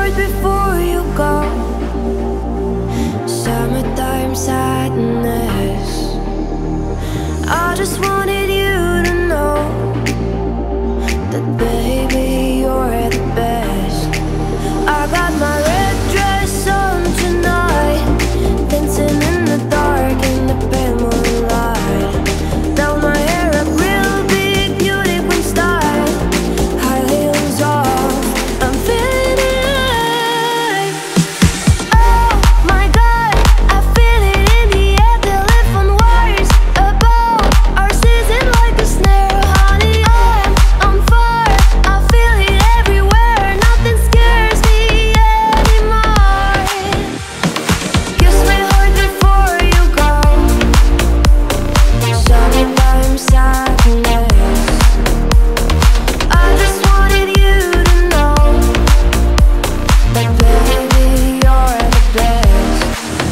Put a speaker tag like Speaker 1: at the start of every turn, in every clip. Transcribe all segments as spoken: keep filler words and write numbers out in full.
Speaker 1: heart before you go. Summertime sadness. I just wanted you to know that baby, you're the best. I got my red dress on tonight, dancing in the dark in the pale moonlight. Down my hair up real big, beauty queen style, high heels off, I'm feeling it. Oh my God, I feel it in the air, telephone wires above our season like a snare. Honey, I'm on fire, I feel it everywhere, nothing scares me anymore. Kiss me hard before you go. Summertime sadness. I just wanted you to know that baby, you're the best.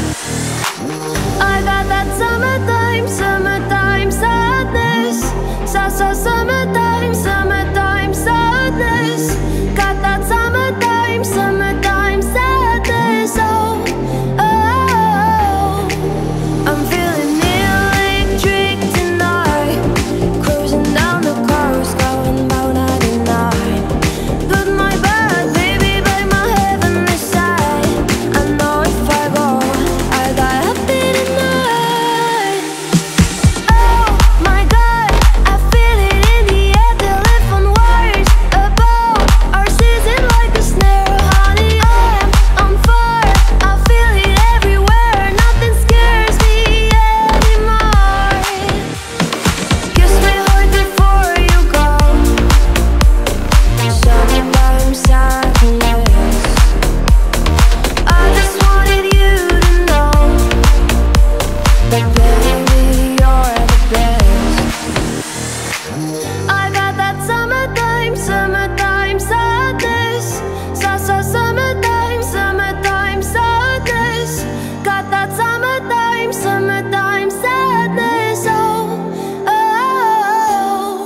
Speaker 1: I got that summertime, summertime sadness. Sa sa summertime, summertime sadness. Got that summertime, summertime sadness. Oh, oh, I'm feeling electric tonight. Cruising down the coast, going about ninety-nine. Put my bad baby by my heavenly side. I know if I go, I got happy tonight. Oh my God, I feel it in the air, telephone wires above our season like a snare. Honey, I'm on fire, I feel it everywhere, nothing scares me anymore. Kiss me hard before you go. Summertime sadness. I just wanted you to know that baby, you're the best. I got that summertime, summertime sadness. Sa sa summertime, summertime sadness. Got that summertime, summertime sadness. Oh, oh.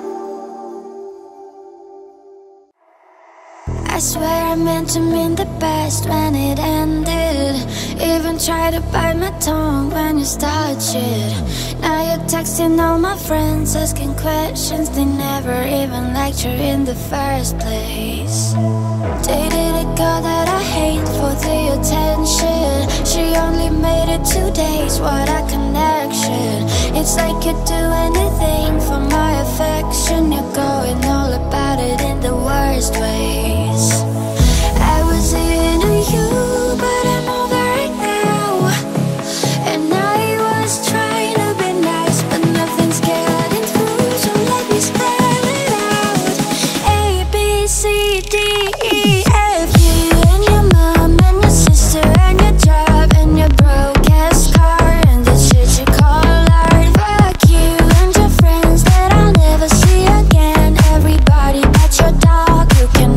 Speaker 1: I swear I meant to mean the best when it ended. Even tried to bite my tongue when you started shit. Now you're texting all my friends, asking questions. They never even liked you in the first place. Dated a girl that I hate for the attention. She only made it two days, what a connection. It's like you'd do anything for my affection. You're going all about it in the worst ways. I was into you, but I'm over it now. And I was trying to be nice, but nothing's getting through, so let me spell it out. A, B, C, D, E, F. You and your mom and your sister and your job and your broke ass car and the shit you call art. Fuck you and your friends that I'll never see again. Everybody but your dog, you can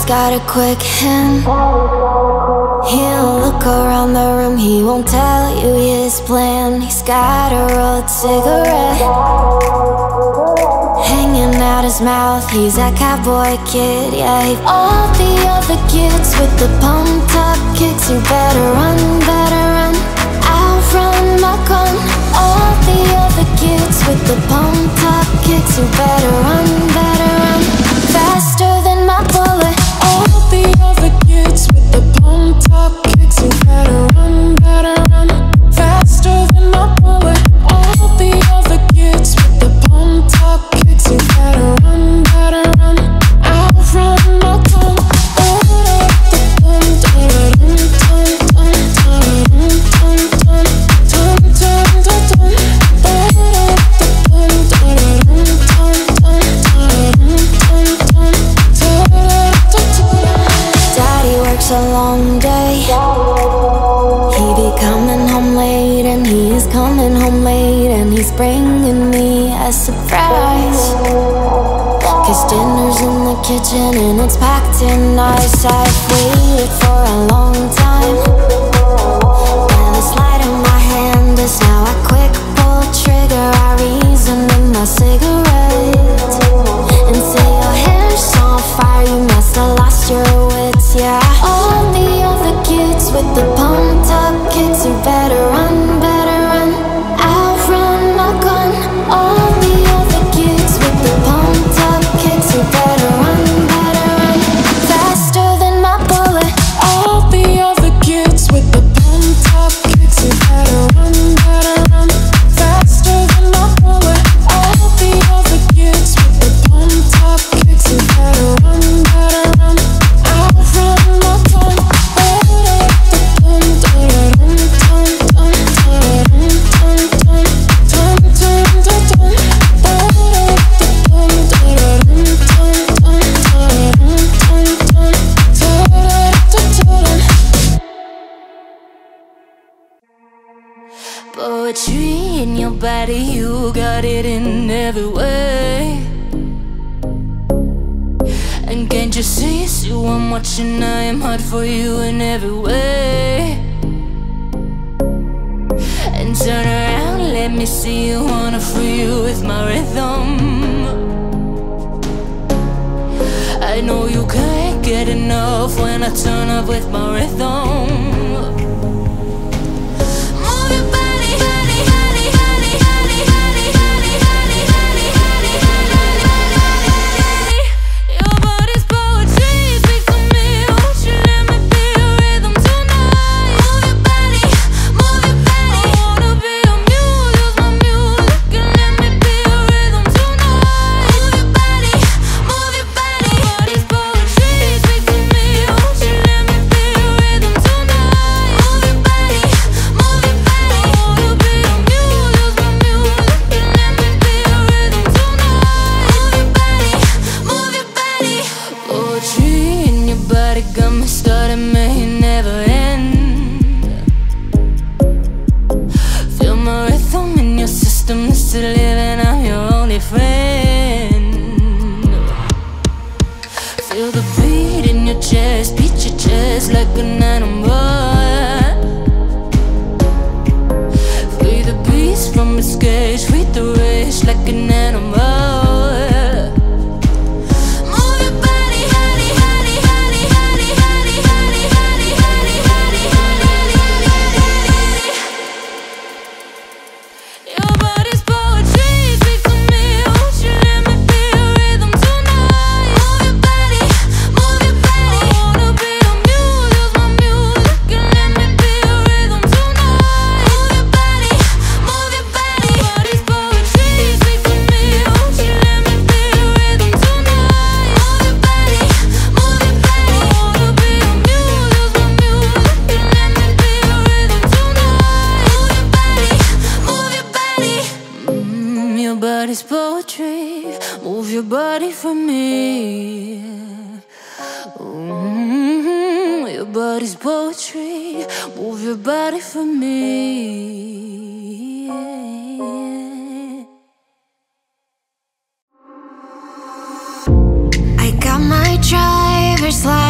Speaker 1: got a quick hint. He'll look around the room, he won't tell you his plan. He's got a rolled cigarette hanging out his mouth, he's that cowboy kid, yeah. All the other kids with the pumped up kicks, you better run, better run. I'll run my gun. All the other kids with the pumped up kicks, you better run, better run. Faster than my bullet.
Speaker 2: All the other kids with the pumped up kicks, you better run, better run. Faster than my bullet. All the other kids with the pumped up kicks, you better run, better run. I'll run my gun.
Speaker 1: Daddy works a long day, he be coming home late, and he is coming home late, and he's bringing me a surprise. Cause dinner's in the kitchen and it's packed in nice. I've waited for a long time, and this light in my hand is now a quick pull trigger. I reason with my cigarette and say your hair's on fire, you must have lost your wits, yeah. All the other kids with the pumped up kicks, you better run, better run. I'll run my gun. All the other kids with the pumped up kicks, you better run, better run. Faster than my bullet.
Speaker 2: All the other kids with the pumped up kicks, you better run, better run. Faster than my bullet. All the other kids with the pumped up kicks, you better run, better run. I'll run my gun.
Speaker 1: Poetry in your body, you got it in every way. And can't you see, see what I'm watching? I am hot for you in every way. And turn around, let me see you, wanna free you with my rhythm. I know you can't get enough when I turn up with my rhythm. body's poetry. Move your body for me. I got my driver's license,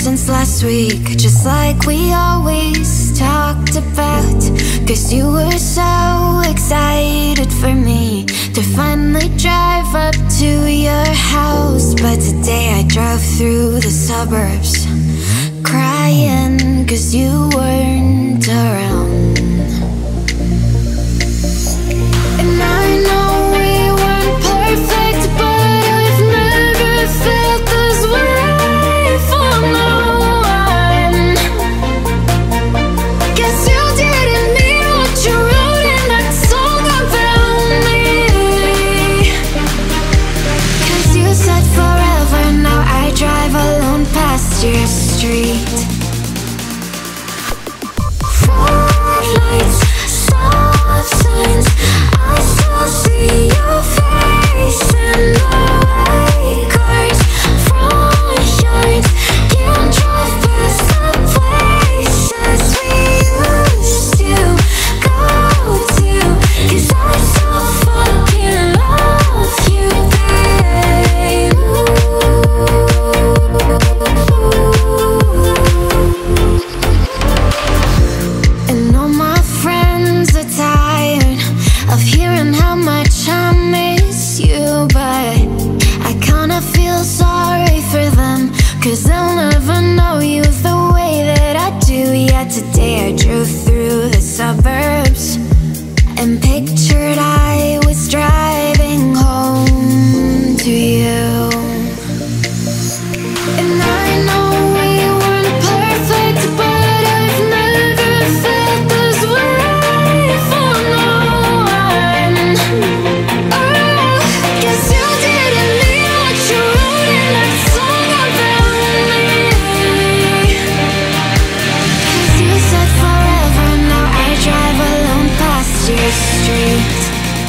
Speaker 1: since last week, just like we always talked about. Cause you were so excited for me to finally drive up to your house. But today I drove through the suburbs crying cause you weren't around. And I know we weren't perfect, but I've never felt this way for no one. Guess you didn't mean what you wrote in that song about me. Cause you said forever, now I drive alone past your street. Red lights, stop signs, I still see your face in the white cars, front yards. Can't drive past the places we used to go to. Cause I so fucking love you, babe. And all my friends are tired of hearing how much I miss you, but I kinda feel sorry for them, cause they'll never know you the way that I do. Yeah, today I drove through the suburbs and pictured I was driving home to you. And I know we weren't perfect, but I've never felt this way for no one. Oh, guess you didn't mean what you wrote in that song about me. Cause you said forever, now I drive alone past your street.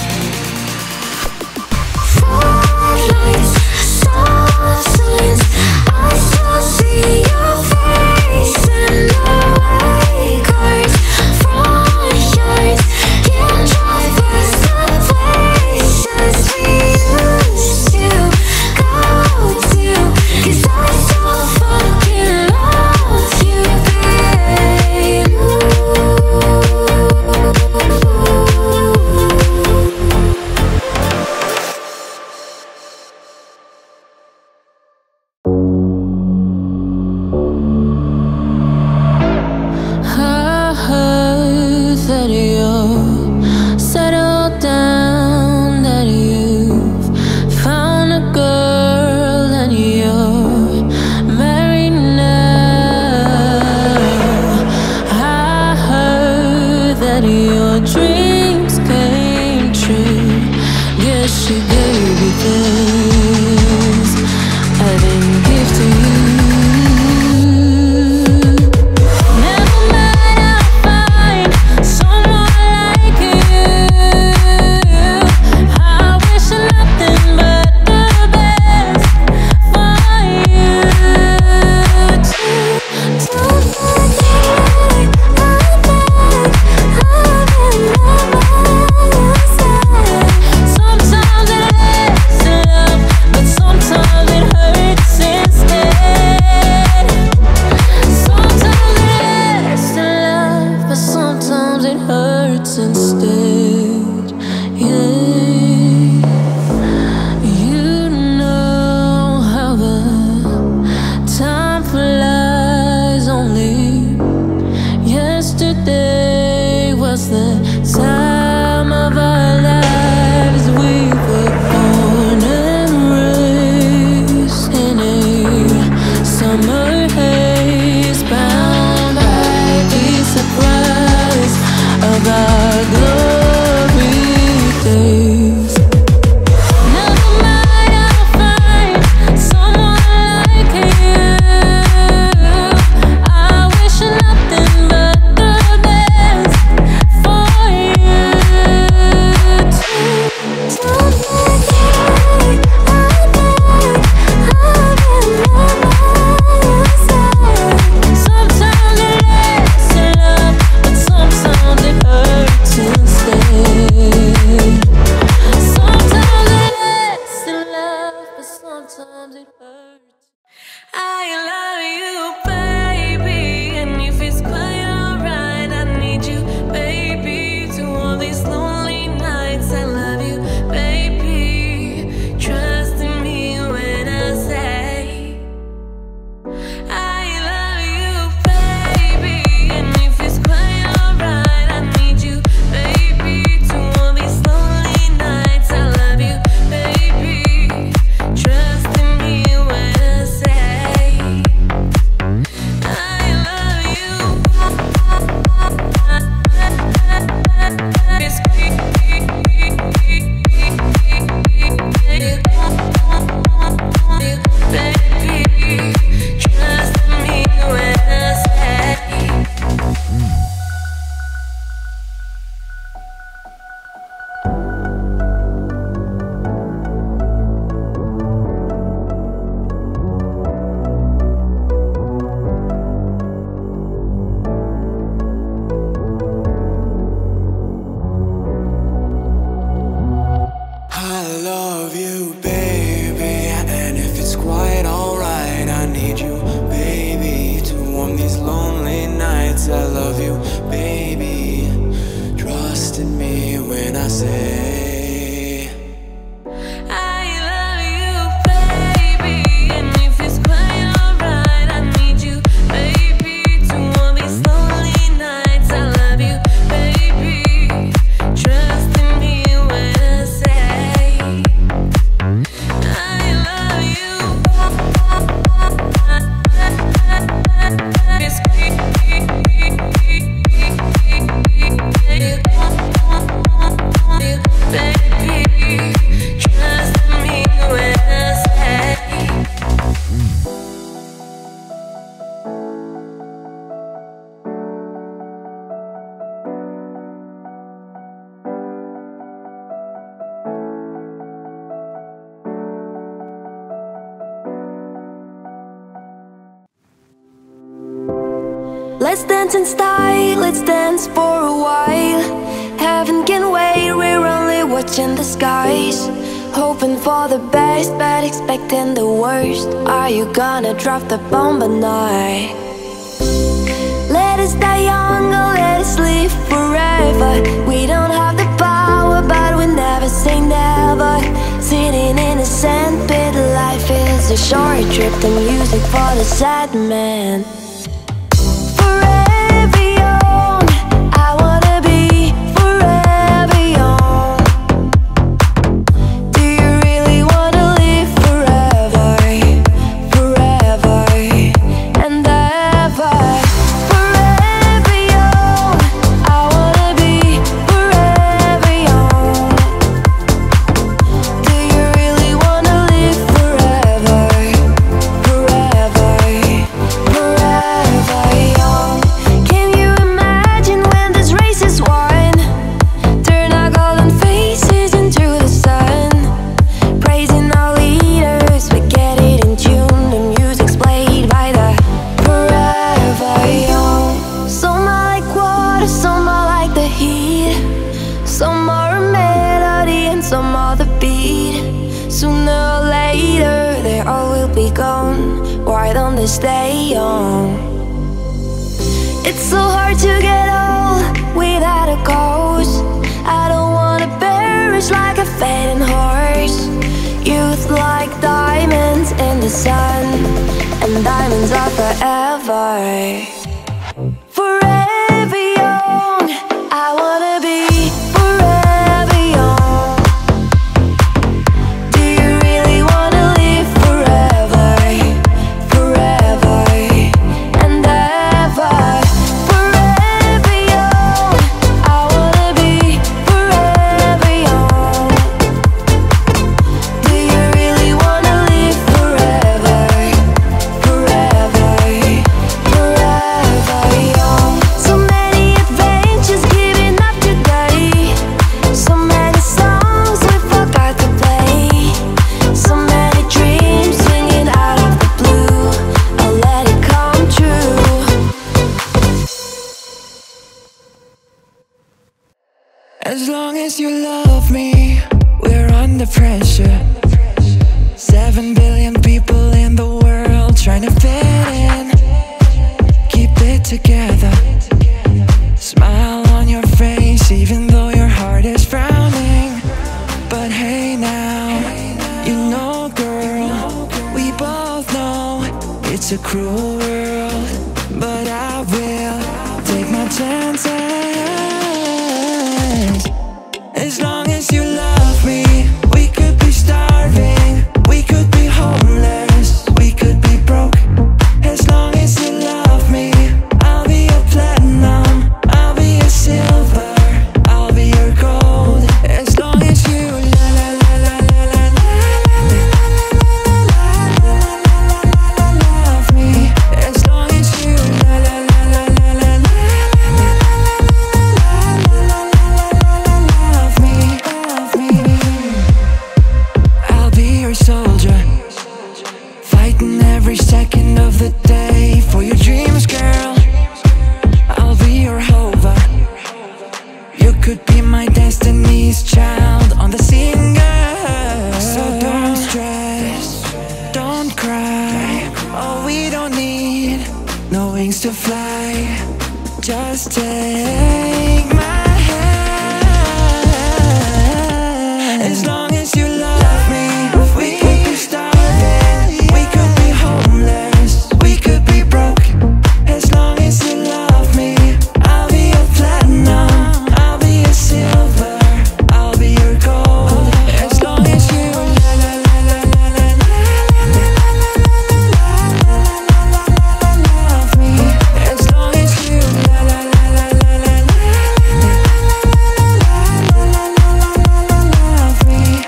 Speaker 1: Let's dance in style, let's dance for a while. Heaven can wait, we're only watching the skies. Hoping for the best, but expecting the worst. Are you gonna drop the bomb or not? Let us die young or let us live forever. We don't have the power, but we never say never. Sitting in a sandpit, life is a short trip. The music for the sad man. Forever young, I wanna be forever young. Do you really wanna live forever, forever and ever? Forever young, I wanna be forever young. Do you really wanna live forever, forever, forever young? Can you imagine when this race is won? Turn our golden faces into the sun. Praising our leaders, we get it in tune. The music's played by the forever young. Some are like water, some are like the heat. Some are a melody and some are the beat. Sooner or later, they all will be gone. Why don't they stay young? It's so hard to get old without a cause. I don't wanna perish like a fading horse. Youth like diamonds in the sun, and diamonds are forever. Forever young, I wanna be forever young. Do you really wanna live forever, forever and ever? Forever young, I wanna be forever young. Do you really wanna live forever, forever, forever young? So many adventures giving up today. So many songs we forgot to play. So many dreams swinging out of the blue. I'll let it come true.
Speaker 2: As long as you love me, we're under pressure. Seven billion people in the world trying to fit in. Keep it together. Smile on your face even though your heart is frowning. But hey now, you know girl, we both know it's a cruel world. But I will take my chances. As long as you love me, we could be starving, we could be homeless, we could be broke. As long as you love me, I'll be your platinum, I'll be your silver, I'll be your gold. As long as you la la la la la la love me. As long as you la la la la la la love me, love me. I'll be your soldier, fighting every second of the day for your dreams, girl. I'll be your Hova. You could be my destiny's child on the scene, girl. So don't stress, don't cry. Oh, we don't need no wings to fly. Just take my hand. As long as you love me, we could be starving, we could be homeless, we could be broke. As long as you love me, I'll be your platinum, I'll be your silver, I'll be your gold. As long as you la la la la la la love me. As long as you la la la la la la love me.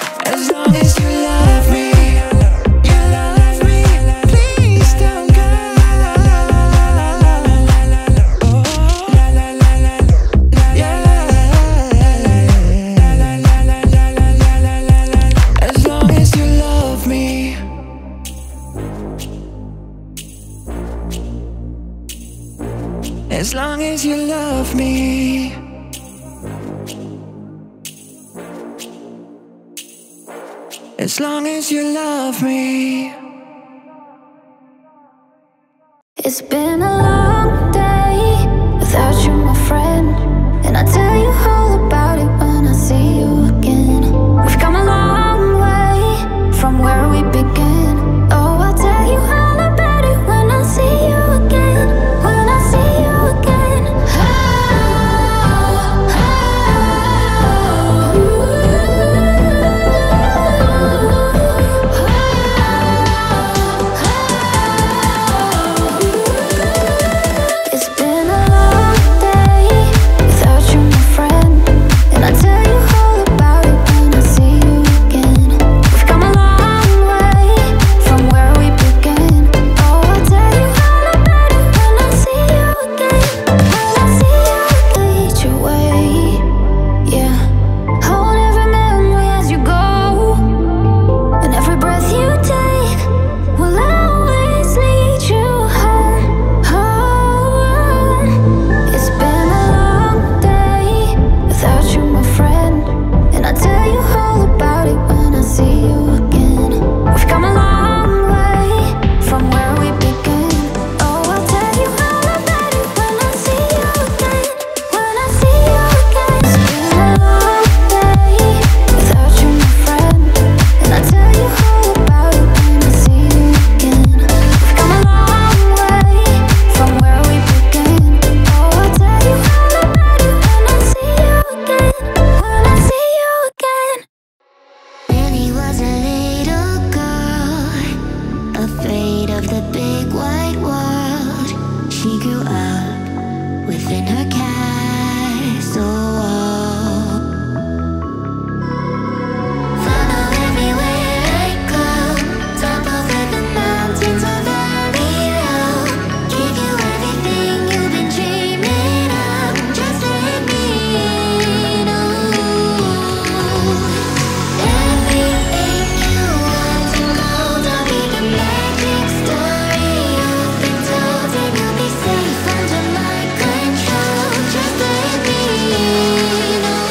Speaker 2: as long as you love me. As long as you love me.
Speaker 1: It's been a long day without you, my friend, and I'll tell you all about it when I see you again. We've come a long way from where we began. Oh, I'll tell you all about it when I see you again. When I see you again. Oh, oh, oh, It's been a long day without you, my friend, and I tell you all about it when I see you again. We've come a long way from where we began. Oh, I'll tell you all about it when I see you again. When I see you again. Lead your way, yeah. Hold every memory as you go, and every breath you take will always lead you home, home. It's been a long day without you, my friend, and I'll tell you all about it when I see you again. We've come a long way from where we began. Oh, I'll tell you all about it when I see you again. When I see you again. It's been a long day without you, my friend, and I'll tell you all about it when I see you again. We've come a long way from where we began. Oh, I'll tell you all about it when I see you again. When I see you again. Lily was a little girl, afraid of the big wide world. She grew up within her castle wall. Follow everywhere I go, top over the mountains or valley low. Give you everything you've been dreaming of. Just let me in. Oh, everything you want to know. I'll be the magic story you've been told, and you'll be safe under my control. Just let me in. Oh,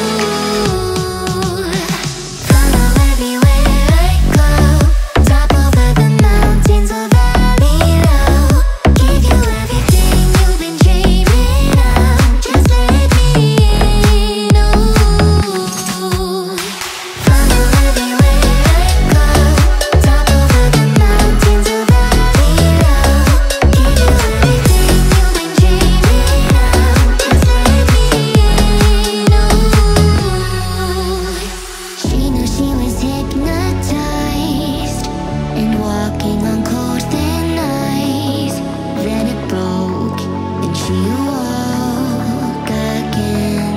Speaker 1: follow everywhere I go, top over the mountains or valley low. Give you everything you've been dreaming of. Just let me in. Oh, follow everywhere I go, top over the mountains or valley low. Give you everything you've been dreaming of. Just let me in. Oh, she knew she was hypnotized and walking on cold thin ice. Then it broke and she awoke again.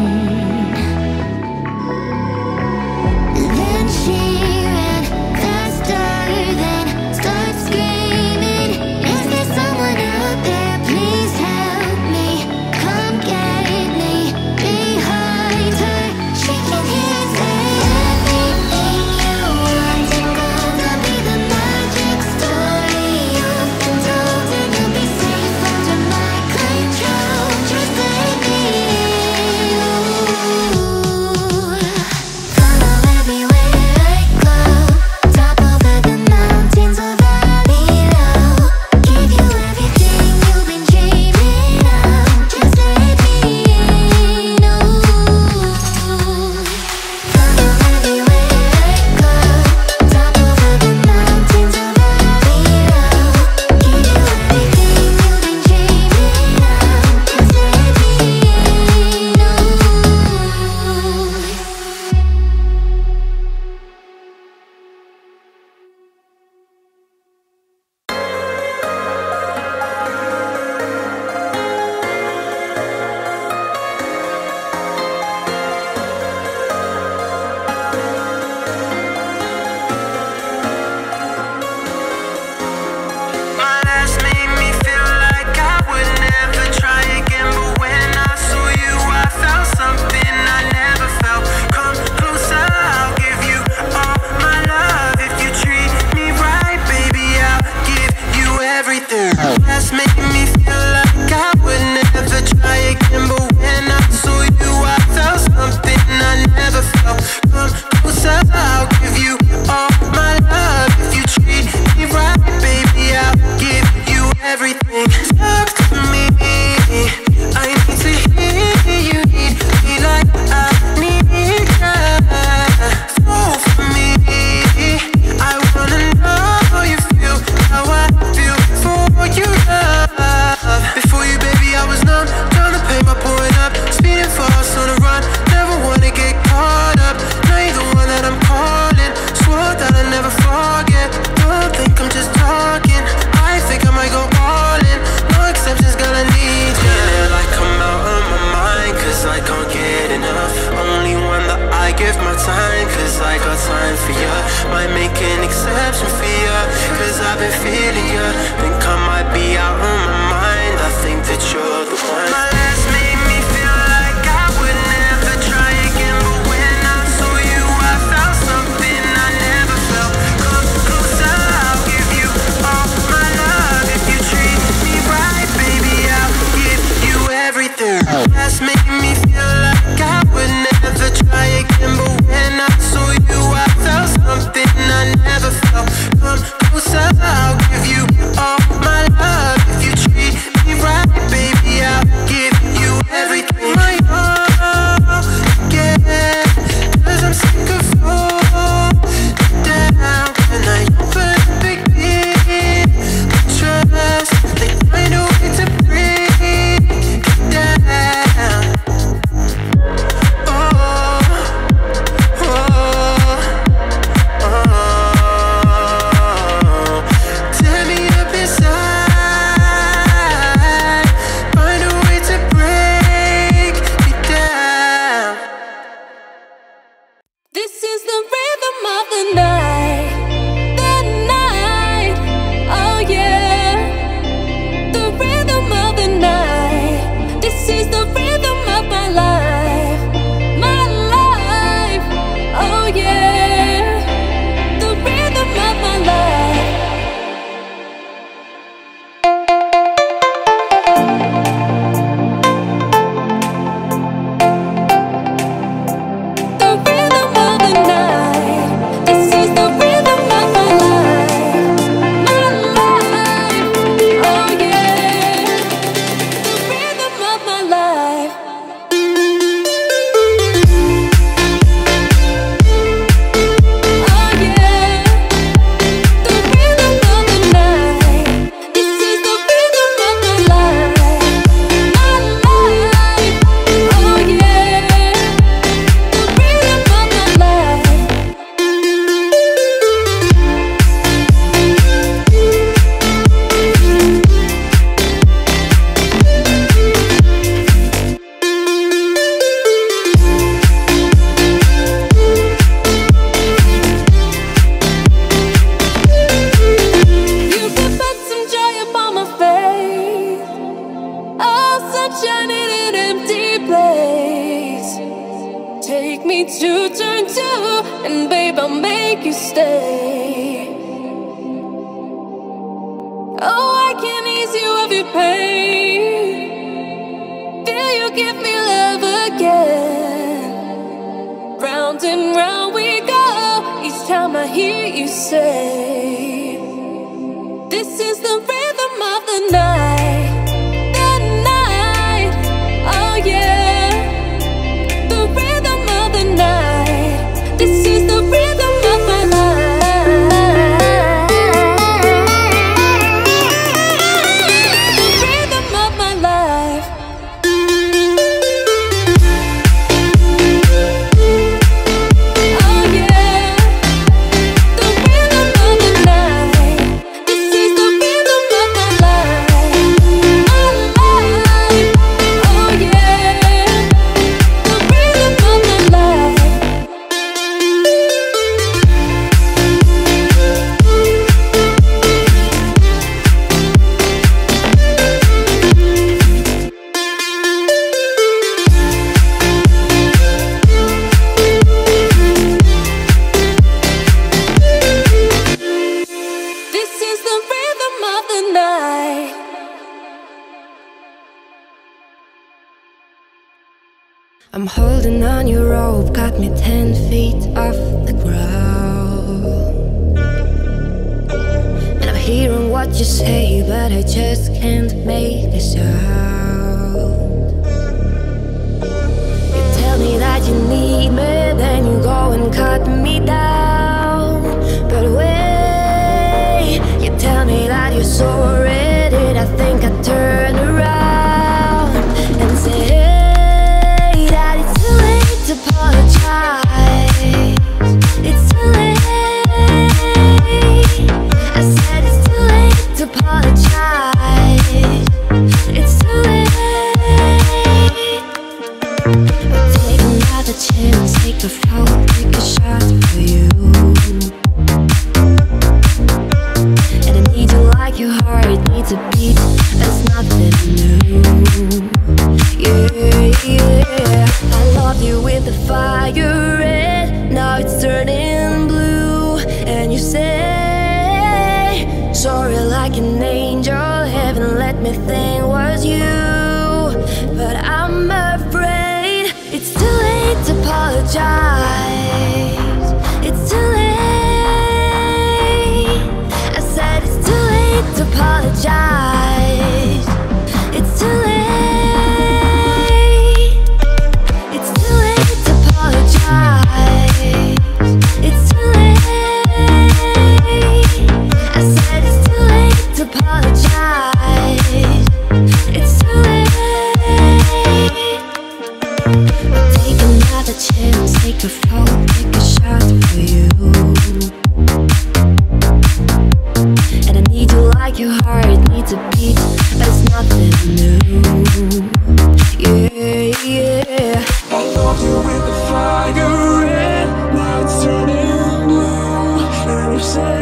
Speaker 1: Then she ran faster, then started screaming, is there someone out there? Please help me. Come get me. Behind her, she can hear it say, everything you want and gold. I'll be the magic story you've been told, and you'll be safe under my control. Just let me in. Follow everywhere I go, top over the mountains or valley low. Give you everything you've been dreaming of. Just let me in. Oh, follow everywhere I go, top over the mountains or valley low. Give you everything you've been dreaming of. Just let me in. Oh.
Speaker 2: My last made me feel like I would never try again, but when I saw you, I felt something I never felt. Come closer, I'll give you all my love. If you treat me right, baby, I'll give you everything. Last made me feel like I would never try
Speaker 3: again, but when I saw you, I felt something I never felt. Come closer, I'll give you all my love. If you treat me right, baby, I'll give you everything. Talk to me, I need to hear you need me like I need ya. So for me, I wanna know how you feel, how I feel for you, love. Before you, baby, I was numb, trying to pay my point up, speeding fast on the run, never wanna get caught up. Now you're the one that I'm calling, swore that I'd never forget. Don't think I'm just talking, I think I might go all in. No exceptions, girl, I need you. Yeah, like I'm out of my mind, cause I can't get enough. Only one that I give my time, cause I got time for ya. Might make an exception for ya, cause I've been feeling ya. Think I might be out of my mind, I think that you're the one. My last made me feel like I would never try again, but when I saw you, I felt something I never felt. Come closer, I'll give you all my love. If you treat me right, baby, I'll give you everything. Last made me feel like I would never try again, but when I saw you, I felt something I never felt. Come closer, I'll give you all my love. If you treat me right, baby, I'll give you everything. My all, yeah, cause I'm sick of falling down. And I put a big deal, trust, they find a way to break it down. Oh, oh, oh, tear me up inside, find a way to break it down.
Speaker 2: This is the rhythm of the night, the night, oh yeah. The rhythm of the night, this is the rhythm of my life, my life, oh yeah. The rhythm of my life. The rhythm of the night, this is the rhythm of my life, my life, oh yeah. The rhythm of my life. Oh yeah. The rhythm of the night, this is the rhythm of my life, my life, oh yeah. The rhythm of my life. You can put some joy upon my face, oh sunshine in an empty place. Take me to turn two, and babe, I'll make you stay. Oh, I can ease you of your pain, feel you give me love again. Round and round we go, each time I hear you say, this is the rhythm of the night, the night, oh yeah. The rhythm of the night, this is the rhythm of my life. The rhythm of my life. Oh yeah. The rhythm of the
Speaker 1: I'm holding on your rope, got me ten feet off the ground. And I'm hearing what you say, but I just can't make a sound. You tell me that you need me, then you go and cut me down. But wait, you tell me that you're sorry, did I think I'd turn around and say that it's too late to apologize? It's too late. I said it's too late to apologize. It's too late. Take another chance, take a fall, take a shot for you. And I need you like your heart needs a beat. That's nothing new. Yeah, yeah. I loved you with the fire red, now it's turning blue. And you say sorry like an angel, heaven let me think was you. But I'm afraid it's too late to apologize. It's too late. I said it's too late to apologize. It's too late. It's too late to apologize. It's too late. I said it's too late to apologize. It's too late. Take another chance, take a fall, take a shot for you. And I need you like your heart needs a beat. That's nothing new. Yeah, yeah.
Speaker 2: I love you with the fire red, now it's turning blue. And you say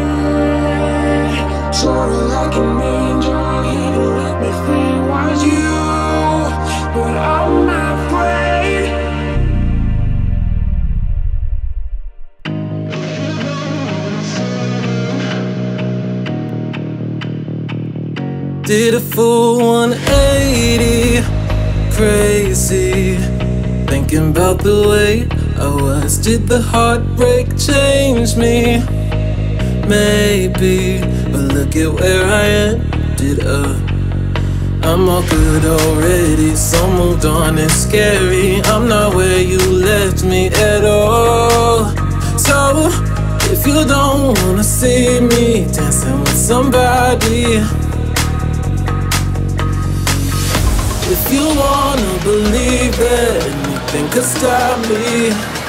Speaker 2: sorry like an angel, you let me think was you. But I'm afraid
Speaker 3: Did a full one eighty, crazy, thinking about the way I was. Did the heartbreak change me? Maybe, but look at where I ended up. I'm all good already, so moved on, it's scary. I'm not where you left me at all. So, if you don't wanna see me dancing with somebody, if you wanna believe that anything could stop me,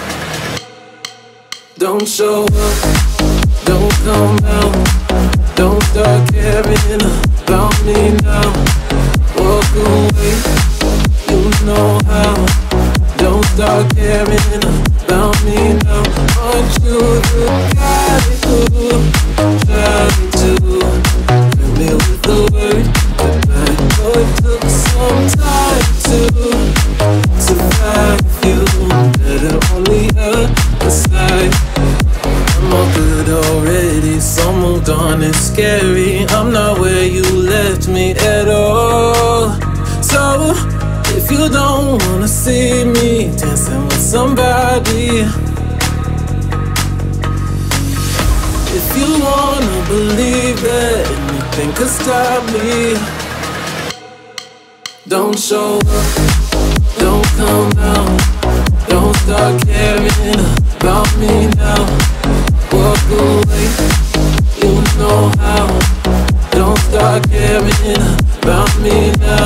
Speaker 3: don't show up, don't come out, don't start caring about me now. Walk away, you know how. Don't start caring about me now. Aren't you the guy who tried to fill me with the word goodbye? Oh, it took some time to survive you. Better on the other side. I'm all good already, so moved on, it's scary. I'm not where you left me at all. So, if you don't wanna see me dancing with somebody, if you wanna believe that anything could stop me, don't show up, don't come out, don't start caring about me now. Walk away, you know how. Don't start caring about me now.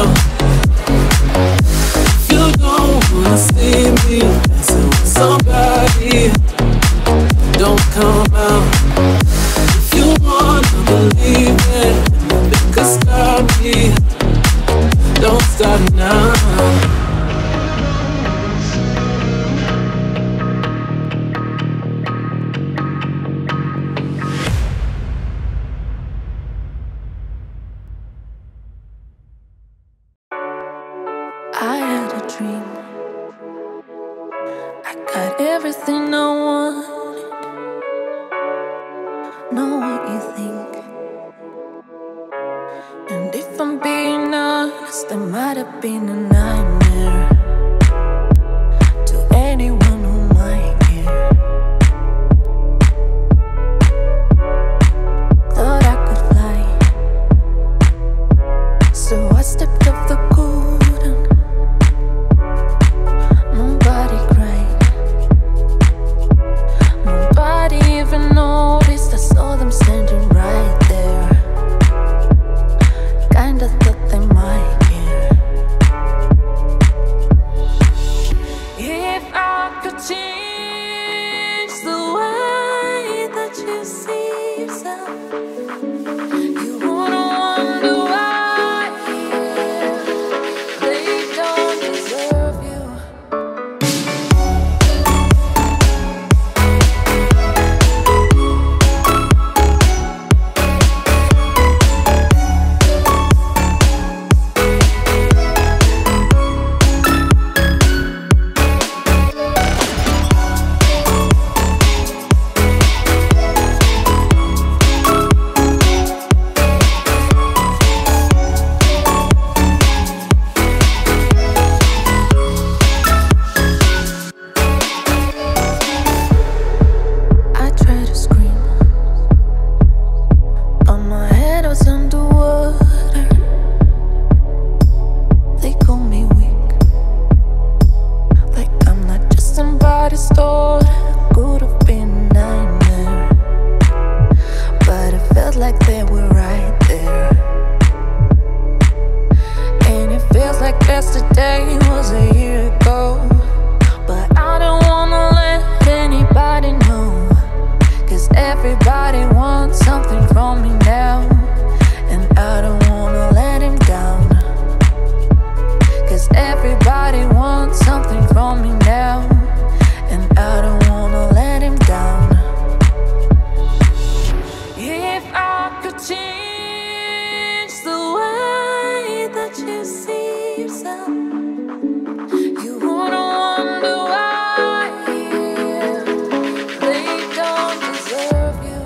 Speaker 3: If you don't wanna see me dancing with somebody, don't come out. If you wanna believe that anything could stop me, don't stop now.
Speaker 1: I had a dream. I got everything I want. Know what you think. And if I'm being honest, it might have been a nightmare.
Speaker 2: sipped of the golden. Nobody cried. Nobody even noticed. I saw them standing right there. Kinda thought they might care. If I could change the way that you see yourself, you wouldn't wonder why they don't deserve you. I tried to scream, but my head was underwater. They call me weak, like I'm not just somebody's daughter. Could have been a nightmare, but it felt like they were right there. And it feels like yesterday was a year ago. But I don't wanna let anybody know, 'cause everybody wants something from me now. And I don't wanna let him down, 'cause everybody wants something from me now. And I don't wanna let him down. If I could change the way that you see yourself, you wouldn't wonder why they don't deserve you.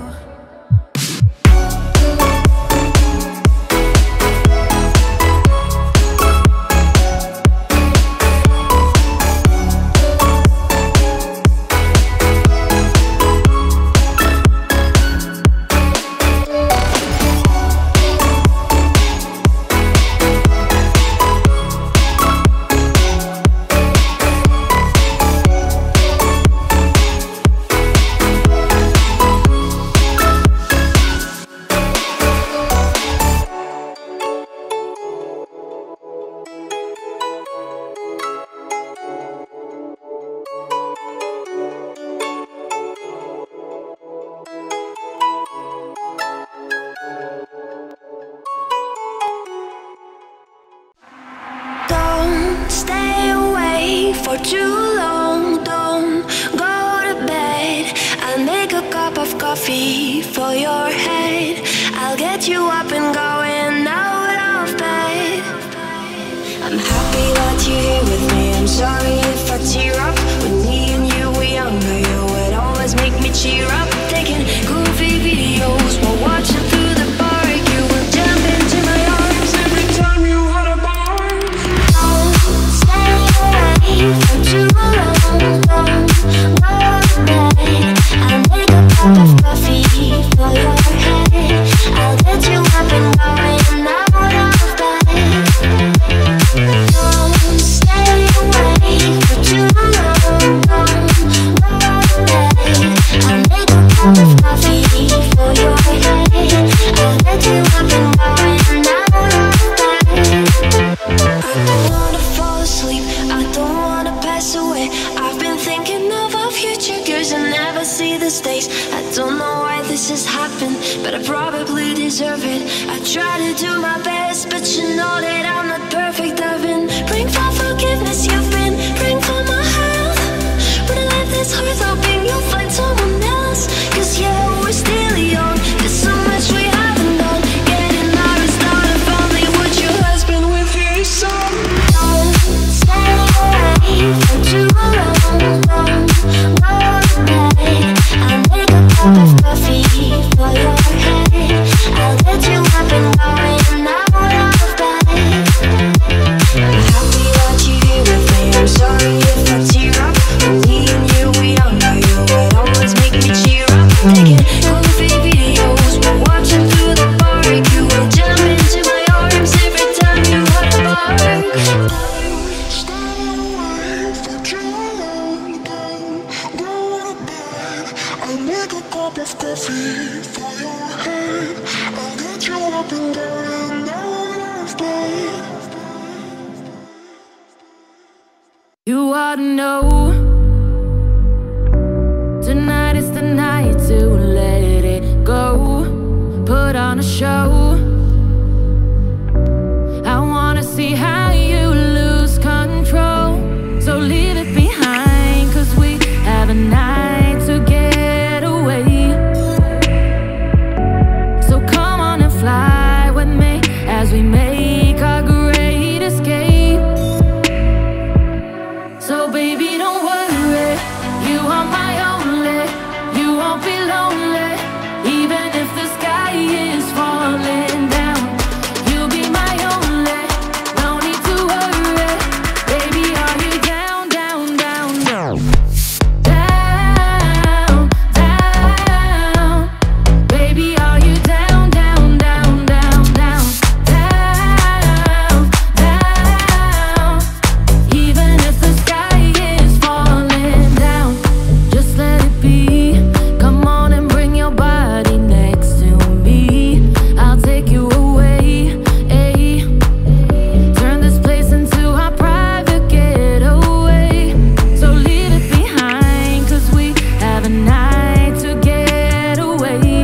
Speaker 1: Don't stay away for too long. Don't go to bed. I'll make a cup of coffee for your head. I'll get you up and going out of bed. I'm happy that you're here with me. I'm sorry if I tear up. When me and you were younger, you would always make me cheer up. Taking goofy videos while watching through the park. You would jump into my arms every time you had a bar. Don't stay away for too long. Don't go to bed. I'll make a cup of coffee for your head. I'll get you up and going out of bed. Don't stay away for too long. Don't go to bed. I'll make a cup of coffee for your head. I'll get you up and going out of bed. I don't wanna fall asleep, I don't wanna pass away. I've been thinking of our future girls and never see the stakes. I don't know why this has happened, but I probably deserve it. I try to do my best, but you know that I'm not perfect. I've been praying for forgiveness, you've been praying for my health. When I life this hard, hoping you'll find someone else. 'Cause yeah, we're still young, there's so much we haven't done. Getting married, started a family, would your husband with his son? Don't stay away for too long. Don't go to bed. I'll make a cup of coffee for your head. I'll get you up and going out of bed.
Speaker 2: You ought to know, tonight is the night to let it go. Put on a show. I wanna see how you lose control. So leave it behind, cause we have a night to get away. So come on and fly with me as we make our great escape. So baby, don't worry, you are my only. You won't be lonely, even if the sky is falling down. You'll be my only, no need to worry. Baby, are you down, down, down, down? Down, down. Baby, are you down, down, down, down, down? Down, down. Even if the sky is falling down, just let it be. Come on and bring your body next to me. I'll take you away, ayy. Turn this place into our private getaway. So leave it behind, cause we have a night to get away.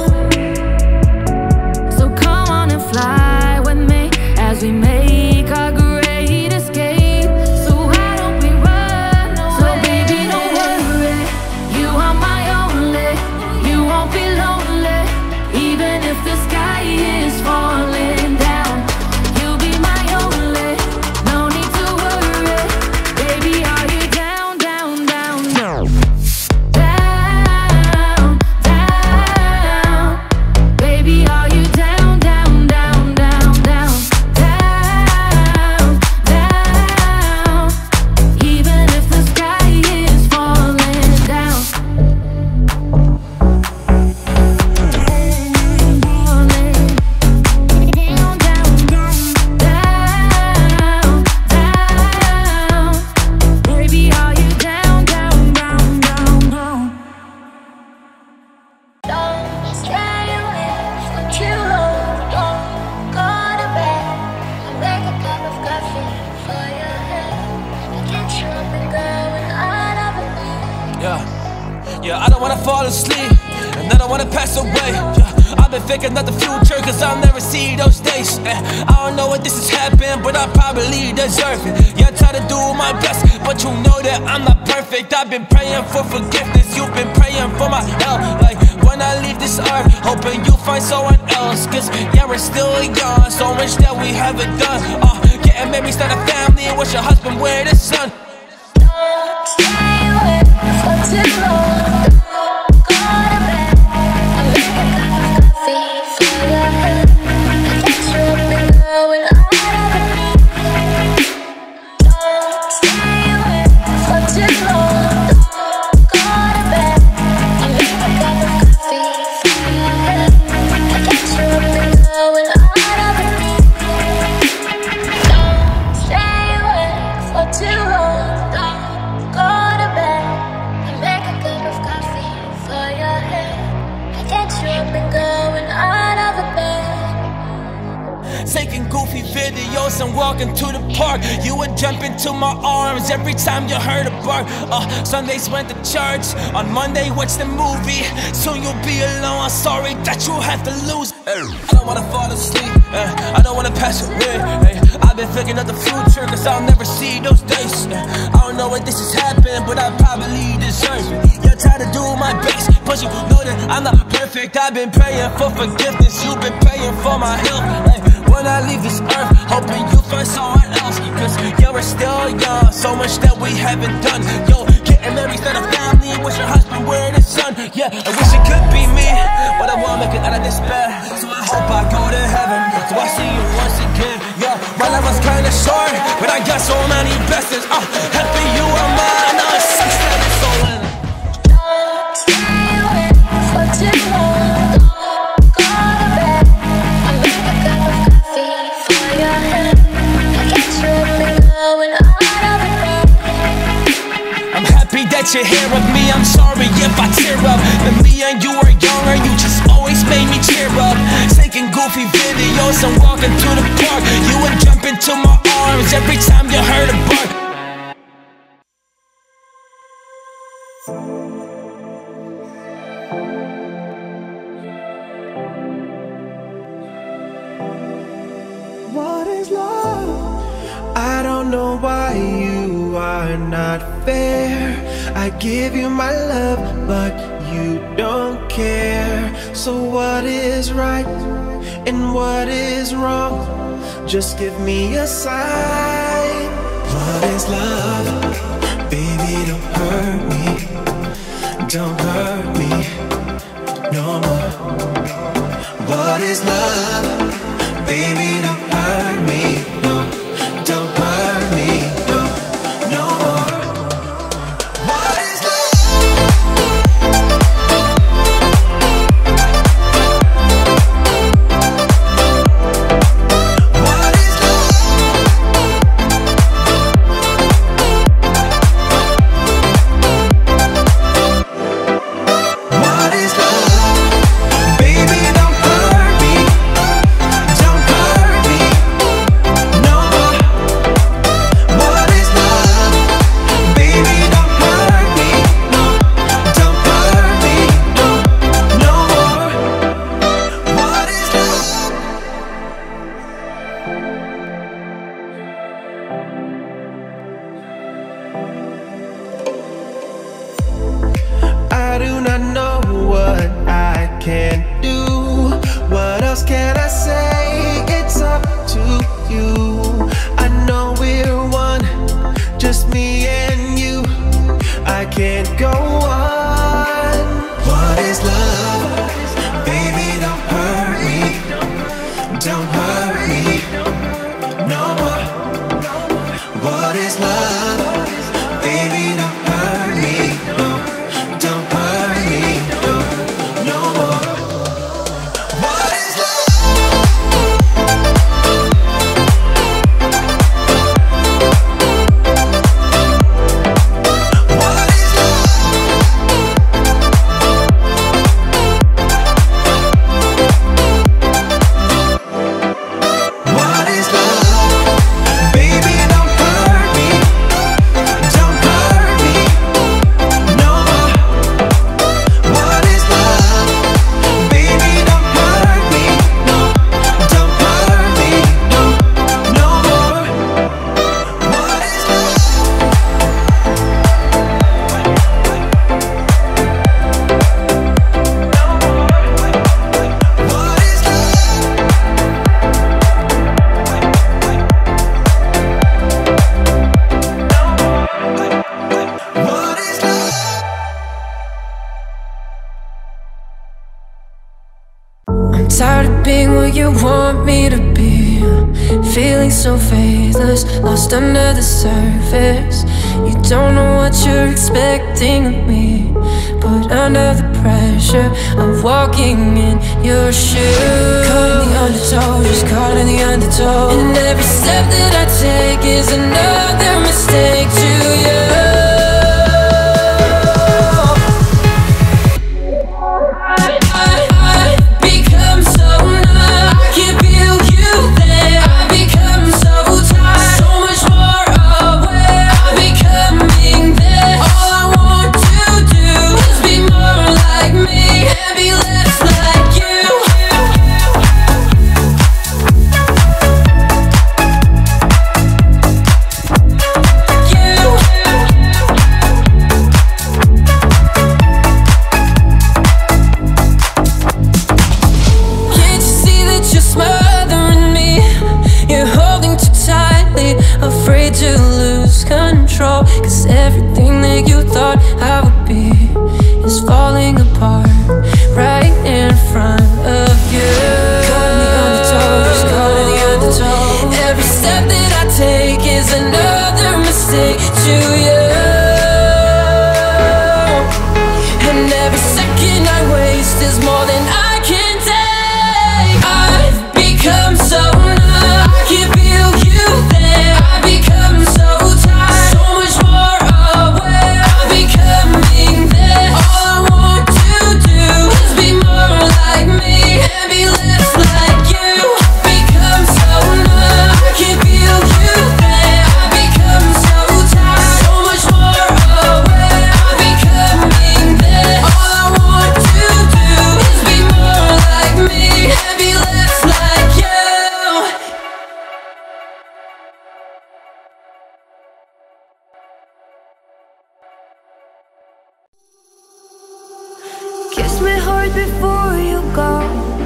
Speaker 2: So come on and fly with me as we make our great escape. So why don't we run away? So baby, don't worry, you are my only. You won't be lonely, even if the sky is falling down. You'll be my only, no need to worry. Baby, are you down, down, down, down? Down, down. Baby, are you down, down, down, down, down? Down, down. Even if the sky is falling down. Down, down, down, down, down. Baby, are you down, down, down, down, down?
Speaker 1: Don't stay awake for too long. Don't go to bed. I'll make a cup of coffee for your head. I get you up and going out of bed.
Speaker 3: Yeah, yeah, I don't wanna fall asleep, and I don't wanna pass away. Yeah, I've been thinking of the future, cause I'll never see those days. Eh, I don't know what this has happened, but I probably deserve it. Yeah, I try to do my best, but you know that I'm not perfect. I've been praying for forgiveness, you've been praying for my help. Like, when I leave this earth, hoping you find someone else. Cause yeah, we're still young, so much that we haven't done. Uh, getting married, start a family, and wish your husband wear the sun.
Speaker 1: Don't stay awake for too long. Don't go to bed. I'll make a cup of coffee for your head. I get you up and going out of bed. Don't stay awake for too long. Don't go to bed. I'll make a cup of coffee for your head. I get you up and going out of bed. Don't stay awake for too long. Don't go to bed. I'll make a cup of coffee for your head. I get you up and going out of bed.
Speaker 3: Taking goofy videos and walking to the park. You would jump into my arms every time you heard a bark. Uh, Sundays went to church, on Monday watch the movie. Soon you'll be alone, sorry that you have to lose. Ay, I don't wanna fall asleep, ay, I don't wanna pass away. Ay, I've been thinking of the future, cause I'll never see those days. Ay, I don't know when this has happened, but I probably deserve it. Yeah, I try to do my best, but you know that I'm not perfect. I've been praying for forgiveness, you've been praying for my help. Ay, when I leave this earth, hoping you find someone else. Cause yeah, we're still young, so much that we haven't done. Yo, getting married, start a family, and wish your husband wear the sun. Yeah, I wish it could be me, but I won't make it out of despair. So I hope I go to heaven, so I see you once again. Yeah, my life was kinda short, but I got so many blessings. Uh, happy you are mine, now it's six that it's all in.
Speaker 1: Don't stay awake for too long. Don't go to bed. I'll make a cup of coffee for your head. I get you
Speaker 4: that you hear of me. I'm sorry if I tear up. When me and you were younger, you just always made me cheer up. Taking goofy videos and walking through the park. You would jump into my arms every time you heard a bark.
Speaker 3: What is love? I don't know why you are not fair. I give you my love, but you don't care. So what is right and what is wrong? Just give me a sign. What is love? Baby, don't hurt me. Don't hurt me no more. What is love? Baby, don't hurt me. No, don't hurt me. No, no more. What is love? What is love? What is love? Baby, don't hurt me. Don't hurt me no more. What is love? Baby, don't hurt me. No, don't hurt me. No, no more. What is love? I do not know what I can do. What else can I say? It's up to you. I know we're one, just me and you. I can't go on. What is love? Baby, don't hurt me. Don't hurt me no more. What is love? Baby, don't hurt me. No, don't hurt me. No, no more. What is love? What is love? What is love? Baby, don't hurt me. Don't hurt me no more. What is love? Baby, don't hurt me. No, don't hurt me. No, no more. What is love? What is love? What is love?
Speaker 2: I'm tired of being what you want me to be. Feeling so faithless, lost under the surface. You don't know what you're expecting of me, but under the pressure of walking in your shoes. Caught in the undertow, just caught in the undertow. And every step that I take is another mistake to you. Cause everything that you thought I would be is falling apart right in front of you. Caught in the undertow, just caught in the undertow. Every step that I take is another mistake to you. And every second I waste is more than I can take. I've become so numb, I can't feel you there. I've become so tired, so much more aware. I've become
Speaker 1: heart before you go.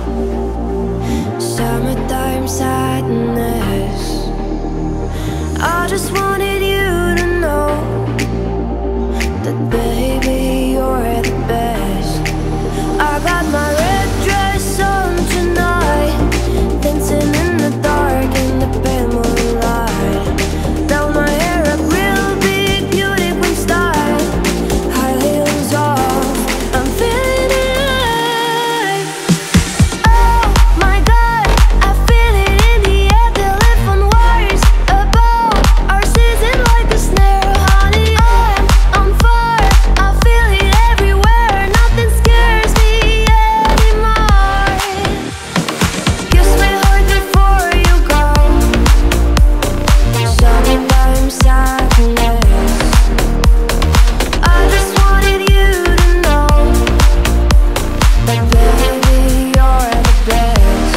Speaker 1: Summertime sadness. I just wanted you to know that baby, you're the best. I got my red dress on tonight, dancing in the dark in the pale moonlight. Down my hair up real big, beauty queen style, high heels off, I'm feeling alive. Oh my God, I feel it in the air, telephone wires above our season like a snare, honey. I'm on fire, I feel it everywhere, nothing scares me anymore. Kiss my heart before you go. Summertime sadness. I just wanted you to know that baby, you're the best.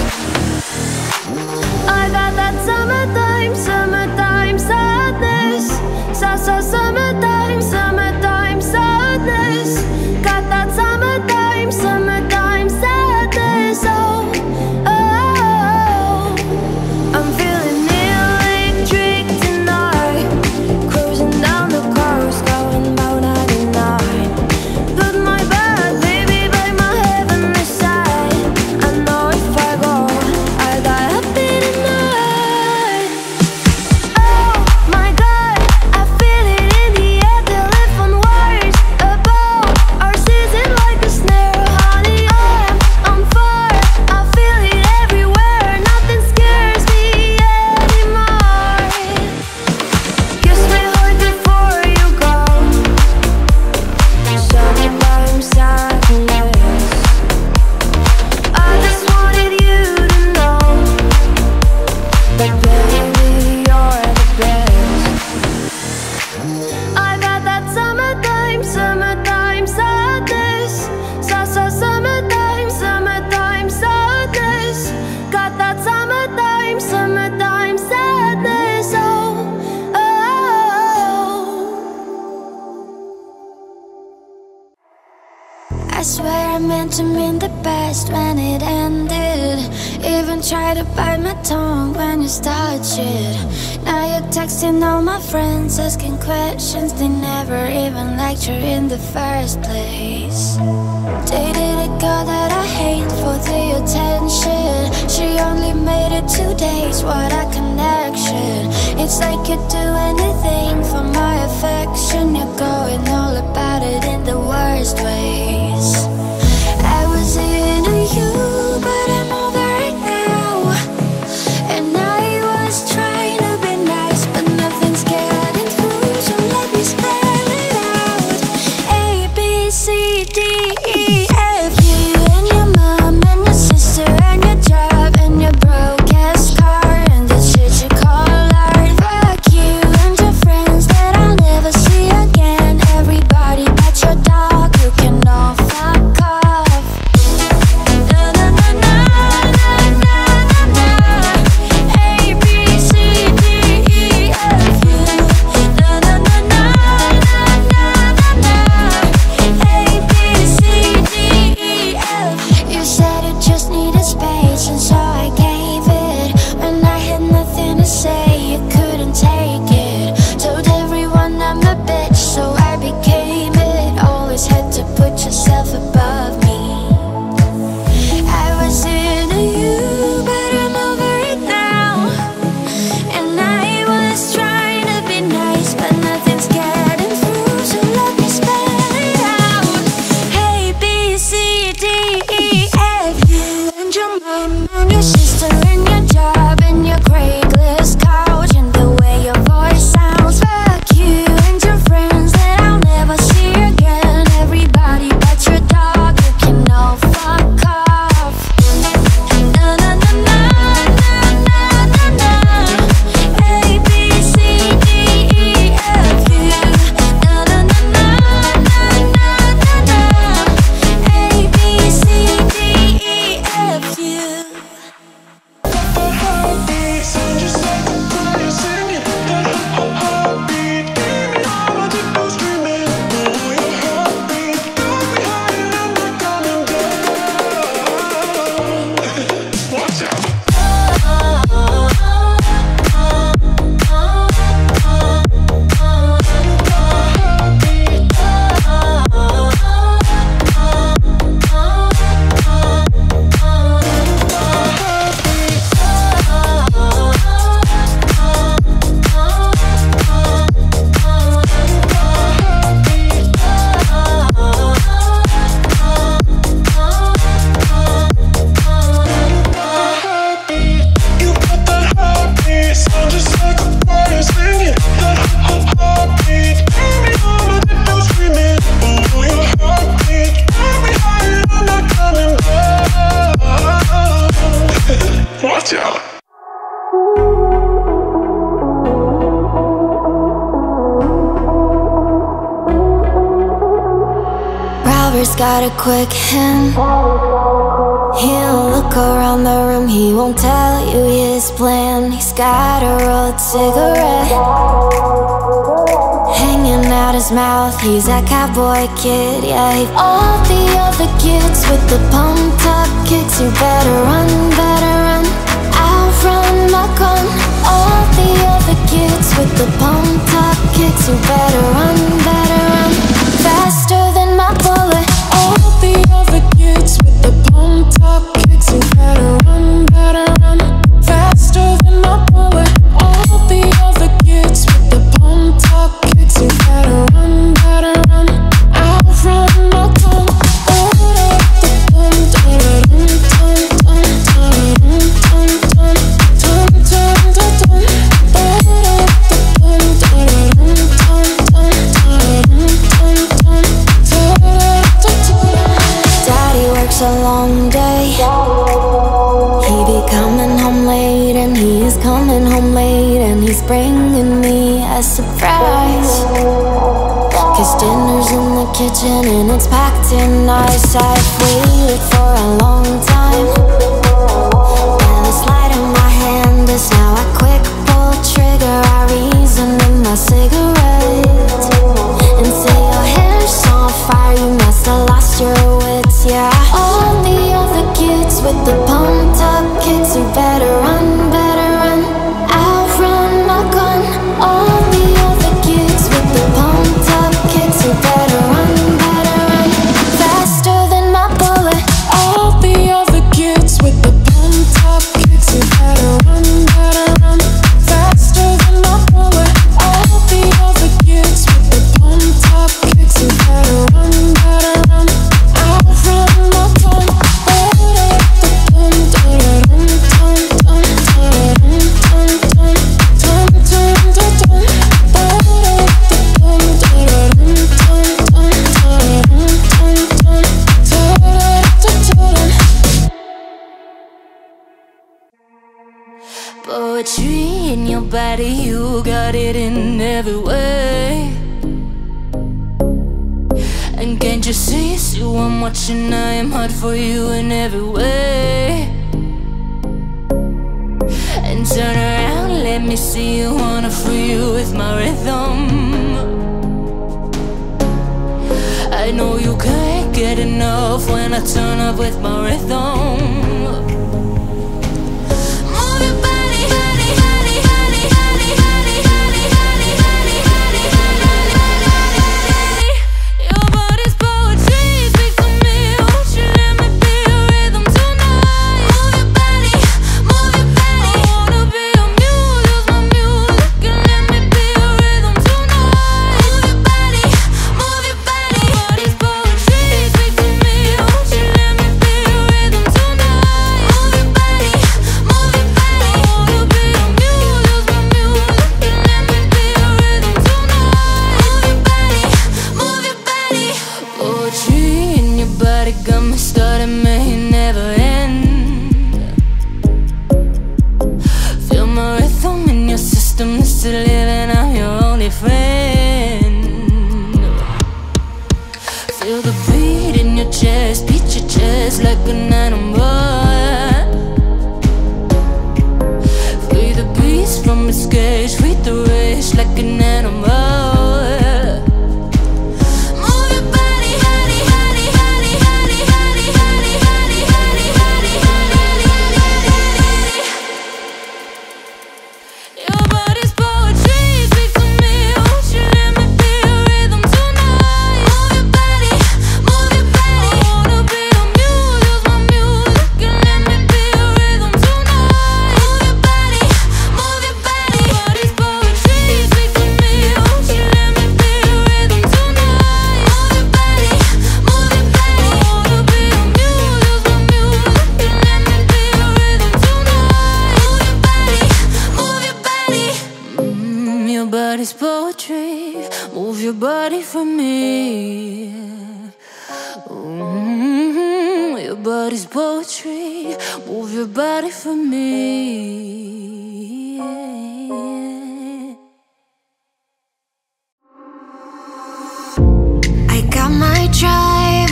Speaker 1: I got that summertime, summertime sadness. Sa sa summertime, summertime sadness. Got that summertime, summertime sadness. Oh, oh, I'm feeling electric tonight. Cruising down the coast, going about ninety-nine. Put my bad baby by my heavenly side. I know if I go, I got happy tonight. Oh my God, I feel it in the air, telephone wires above our season like a snare, honey. I'm on fire, I feel it everywhere, nothing scares me anymore. Kiss my heart before you go. Summertime sadness. I just wanted you to know that baby, you're the best. I got that summertime, summertime sadness. Sa sa summertime, summertime sadness. Got that summertime, summertime sadness. Oh, oh. I swear I meant to mean the best when it ended. Even tried to bite my tongue when you started shit. Now you're texting all my friends, asking questions they never even liked you in the first place. Dated a girl that I hate for the attention. She only made it two days, what a connection. It's like you'd do anything for my affection. You're going all about it in the worst ways. I was into you, but I'm over it now. And I was trying to be nice, but nothing's getting through, so let me spell it out. A, B, C, D, E, F, you and your mom and your sister and your job and your broke ass car and the shit you call art. Fuck you and your friends that I'll never see again. Everybody but your dog, you can all lover's got a quick hand. He'll look around the room, he won't tell you his plan. He's got a rolled cigarette hanging out his mouth, he's that cowboy kid, yeah. All the other kids with the pumped up kicks, you better run, better run, outrun my gun. All the other kids with the pumped up kicks, you better run, better run, faster than my bullet.
Speaker 2: All the other kids with the pumped up kicks, you better run, better run, faster than my bullet. All the other kids with the pumped up kicks, you better run, better run, outrun my gun.
Speaker 1: Daddy works a long day, he be coming home late, and he is coming home late, and he's bringing me a surprise. Cause dinner's in the kitchen and it's packed in nice. I've waited for a long time, and this light in my hand is now a quick pull trigger. I reason in my cigarette and say your hair's on fire, you must have lost your wits, yeah. All the other kids with the pumped up kicks, you better run, better run, outrun my gun. All the other kids with the pumped up kicks, you better run, better run, faster than my bullet.
Speaker 2: All the other kids with the pumped up kicks, you better run, better run, faster than my bullet. All the other kids with the pumped up kicks, you better run, better run, outrun my gun.
Speaker 1: Poetry in your body, you got it in every way. And can't you see, see I'm watching, I am hot for you in every way. And turn around, let me see you, wanna free you with my rhythm. I know you can't get enough when I turn up with my rhythm.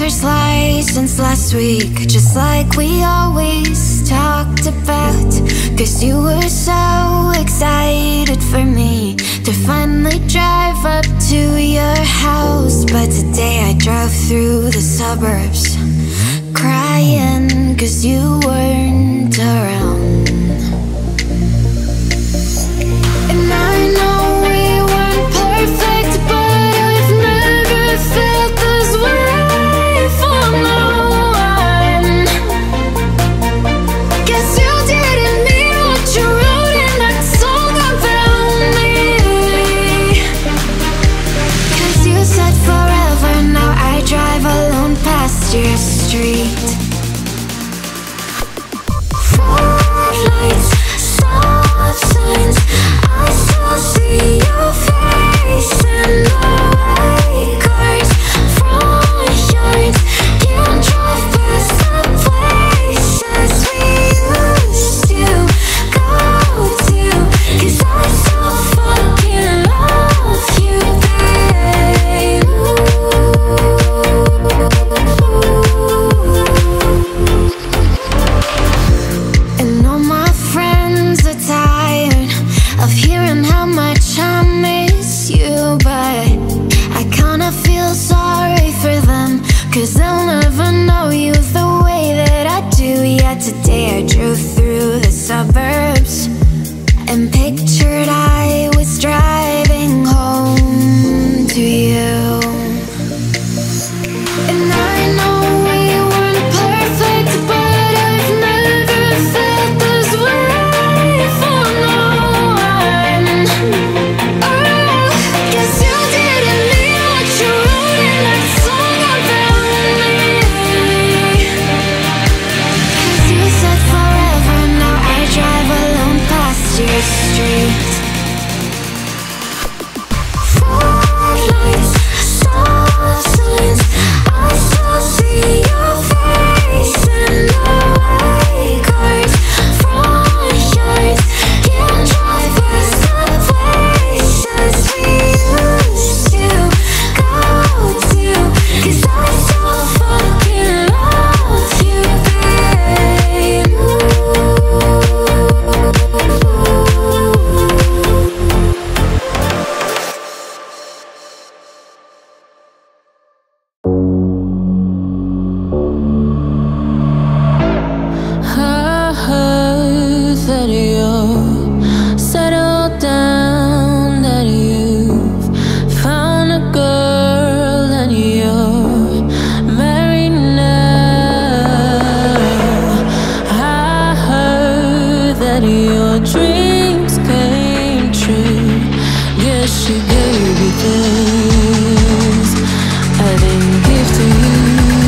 Speaker 1: driver's license last week, just like we always talked about. Cause you were so excited for me to finally drive up to your house. But today I drove through the suburbs crying cause you weren't around. And I know we weren't perfect, but I've never felt this way for no one. Guess you didn't mean what you wrote in that song about me. Cause you said forever, now I drive alone past your street. Lights, stop signs, I still see your face in the white cars, front yards. Can't drive past the places we used to go to. Cause I so fucking love you, babe. And all my friends are tired of hearing how much I miss you, but I kinda feel sorry for them, cause they'll never know you the way that I do. Yet today I drove through the suburbs and pictured I was driving home to you. And I know we weren't perfect, but I've never felt this way for no one. Oh, guess you didn't mean what you wrote in that song about me. Cause you said forever, now I drive alone past your street. Lights, stop signs, I still see your face in the white cars, front yards. Can't drive past the places we used to go to. Cause I so fucking love you, babe. I heard that you're settled down, that you've found a girl and you're married now. I heard that your dreams came true. Guess she gave you things I didn't give to you.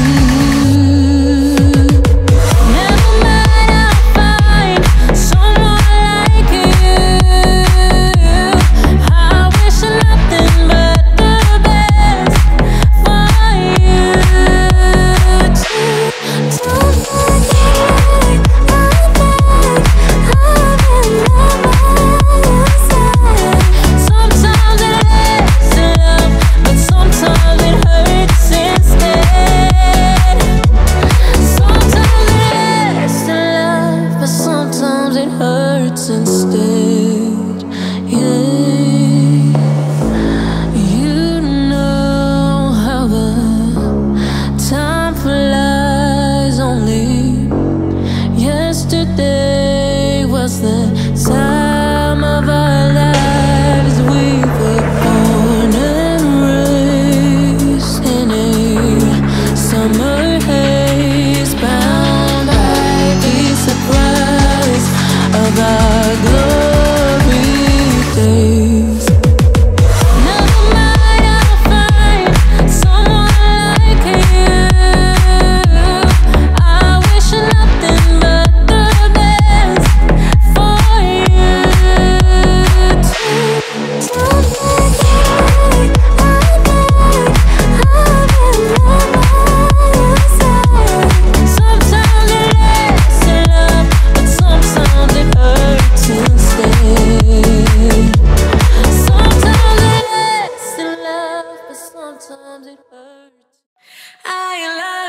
Speaker 1: Never mind, I'll find someone like you. I wish nothing but the best for you too. Don't forget I'm back, I'm in my side. Sometimes it lasts in love, but sometimes it hurts instead. Sometimes it lasts in love, but sometimes it hurts instead. Yeah, you know how the time flies. Only yesterday was the time of our lives. We were born and raised in a summer haze, bound by the surprise of our glory days. Never mind, I'll find someone like you. I wish nothing but the best for you too. Don't forget I'm back, I'm in my side. Sometimes it lasts in love, but sometimes it hurts instead. Sometimes it lasts in love, but sometimes it hurts. I love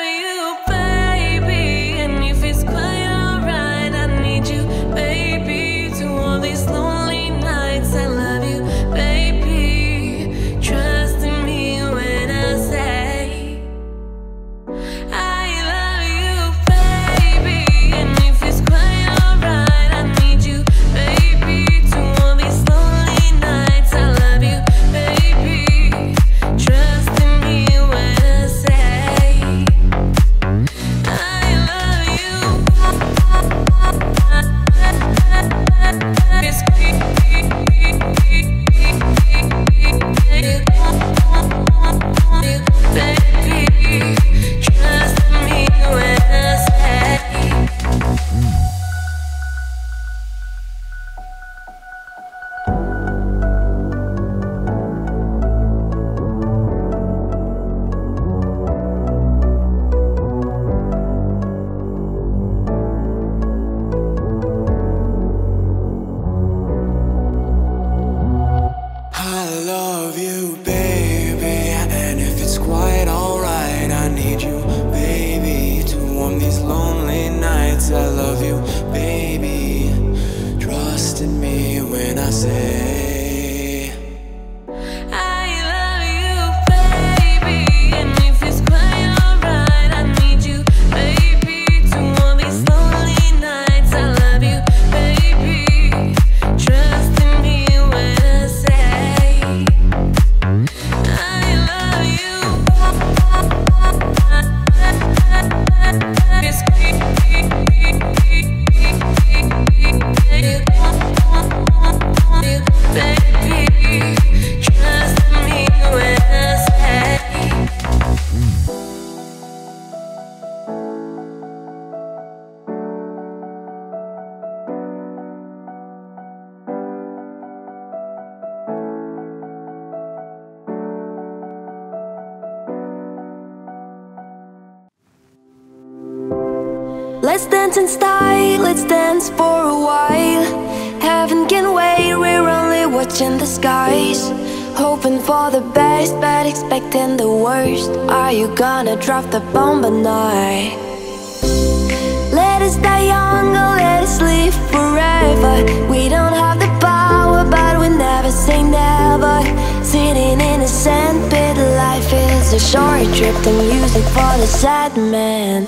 Speaker 5: say
Speaker 2: I love you, baby. And if it's quite alright, I need you, baby. To all these lonely nights, I love you, baby. Trust in me when I say I love you. It's baby, trust in me when I say
Speaker 1: Let's dance in style, let's dance for a while. Heaven can wait, we're only watching the skies. Hoping for the best, but expecting the worst. Are you gonna drop the bomb or not? Let us die young or let us live forever. We don't have the power, but we never say never. Sitting in a sandpit, life is a short trip. The music for the sad man.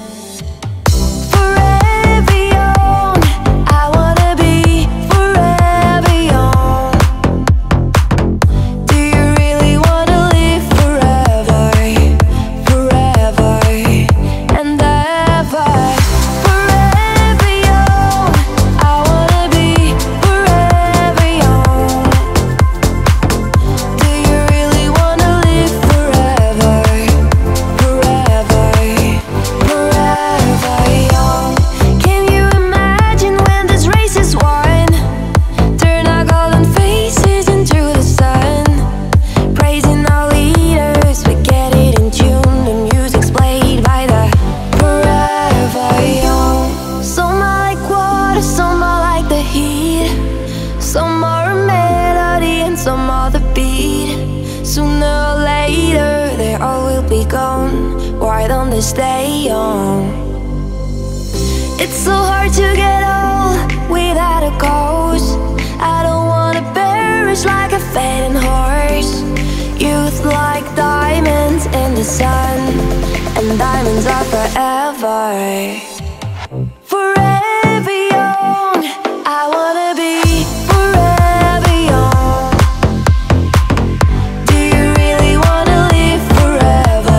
Speaker 1: Stay on. It's so hard to get old without a cause. I don't wanna perish like a fading horse. Youth like diamonds in the sun, and diamonds are forever. Forever young, I wanna be forever young. Do you really wanna live forever?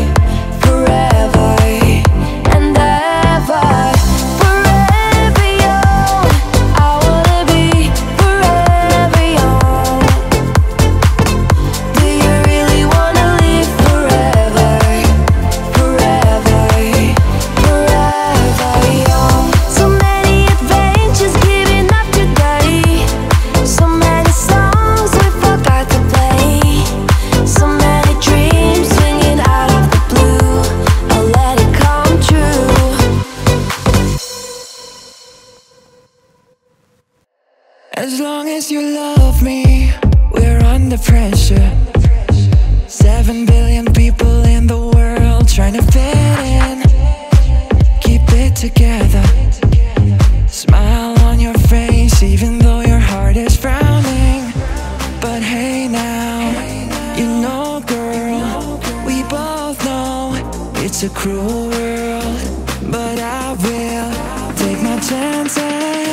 Speaker 5: as long as you love me, we're under pressure. Seven billion people in the world trying to fit in. Keep it together. Smile on your face even though your heart is frowning. But hey now, you know girl, we both know it's a cruel world. But I will take my chances.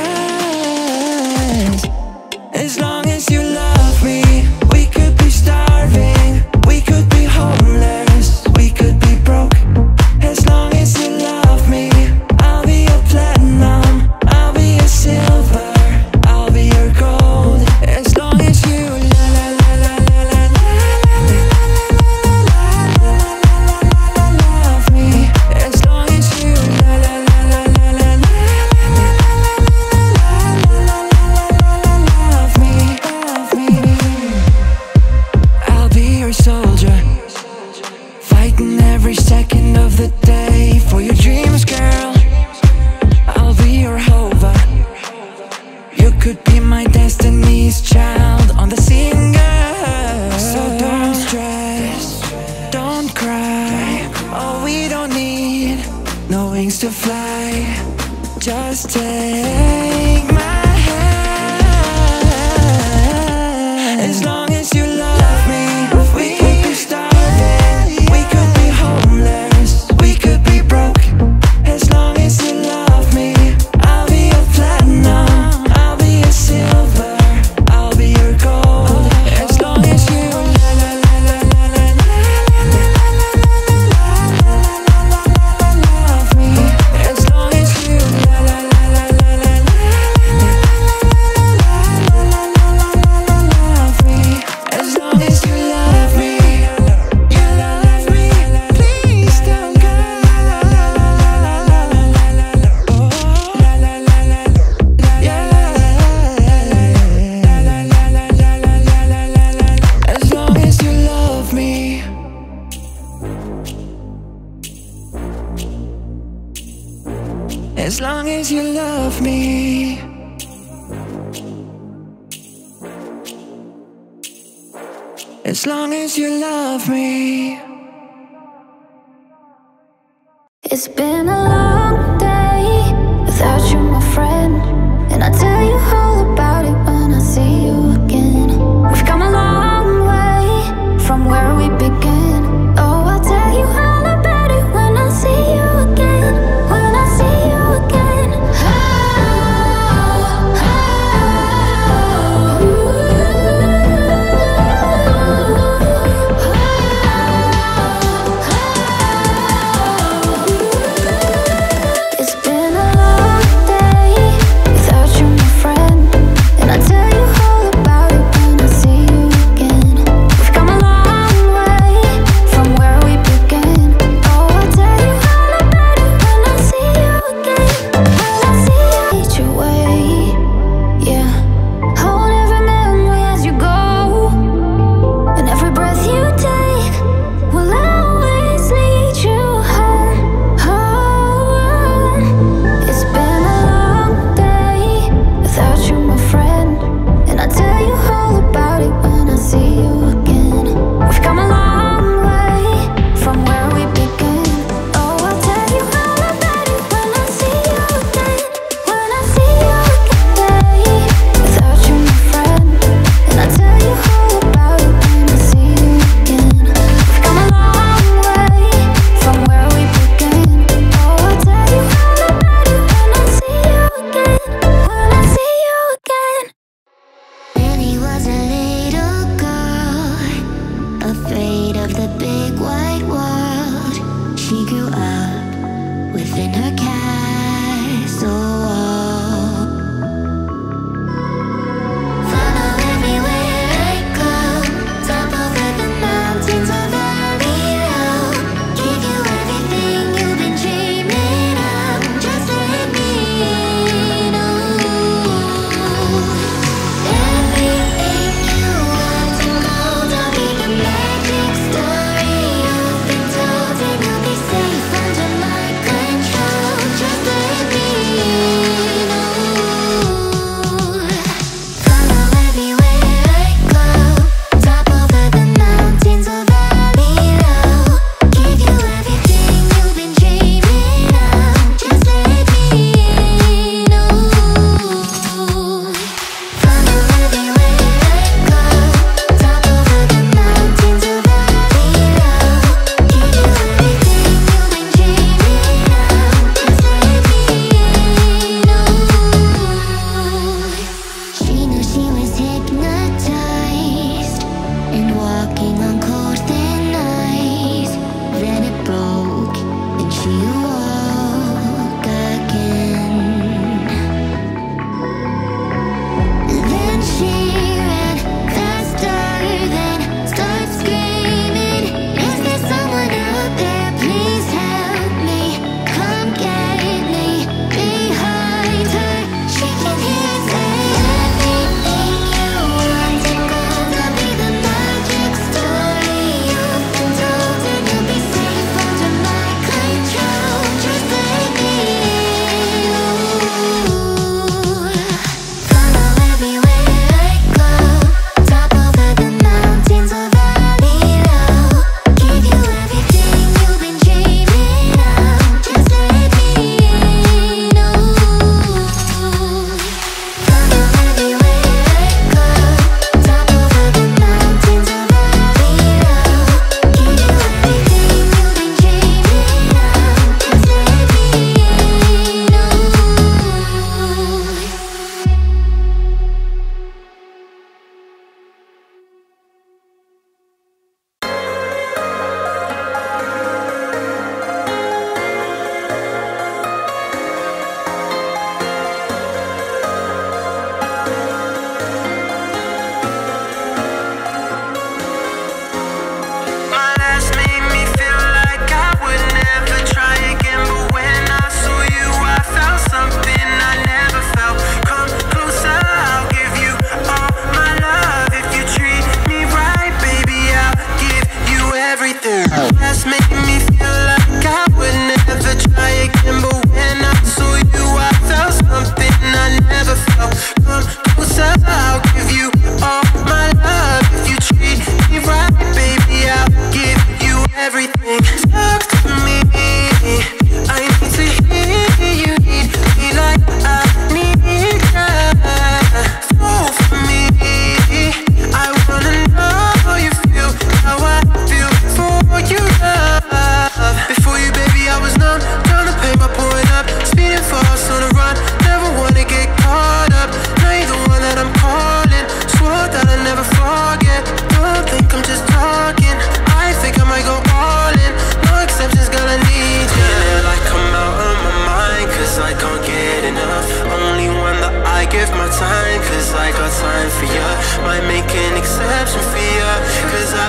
Speaker 5: As long as you love me, we could be starving, we could be homeless, we could be broke. As long as you love me, I'll be your platinum, I'll be your silver, I'll be your gold. As long as you la la la la la la la la love me. As long as you la la la la la la la love me, love me. I'll be your soldier, fighting every second of the day for your dreams, girl. I'll be your hover. You could be my destiny's child on the singer. So don't stress, don't cry. Oh, we don't need no wings to fly. Just take my hand. as you love me. As long as you love me.
Speaker 1: It's been a long day without you, my friend, and I tell you all about it when I see you again. We've come a long way from where we began. Oh, I'll tell you all about it when I see you again. When I see you again. Oh, oh, It's been a long day without you, my friend, and I tell you all about it when I see you again. We've come a long way from where we began. Oh, I'll tell you all about it when I see you again. When I see you, each way, yeah. Hold every memory as you go, and every breath you take will always lead you home, home. It's been a long day without you, my friend, and I tell you all about it when I see you again. We've come a long way from where we began. Oh, I'll tell you all about it when I see you again. When I see you again, without you, my friend, and I tell you all about it when I see you again. We've come a long way from where we began. Oh, I'll tell you all about it when I see you again. When I see you again.
Speaker 6: Really was a little girl, a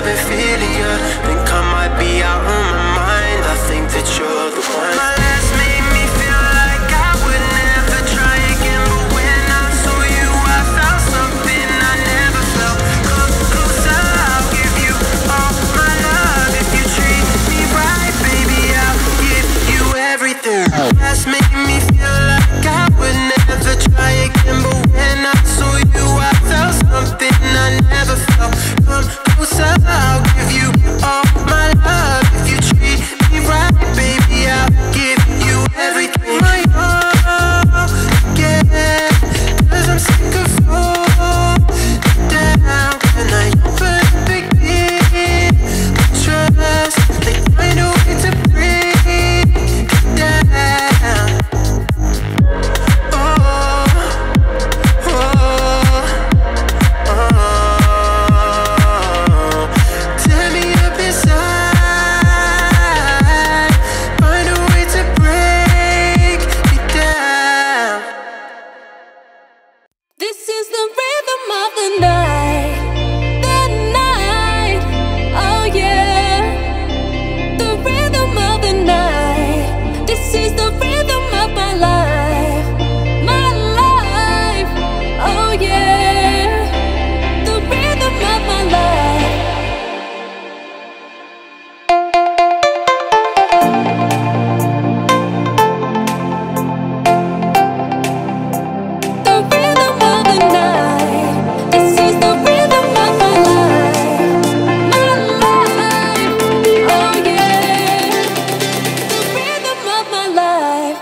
Speaker 3: I've been feeling you. Think I might be out on my mind. I think that you're the one. My last made me feel like I would never try again, but when I saw you, I felt something I never felt. Come closer, I'll give you all my love. If you treat me right, baby, I'll give you everything. Last made me feel like I would never try again, but when I saw you, I felt something I never felt. Come closer, I'll give you all my love. If you treat me right, baby, I'll give you everything. My all again, 'cause I'm sick of falling down. And I put a big deal of trust, they find a way to break it down. Oh, oh, oh. Tear me up inside, find a way to break it down.
Speaker 2: This is the rhythm of the night, the night, oh yeah. The rhythm of the night. This is the rhythm of my life, my life, oh yeah. The rhythm of my life. The rhythm of the night. This is the rhythm of my life, my life, oh yeah. The rhythm of my life.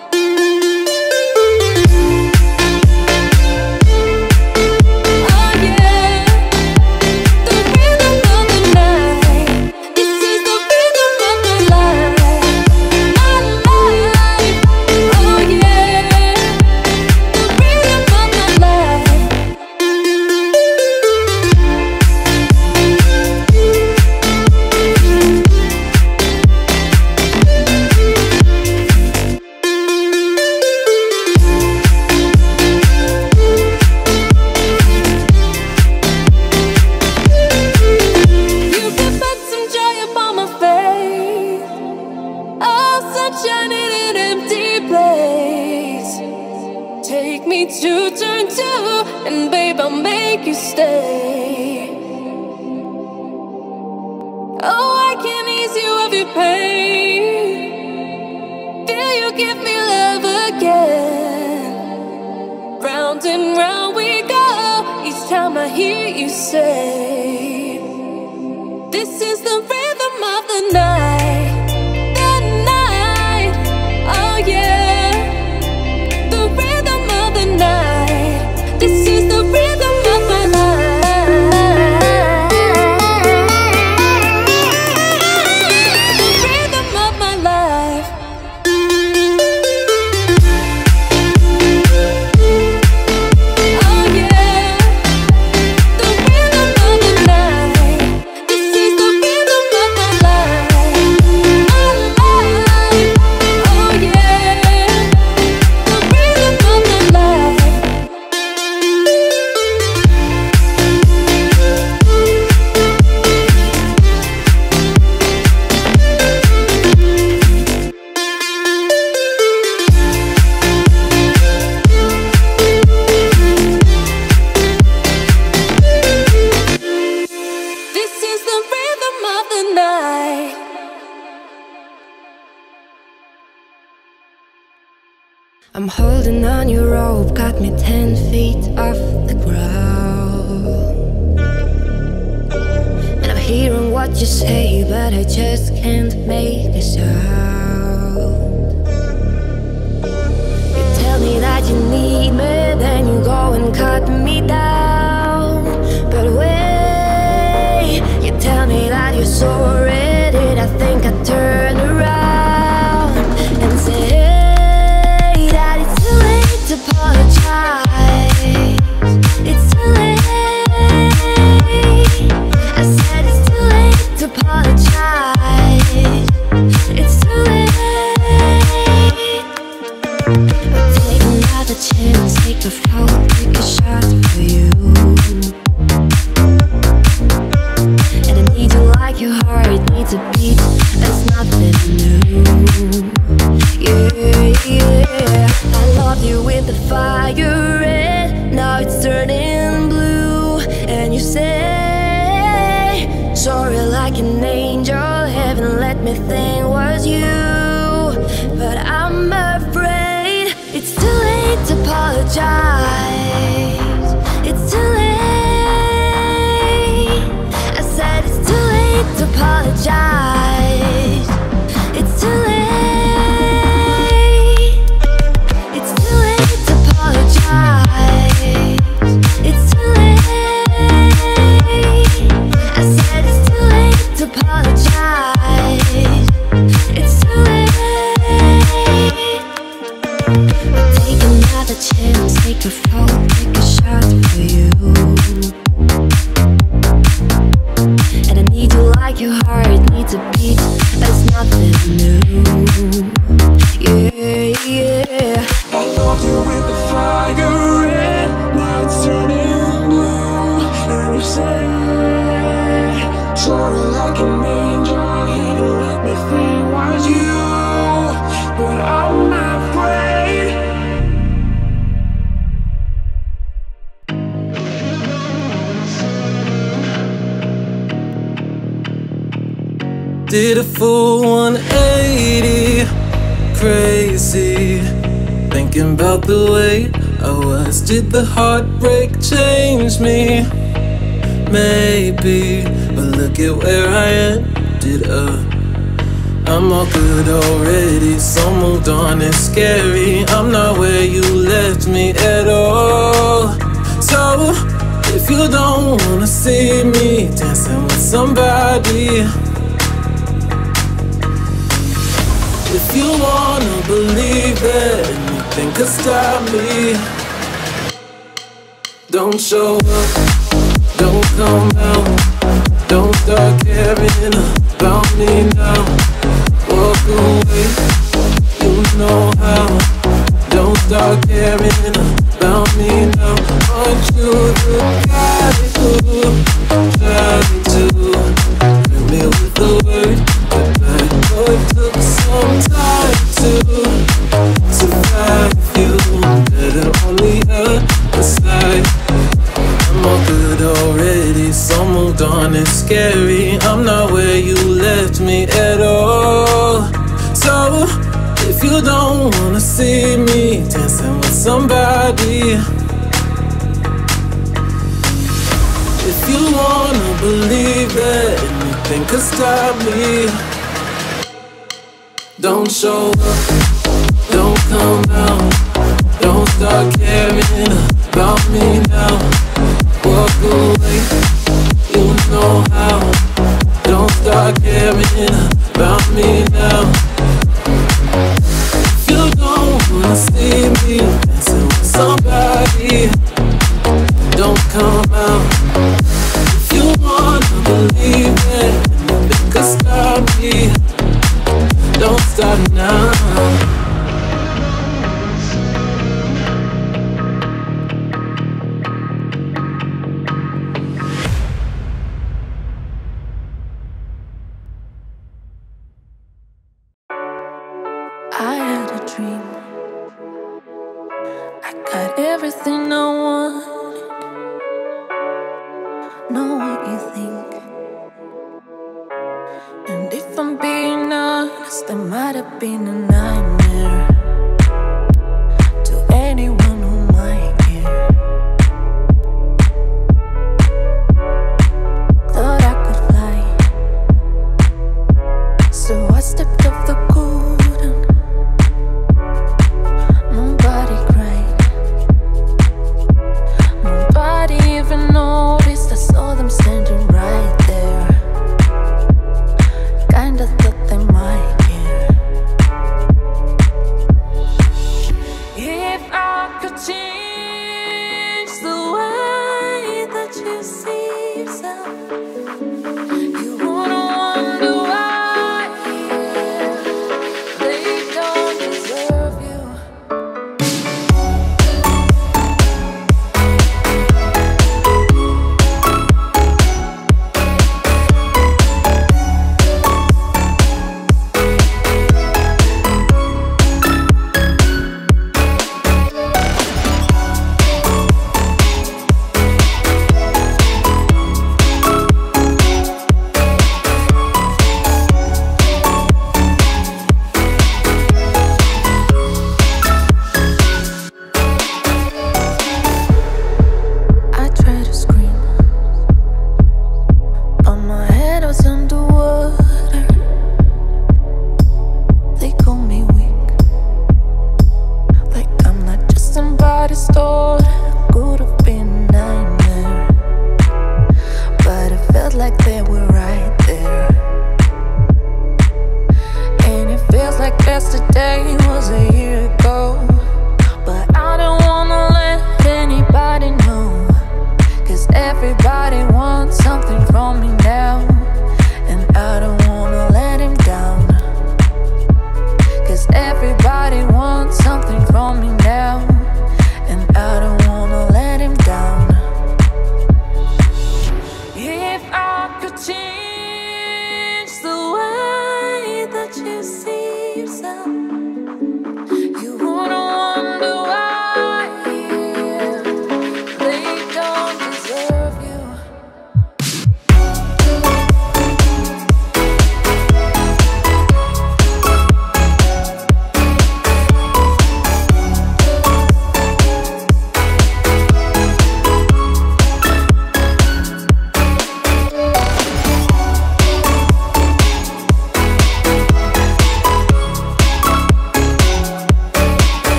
Speaker 2: Oh yeah. The rhythm of the night. This is the rhythm of my life, my life, oh yeah. The rhythm of my life. You can put some joy upon my face. Oh, sunshine in an empty place. Take me to turn two, and babe, I'll make you stay. Oh, I can ease you of your pain. Feel you give me love again. Round and round we go. Each time I hear you say, this is the rhythm of the night, the night, oh yeah. The rhythm of the night. This is the rhythm of my life. The rhythm of my life. Oh yeah. The rhythm of the night. This is the rhythm of my life, my life, oh yeah. The rhythm of my life. This is the rhythm of the night.
Speaker 1: I'm holding on your rope, got me ten feet off the ground. And I'm hearing what you say, but I just can't make a sound. You tell me that you need me, then you go and cut me down. But wait, you tell me that you're sorry, did I think I'd turn around and say that it's too late to apologize. It's too late. I said it's too late to apologize. It's too late. But take another chance, take a fall, take a shot for you. And I needs a beat, there's nothing new. Yeah, yeah. I loved you with the fire red, now it's turning blue. And you say sorry like an angel, heaven let me think was you. But I'm afraid it's too late to apologize. It's too late. I said it's too late to apologize. It's too late. It's too late to apologize. It's too late. I said it's too late to apologize. It's too late. Take another chance, take a fall, take a shot for you. And I need you like your heart needs a beat, there's nothing new. Yeah, yeah.
Speaker 2: I loved you with the fire red, now it's turning blue. And you say sorry like an angel, heaven let me think was you. But I'm afraid
Speaker 6: did a full one eighty, crazy, thinking about the way I was. Did the heartbreak change me? Maybe, but look at where I ended up. I'm all good already, so moved on, it's scary. I'm not where you left me at all. So, if you don't wanna see me dancing with somebody, if you wanna believe that anything could stop me, don't show up, don't come out, don't start caring about me now. Walk away, you know how. Don't start caring about me now. Aren't you the guy who tried to hurt me with the word goodbye? Oh, it took some time to survive you. Better on the other side. I'm all good already, so moved on, it's scary. I'm not where you left me at all. So, if you don't wanna see me dancing with somebody, if you wanna believe that anything could stop me, don't show up, don't come out, don't start caring about me now. Walk away, you know how. Don't start caring about me now. If you don't wanna see me dancing with somebody, don't come out. If you wanna believe that anything could stop me, don't stop now.
Speaker 2: I had a dream. I got everything I wanted. Know what you think. And if I'm being honest, it might have been a nightmare to anyone who might care. Thought I could fly, so I stepped off the golden. Nobody cried, nobody even noticed. I saw them standing right there. Kinda thought they might care.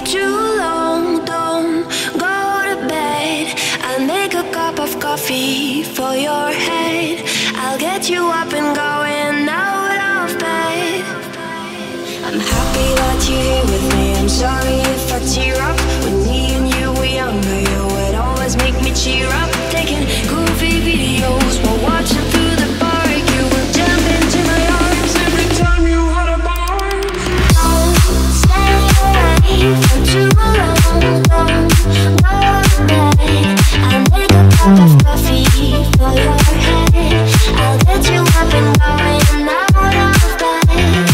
Speaker 1: too long. Don't go to bed. I'll make a cup of coffee for your head. I'll get you up and going out of bed. I'm happy that you're here with me. I'm sorry if I tear up. When me and you were younger, you would always make me cheer up. Taking goofy videos while watching through the park. You would jump into my arms every time you had a bar. Don't stay away for too long. Don't go to bed. I'll make a cup of coffee for your head. I'll get you up and going out of bed.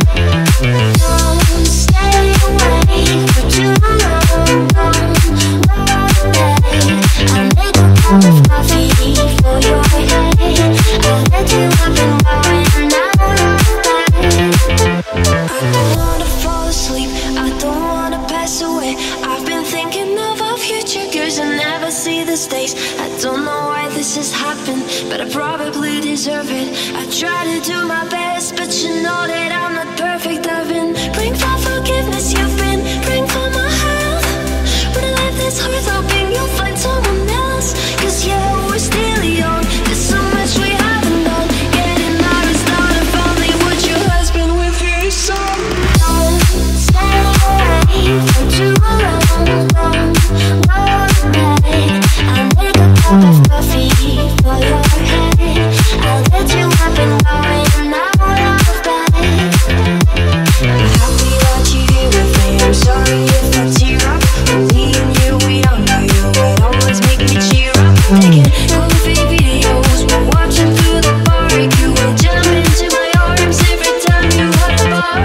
Speaker 1: Don't stay away for too long. Don't go to bed. I'll make a cup of coffee for your head. I'll get you up and going out of bed. I don't wanna fall asleep, I don't wanna pass away. I've been thinking of our future girls and never see the stakes. I don't know why this has happened, but I probably deserve it. I try to do my best, but you know that I'm not perfect. I've been praying for forgiveness, you've been praying for my health. When I life this hard, hoping you'll find someone else. Cause yeah, we're still young, there's so much we haven't done. Getting married, start a family, would your husband with his son? Don't stay away for too long. Don't go to bed. I'll make a cup of coffee for your head. I'll get you up and going out of bed. I'm happy that you're here with me. I'm sorry if I tear up. When me and you were younger, you would always make me cheer up. Taking goofy videos while watching through the park. You will jump into my arms every time you had a bark.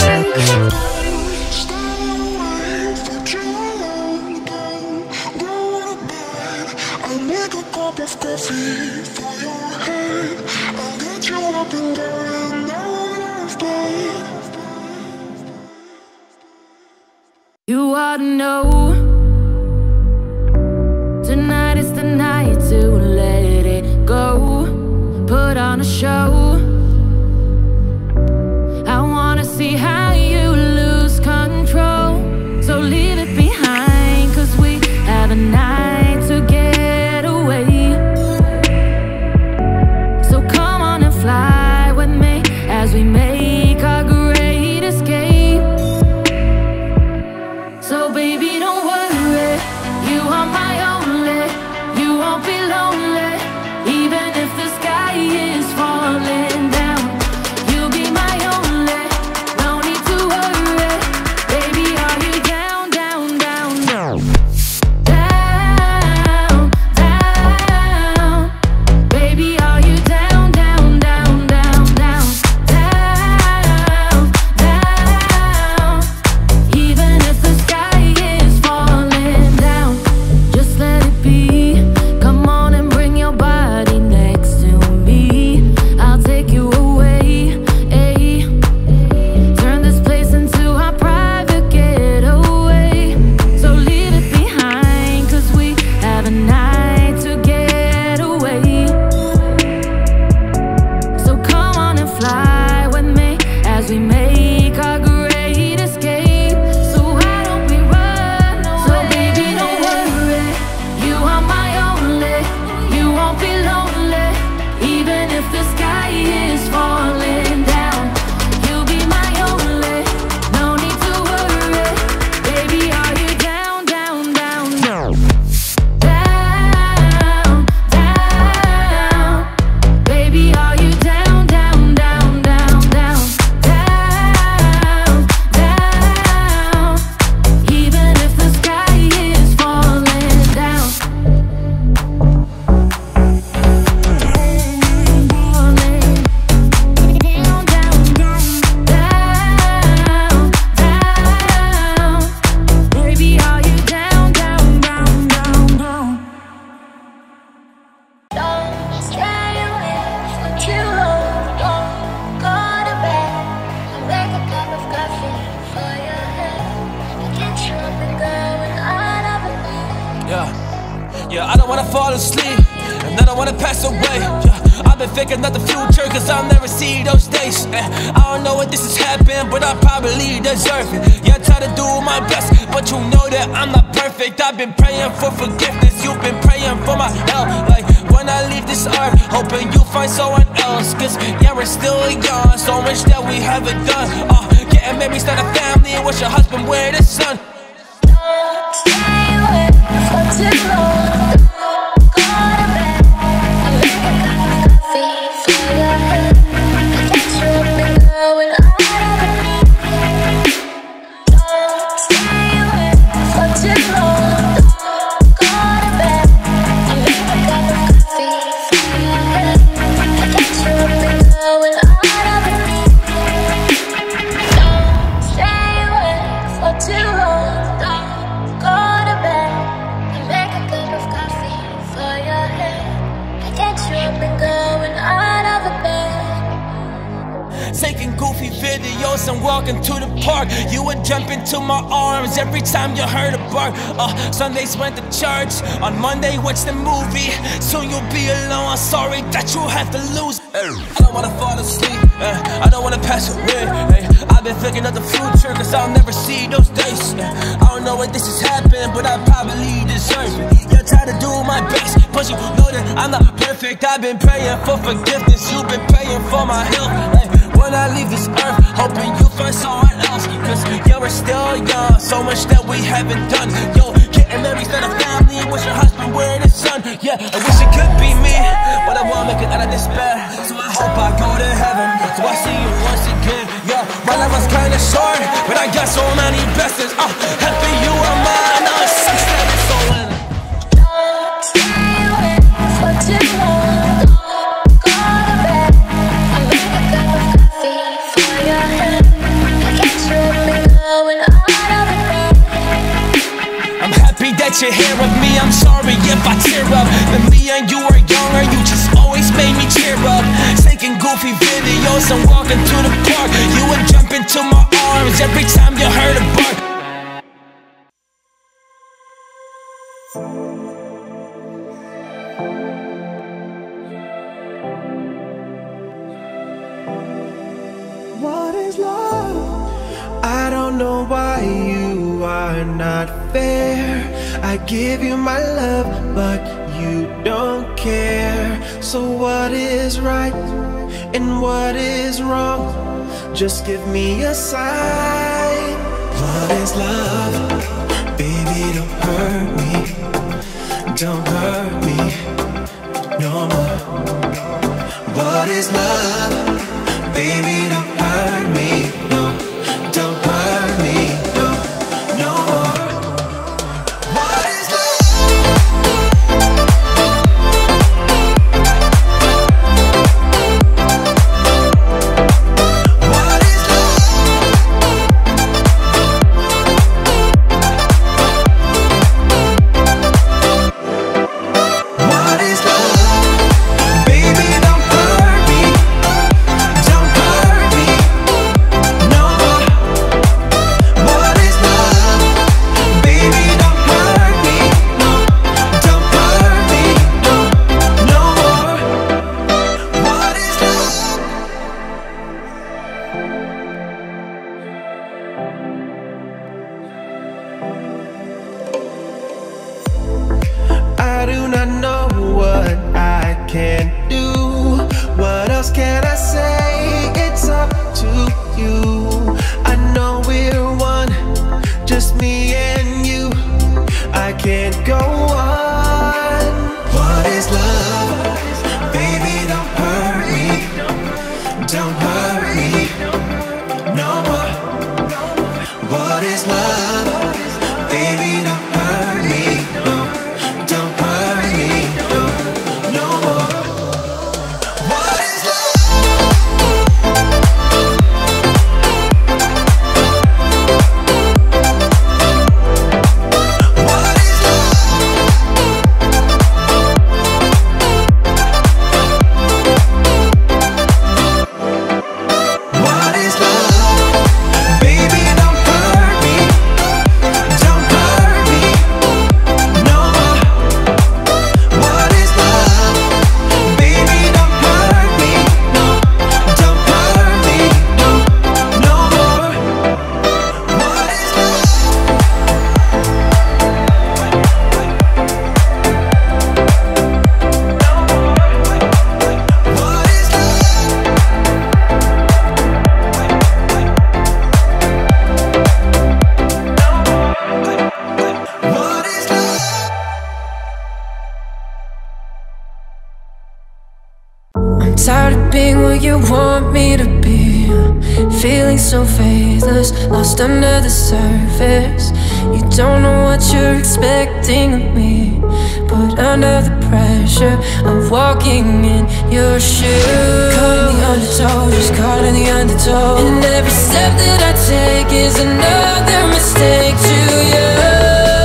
Speaker 1: Stay away for too long. Don't go to bed. I'll make a cup of coffee for your head. I'll get you up and going out of bed.
Speaker 2: You ought to know tonight is the night to let it go. Put on a show. I wanna see how you lose control. So leave it behind, cause we have a night to get away. So come on and fly with me as we make our great escape. So baby, don't worry, you are my only. You won't be lonely, even if the sky is falling down. You'll be my only, no need to worry. Baby, are you down, down, down, down? Down, down. Baby, are you down, down, down, down, down? Down, down. Even if the sky is falling down, just let it be. Come on and bring your body next to me. I'll take you away, ayy. Turn this place into our private getaway. So leave it behind, cause we have a night to get away. So come on and fly with me as we make our great escape. So why don't we run away? So baby, don't worry, you are my only. You won't be lonely, even if the sky is falling down. You'll be my only, no need to worry. Baby, are you down, down, down, down? Down, down. Baby, are you down, down, down, down, down? Down, down. Even if the sky is falling down. Falling down, down, down, down, down. Baby, are you down, down, down, down, down?
Speaker 1: Don't stay away for too long. Don't go to bed. I'll make a cup of coffee for your head. I'll get you up and going out of bed.
Speaker 4: Yeah, yeah, I don't wanna fall asleep, and I don't wanna pass away. Yeah, I I've been thinking of the future, cause I'll never see those days. eh. I don't know what this has happened, but I probably deserve it. Yeah, I try to do my best, but you know that I'm not perfect. I've been praying for forgiveness, you've been praying for my help. Like, when I leave this earth, hoping you find someone else. Cause yeah, we're still young, so much that we haven't done. uh, Getting married, start a family, and watch your husband wear the sun.
Speaker 1: Don't stay away for too long. Go to bed and make a cup of coffee for your head. I get you up and going out of the night. Don't stay away for too long. Go to bed and make a cup of coffee for your head. I get you up and going out of the night. Don't stay away for too long. Don't go to bed and make a cup of coffee for your head. I get you up and going out of the bed.
Speaker 4: Taking goofy videos and walking to the park. You would jump into my arms every time you heard a bark. uh, Sundays went to church, on Monday watch the movie. Soon you'll be alone, sorry that you have to lose. I don't wanna fall asleep, uh, I don't wanna pass away. Hey, I've been thinking of the future, cause I'll never see those days. uh, I don't know when this has happened, but I probably deserve it. Yeah, I try to do my best, but you know that I'm not perfect. I've been praying for forgiveness, you've been praying for my help. Hey, when I leave this earth, hoping you find someone else. Cause yeah, we're still young, so much that we haven't done. Yo, getting married, start a family, wish your husband wear the sun. Yeah, I wish it could be me, but I won't make it out of despair. So I hope I go to heaven, so I see you once again. Yeah, my life was kinda short, but I got so many blessings. uh, Happy you are mine, uh, six, seven, so in.
Speaker 1: Don't stay away for too long. Go to bed and make a cup of coffee for your head. I get you up and going out of the bed.
Speaker 4: I'm happy that you're here with me, I'm sorry if I tear up. When me and you were younger, you just always made me cheer up. Taking goofy videos and walking to the park. You would jump into my arms every time you heard a bark.
Speaker 3: What is love? I don't know why you are not fair. I give you my love, but you don't care. So what is right and what is wrong? Just give me a sign. What is love? Baby, don't hurt me. Don't hurt me no more. What is love? Baby, don't hurt me. No, don't hurt me. No, no more. What is I do not know what I can do. What else can I say? It's up to you. I know we're one, just me and you. I can't go on. What is love? Baby, don't hurt me. Don't hurt me no more. What is love? Baby, don't hurt me. No, don't hurt me. No, no more. What is love?
Speaker 5: want me to be? Feeling so faithless, lost under the surface. You don't know what you're expecting of me, but under the pressure of walking in your shoes, caught in the undertow, just caught in the undertow. And every step that I take is another mistake to you.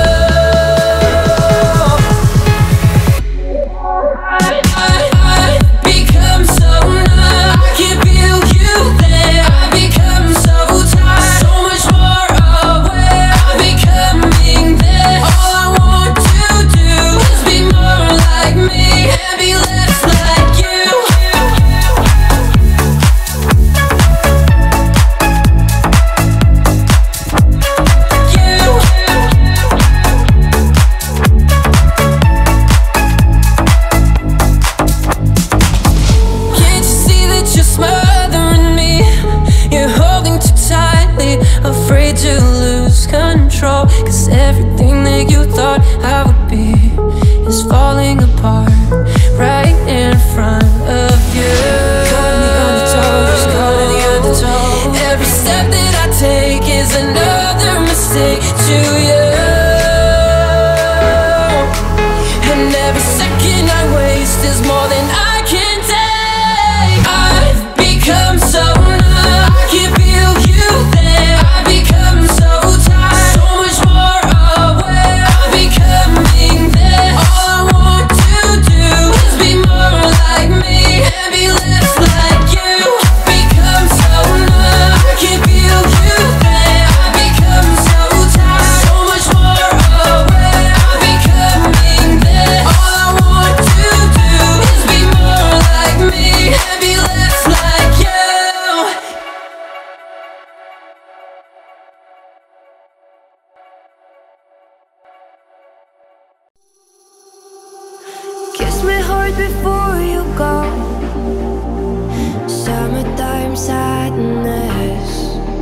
Speaker 1: Before you go, summertime sadness.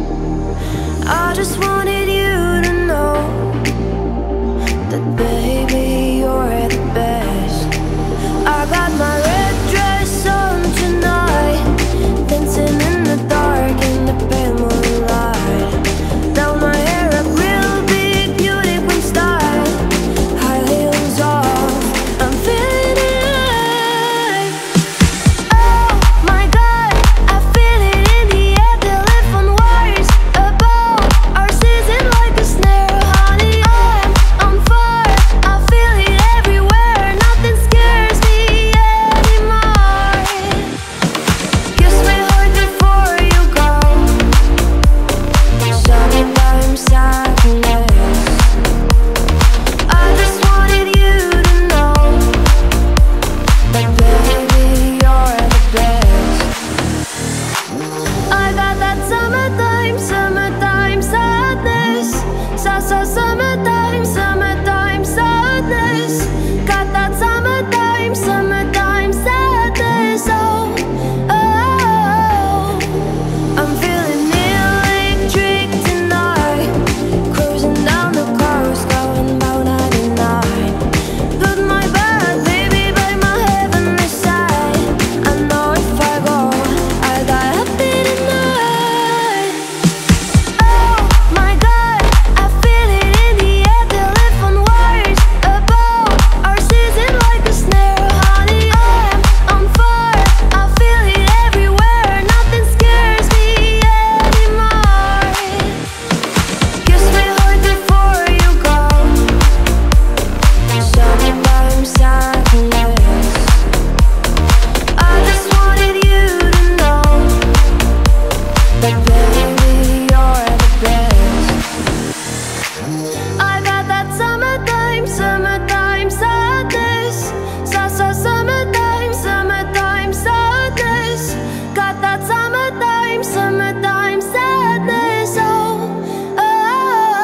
Speaker 1: I just wanted you to know that, baby, you're the best. I got my red dress on tonight, dancing in the dark in the pale moonlight. Down my hair a real big beauty queen style, high heels off, I'm feeling it.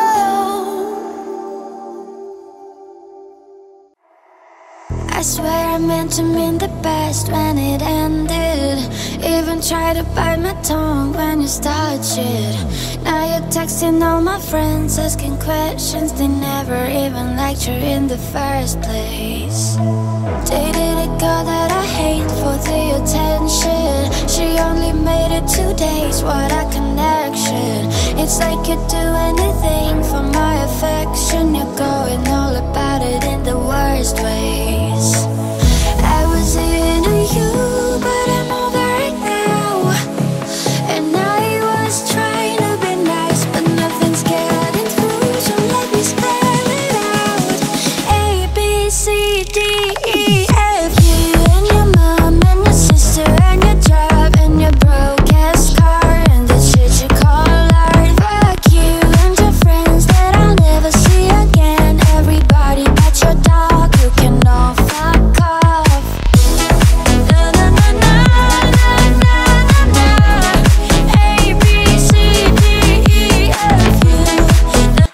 Speaker 1: I swear I meant to mean the best when it ended. Even tried to bite my tongue when you started shit. Now you're texting all my friends, asking questions they never even liked you in the first place. Dated a girl that I hate for the attention. She only made it two days, what a connection. It's like you'd do anything for my affection. You're going all about it in the worst ways. I was into you, but I'm over it now. And I was trying to be nice, but nothing's getting through, so let me spell it out. A, B, C, D, E, F. You and your mom and your sister and your job and your broke ass car and the shit you call art. Fuck you and your friends that I'll never see again. Everybody but your dog, you can all fuck off. Na na na na na na na na. A, B, C, D, E, F. You.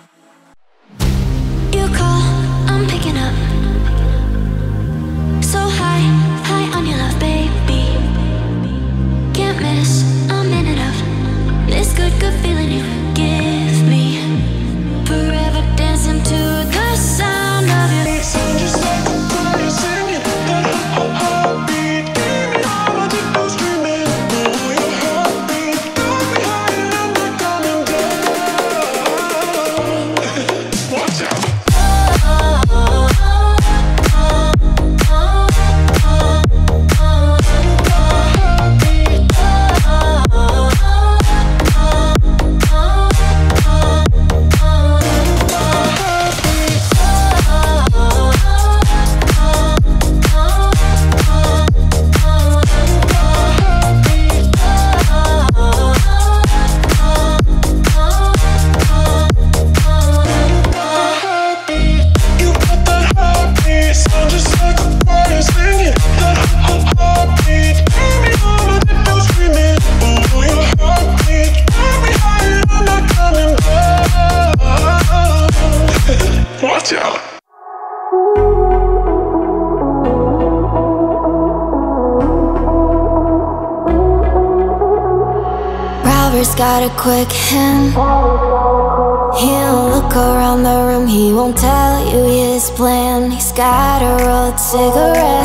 Speaker 1: You call, I'm picking up. So high, high on your love, baby. Can't miss a minute of this good, good feeling you give me. Forever dancing to the sound of your
Speaker 6: Watch out.
Speaker 1: Robert's got a quick hand. He'll look around the room, he won't tell you his plan. He's got a rolled cigarette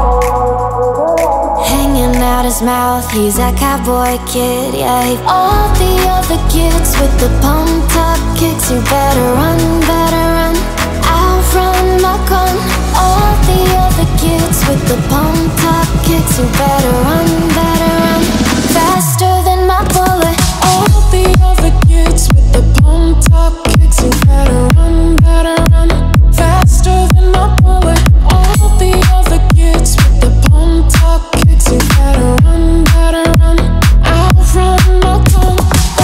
Speaker 1: hanging out his mouth, he's that cowboy kid, yeah. All the other kids with the pumped up kicks, you better run, better run. I'll run my gun. All the other kids with the pumped up kicks, you better run, better run. Faster than my bullet.
Speaker 2: All the other kids with the pumped up kicks, you better run, better run. Faster than my bullet. All the other kids with the pumped up kicks, you better run, better run. I'll run my gun.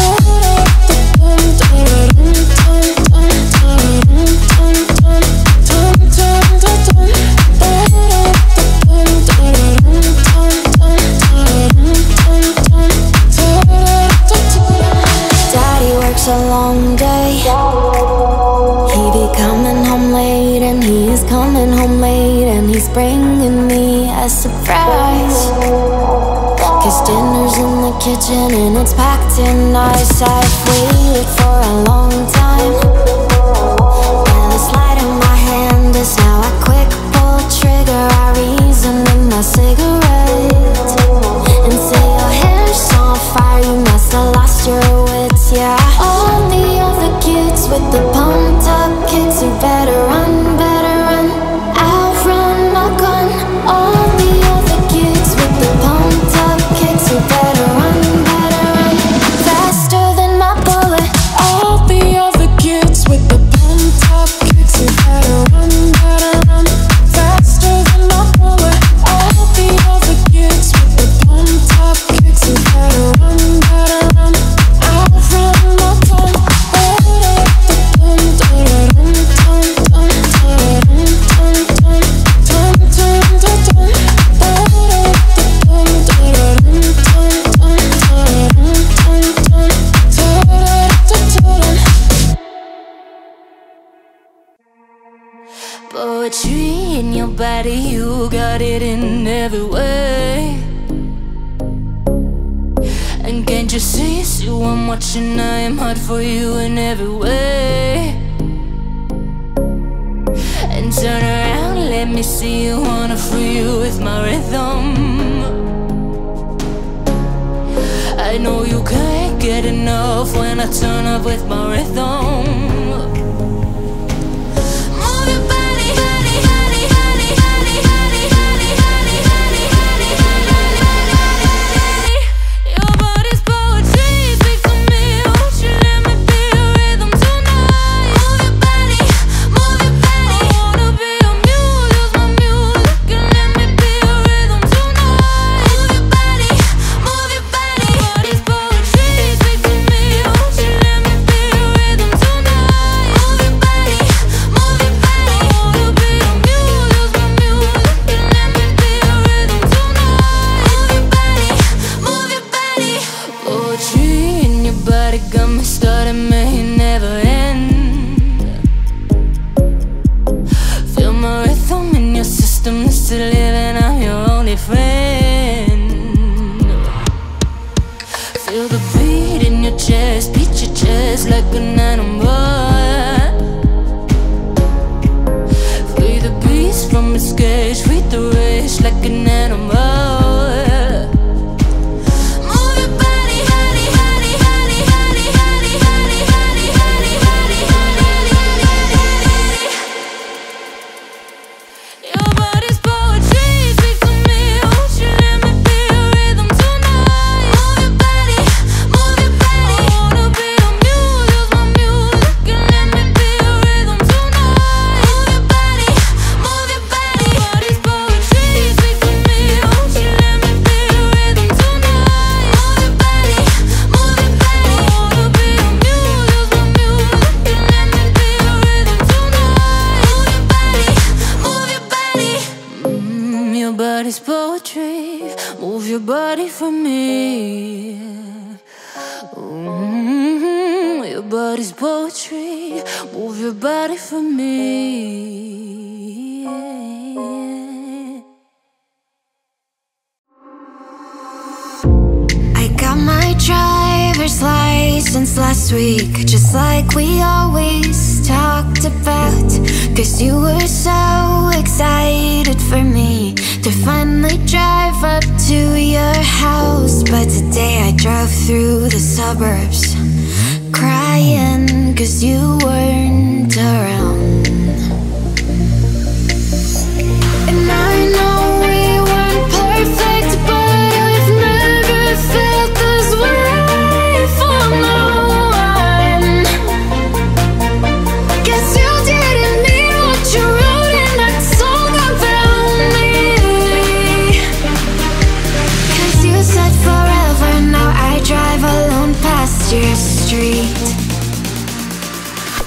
Speaker 1: Daddy works a long day. He be coming home late, and he is coming home late, and he's bringing me a surprise. Cause dinner's in the kitchen and it's packed in nice. I've waited for a long time, and the slide in my hand is now a quick pull trigger. I reason in my cigarette and say your hair's on fire, you must have lost your wits, yeah. All the other kids with the pumped up kicks, you better run, better run. I'll run my gun. All the other kids with the pumped up kicks, you better run, better run. Faster than my bullet.
Speaker 2: All the other kids with the pumped up kicks, you better run, better run. Faster than my bullet. All the other kids with the pumped up kicks.
Speaker 1: body, you got it in every way. And can't you see, see I'm watching, I am hot for you in every way. And turn around, let me see you, wanna free you with my rhythm. I know you can't get enough when I turn up with my rhythm. Move your body, body, body, body, body, body, body, body, body, body, body. Your body's poetry, speak to me. Won't you let me be your rhythm tonight? Move your body, move your body. I wanna be your muse, use my music and let me be your rhythm tonight. Move your body, move your body. Your body's poetry, speak to me. Won't you let me be your rhythm tonight? Move your body, move your body. I wanna be your muse, use my music and let me be your rhythm tonight. Move your body, move your body. Poetry in your body got me started, may never end. Feel my rhythm in your system, this is living, I'm your only friend. Feel the beat in your chest, beat your chest like an animal. Free the beast from its cage, free the rage like an animal. Move your body, body, body, body, body, body, body, body, body, body, body. Your body's poetry, speak to me. Won't you let me be your rhythm tonight? Move your body, move your body. I wanna be your muse, use my music and let me be your rhythm tonight. Move your body, move your body. Your body's poetry, speak to me. Won't you let me be your rhythm tonight? Move your body, move your body. I wanna be your muse, use my music and let me be your rhythm tonight. Move your body, move your body. Mm, your body's poetry. Move your body for me. Mm, your body's poetry. Move your body for me. I got my driver's license last week, just like we always talked about. Cause you were so excited for me to finally drive up to your house. But today I drove through the suburbs crying cause you weren't around. And I know we weren't perfect, but I've never felt this way for no one. Guess you didn't mean what you wrote in that song about me. Cause you said forever, now I drive alone past your street.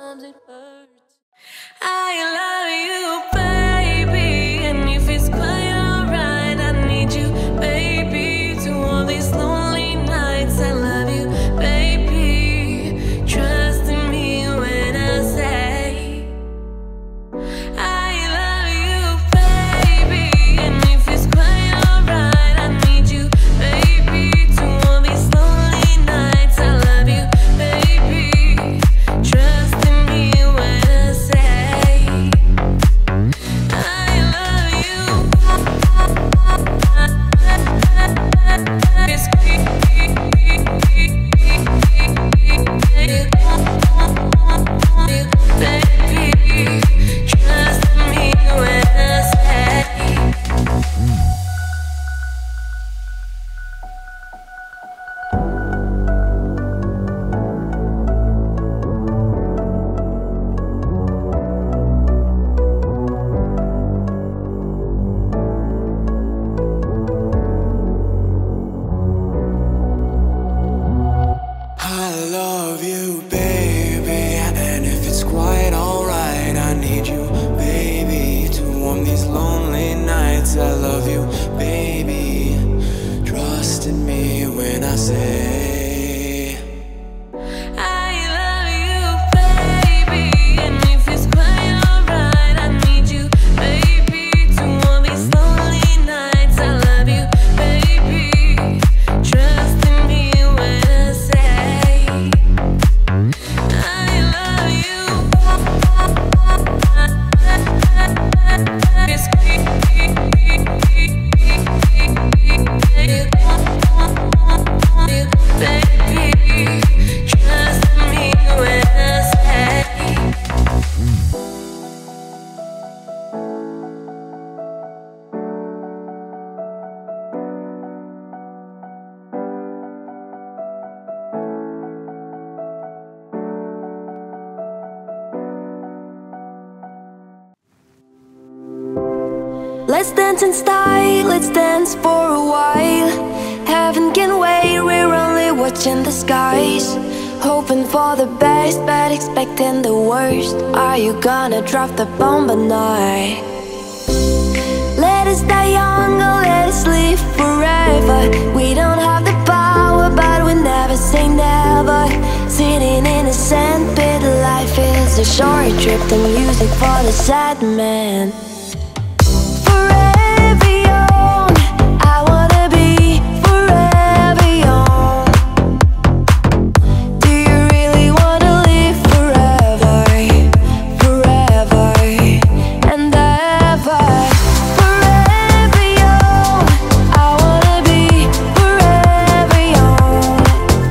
Speaker 2: sometimes it hurts. I love you, baby, and if it's quite alright, I need you, baby, to all these lonely nights. I love you, baby, trust in me when I say I love you, baby, and if it's quite alright, I need you, baby, to all these lonely nights. I love you, baby, trust in me when I say I love you. It's baby, trust in me when I say
Speaker 5: I love you, baby, and if it's quite alright, I need you, baby, to warm these lonely nights. I love you, baby, trust in me when I say
Speaker 2: I love you, baby, and if it's quite alright, I need you, baby, to all these lonely nights. I love you, baby, trust in me when I say I love you. It's baby, trust in me when I say
Speaker 1: Let's dance in style, let's dance for a while. Heaven can wait, we're only watching the skies. Hoping for the best, but expecting the worst. Are you gonna drop the bomb or not? Let us die young or let us live forever. We don't have the power, but we never say never. Sitting in the sand pit, life is a short trip. The music for the sad man. Forever young, I wanna be forever young. Do you really wanna live forever, forever and ever? Forever young, I wanna be forever young.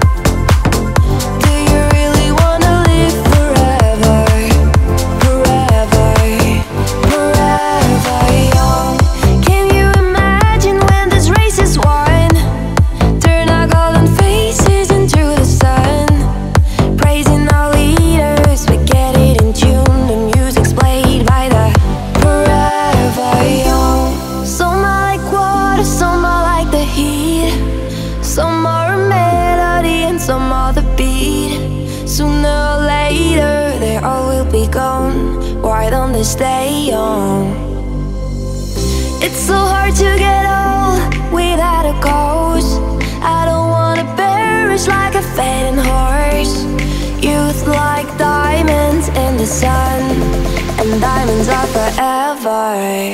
Speaker 1: Do you really wanna live forever, forever, forever young? Can you imagine when this race is won? Turn our golden faces into the sun. Praising our leaders, we get it in tune. The music's played by the forever young. Some are like water, some are like the heat. Some are a melody and some are the beat. Sooner or later, they all will be gone. Why don't they stay young? It's so hard to get old without a cause. I don't wanna perish like a fading horse. Youth like diamonds in the sun, and diamonds are forever.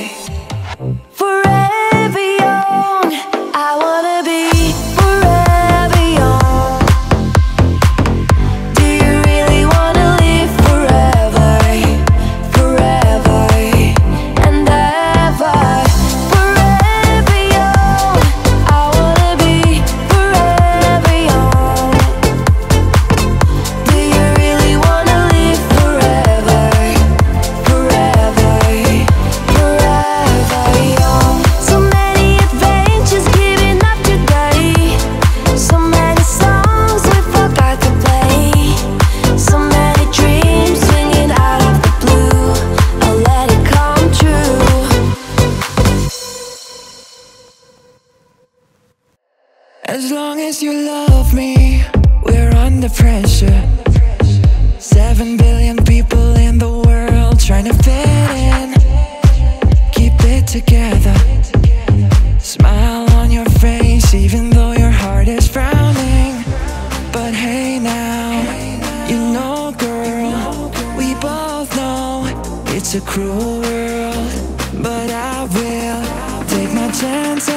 Speaker 1: Forever young, I wanna be forever young. Do you really wanna live forever, forever and ever? Forever young, I wanna be forever young. Do you really wanna live forever, forever, forever young? So many adventures giving up today. So many songs we forgot to play. So many dreams swinging out of the blue. I'll let it come true.
Speaker 5: as long as you love me, we're under pressure. Seven billion people in the world trying to fit in. Keep it together. Smile on your face even though your heart is frowning. But hey now, you know girl, we both know it's a cruel world. But I will take my chances.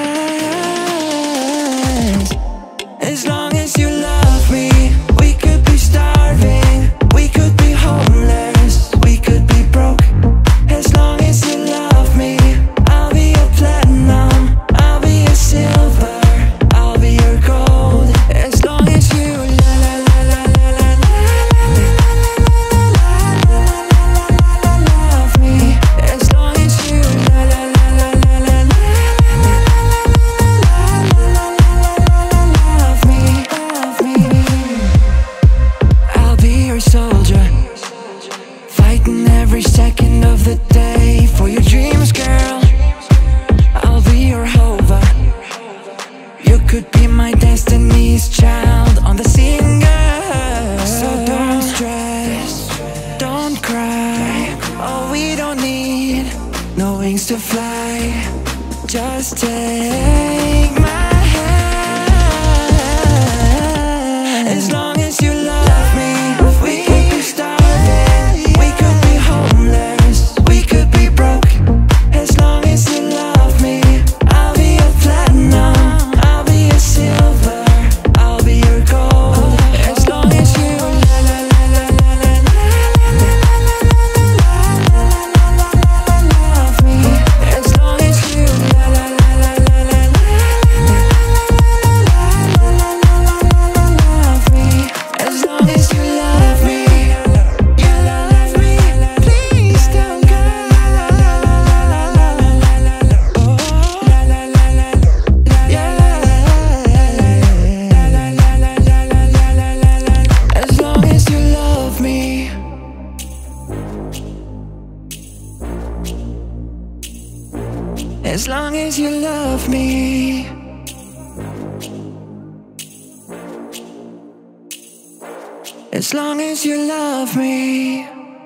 Speaker 5: As long as you love me, we could be starving, we could be homeless, we could be broke. As long as you love me, I'll be your platinum, I'll be your silver, I'll be your gold. As long as you la la la la la la la love me. As long as you la la la la la la love me, love me. I'll be your soldier, fighting every second of the day for your dreams, girl. I'll be your hover. You could be my destiny's child on the scene, girl. So don't stress, don't cry. Oh, we don't need no wings to fly. Just take my hand. As long as you love me, we could be starving, we could be homeless, we could be broke. As long as you love me, I'll be your platinum, I'll be your silver, I'll be your gold. As long as you la la la la la la love me. As long as you la la la la la la love me. As long as you love me, you love me. Please don't go. Oh, la la la la, yeah. As long as you love me. As long as you love me. As long as you love me.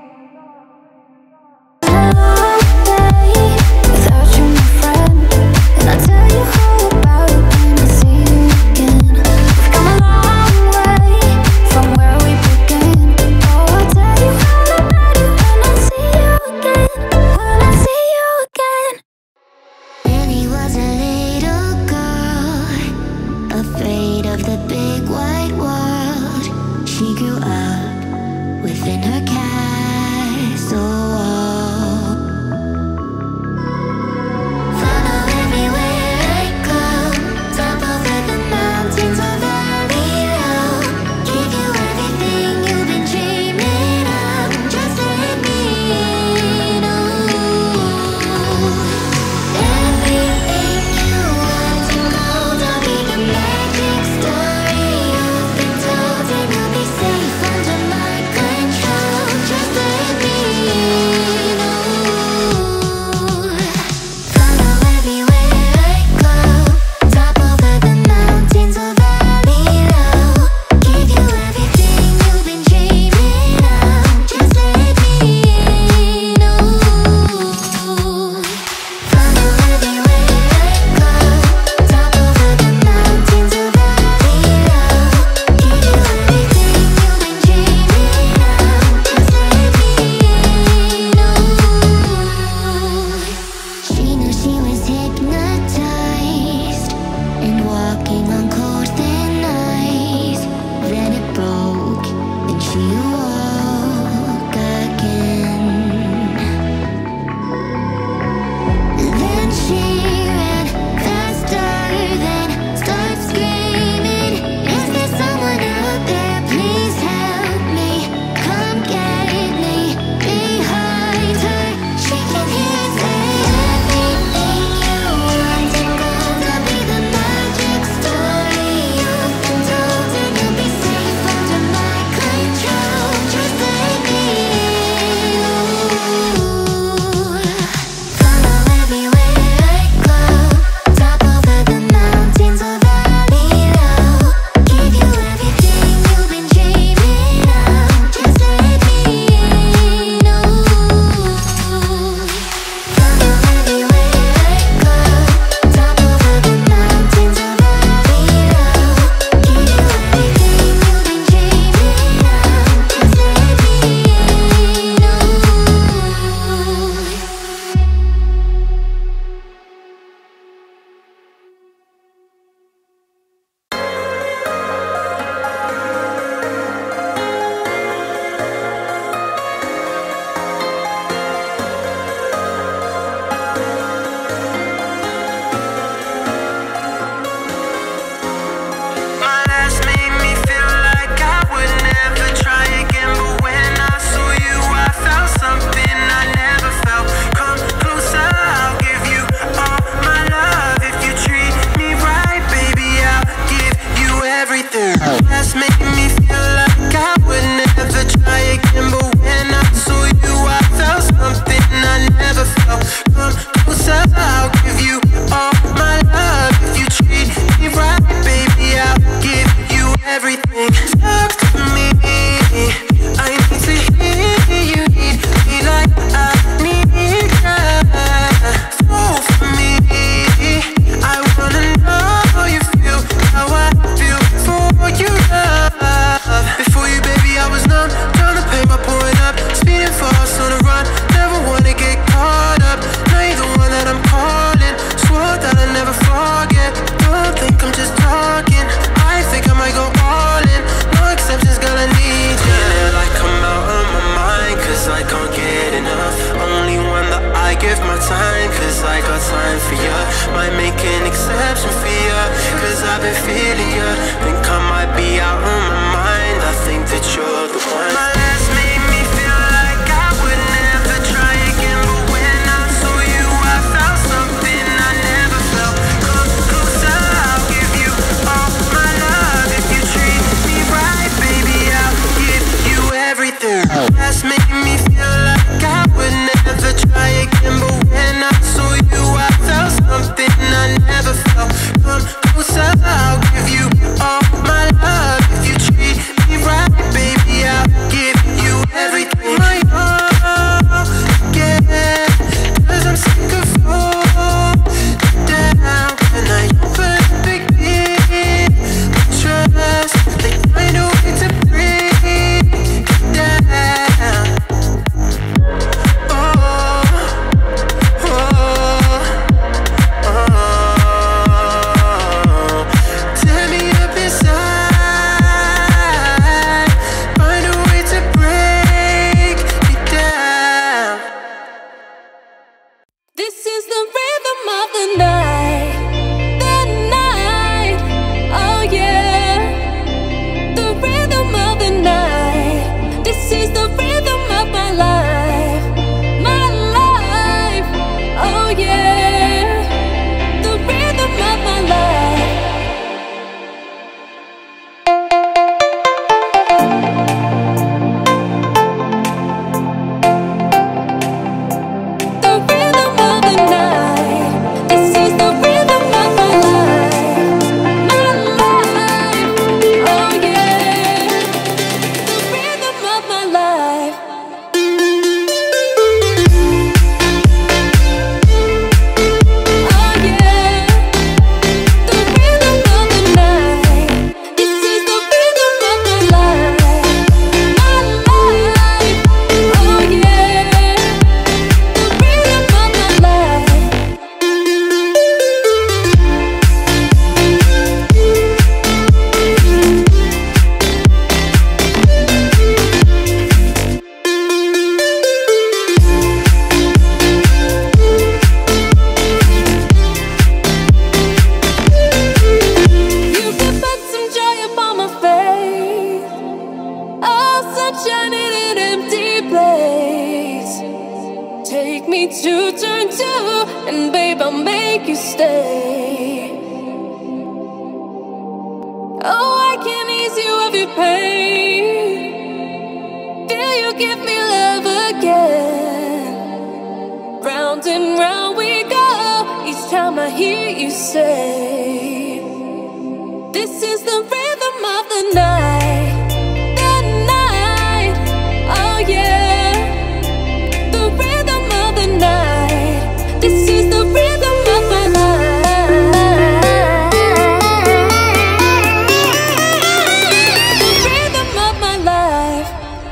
Speaker 1: Without you, my friend, and I'll tell you all about it when I see you again. We've come a long way from where we began. Oh, I'll tell you all about it when I see you again. When I see you again. Annie was a little girl, afraid of the big white world. She grew up within her castle.
Speaker 3: give my time, cause I got time for ya. Might make an exception for ya, cause I've been feeling ya. Think I might be out on my mind, I think that you're the one. My last made me feel like I would never try again, but when I saw you I felt something I never felt. Come closer, I'll give you all my love. If you treat me right, baby, I'll give you everything. Last made me feel like I would never try again, but when I saw you I felt something I never felt. Come closer, I'll give you all my love. If you treat me right, baby, I'll give you everything. My all again, cause I'm sick of falling down. And I put a big deal of trust, they find a way to break it down. Oh, oh, oh. Tear me up inside, find a way to break me down.
Speaker 2: This is the rhythm of the night, the night, oh yeah. The rhythm of the night, this is the rhythm of my life, my life, oh yeah. The rhythm of my life. The rhythm of the night, this is the rhythm of my life, my life, oh yeah. The rhythm of my life. Oh yeah. The rhythm of the night, this is the rhythm of my life, my life, oh yeah. The rhythm of my life. You can put some joy upon my face. Oh, sunshine in an empty place. Take me to turn two, and babe, I'll make you stay. Oh, I can ease you of your pain. Feel you give me love again. Round and round we go, each time I hear you say, this is the rhythm of the night, the night, oh yeah. The rhythm of the night, this is the rhythm of my life. The rhythm of my life.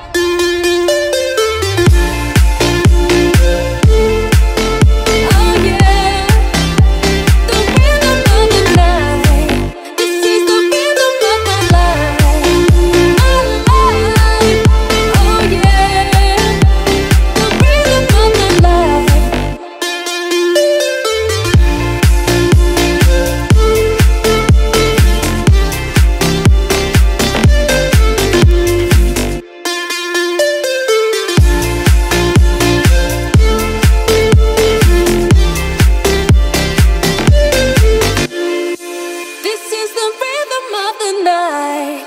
Speaker 2: Oh yeah. The rhythm of the night, this is the rhythm of my life, my life, oh yeah. The rhythm of my life. This is the rhythm of the night.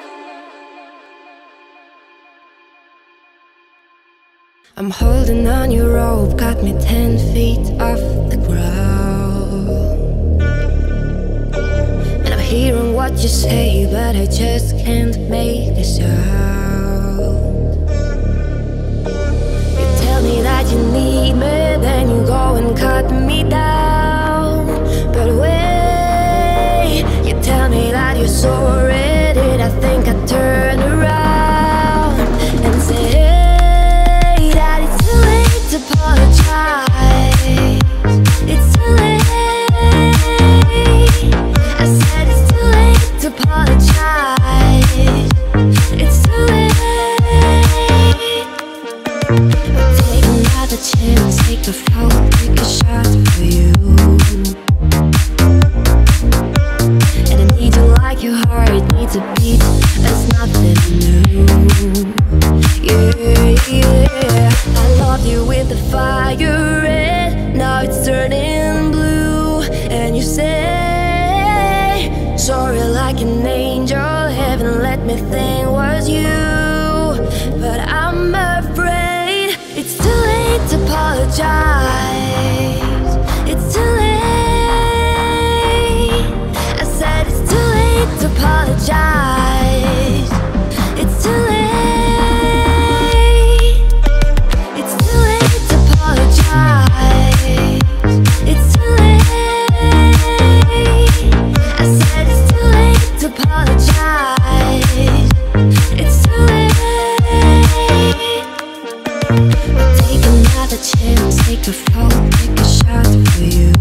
Speaker 1: I'm holding on your rope, got me ten feet off the ground. And I'm hearing what you say, but I just can't make a sound. You tell me that you need me, then you go and cut me down. But wait, you tell me that you're sorry, did I think I'd turn around and say that it's too late to apologize? It's too late. I said it's too late to apologize. It's too late. Take another chance, take a fall. needs a beat, it's nothing new. Yeah, yeah. I love you with the fire red, now it's turning blue. And you say sorry like an angel, heaven let me think was you. But I'm afraid it's too late to apologize. It's too late. I said it's too late to apologize. It's too late. It's too late to apologize. It's too late. I said it's too late to apologize. It's too late. Take another chance, take a fall, take a shot for you.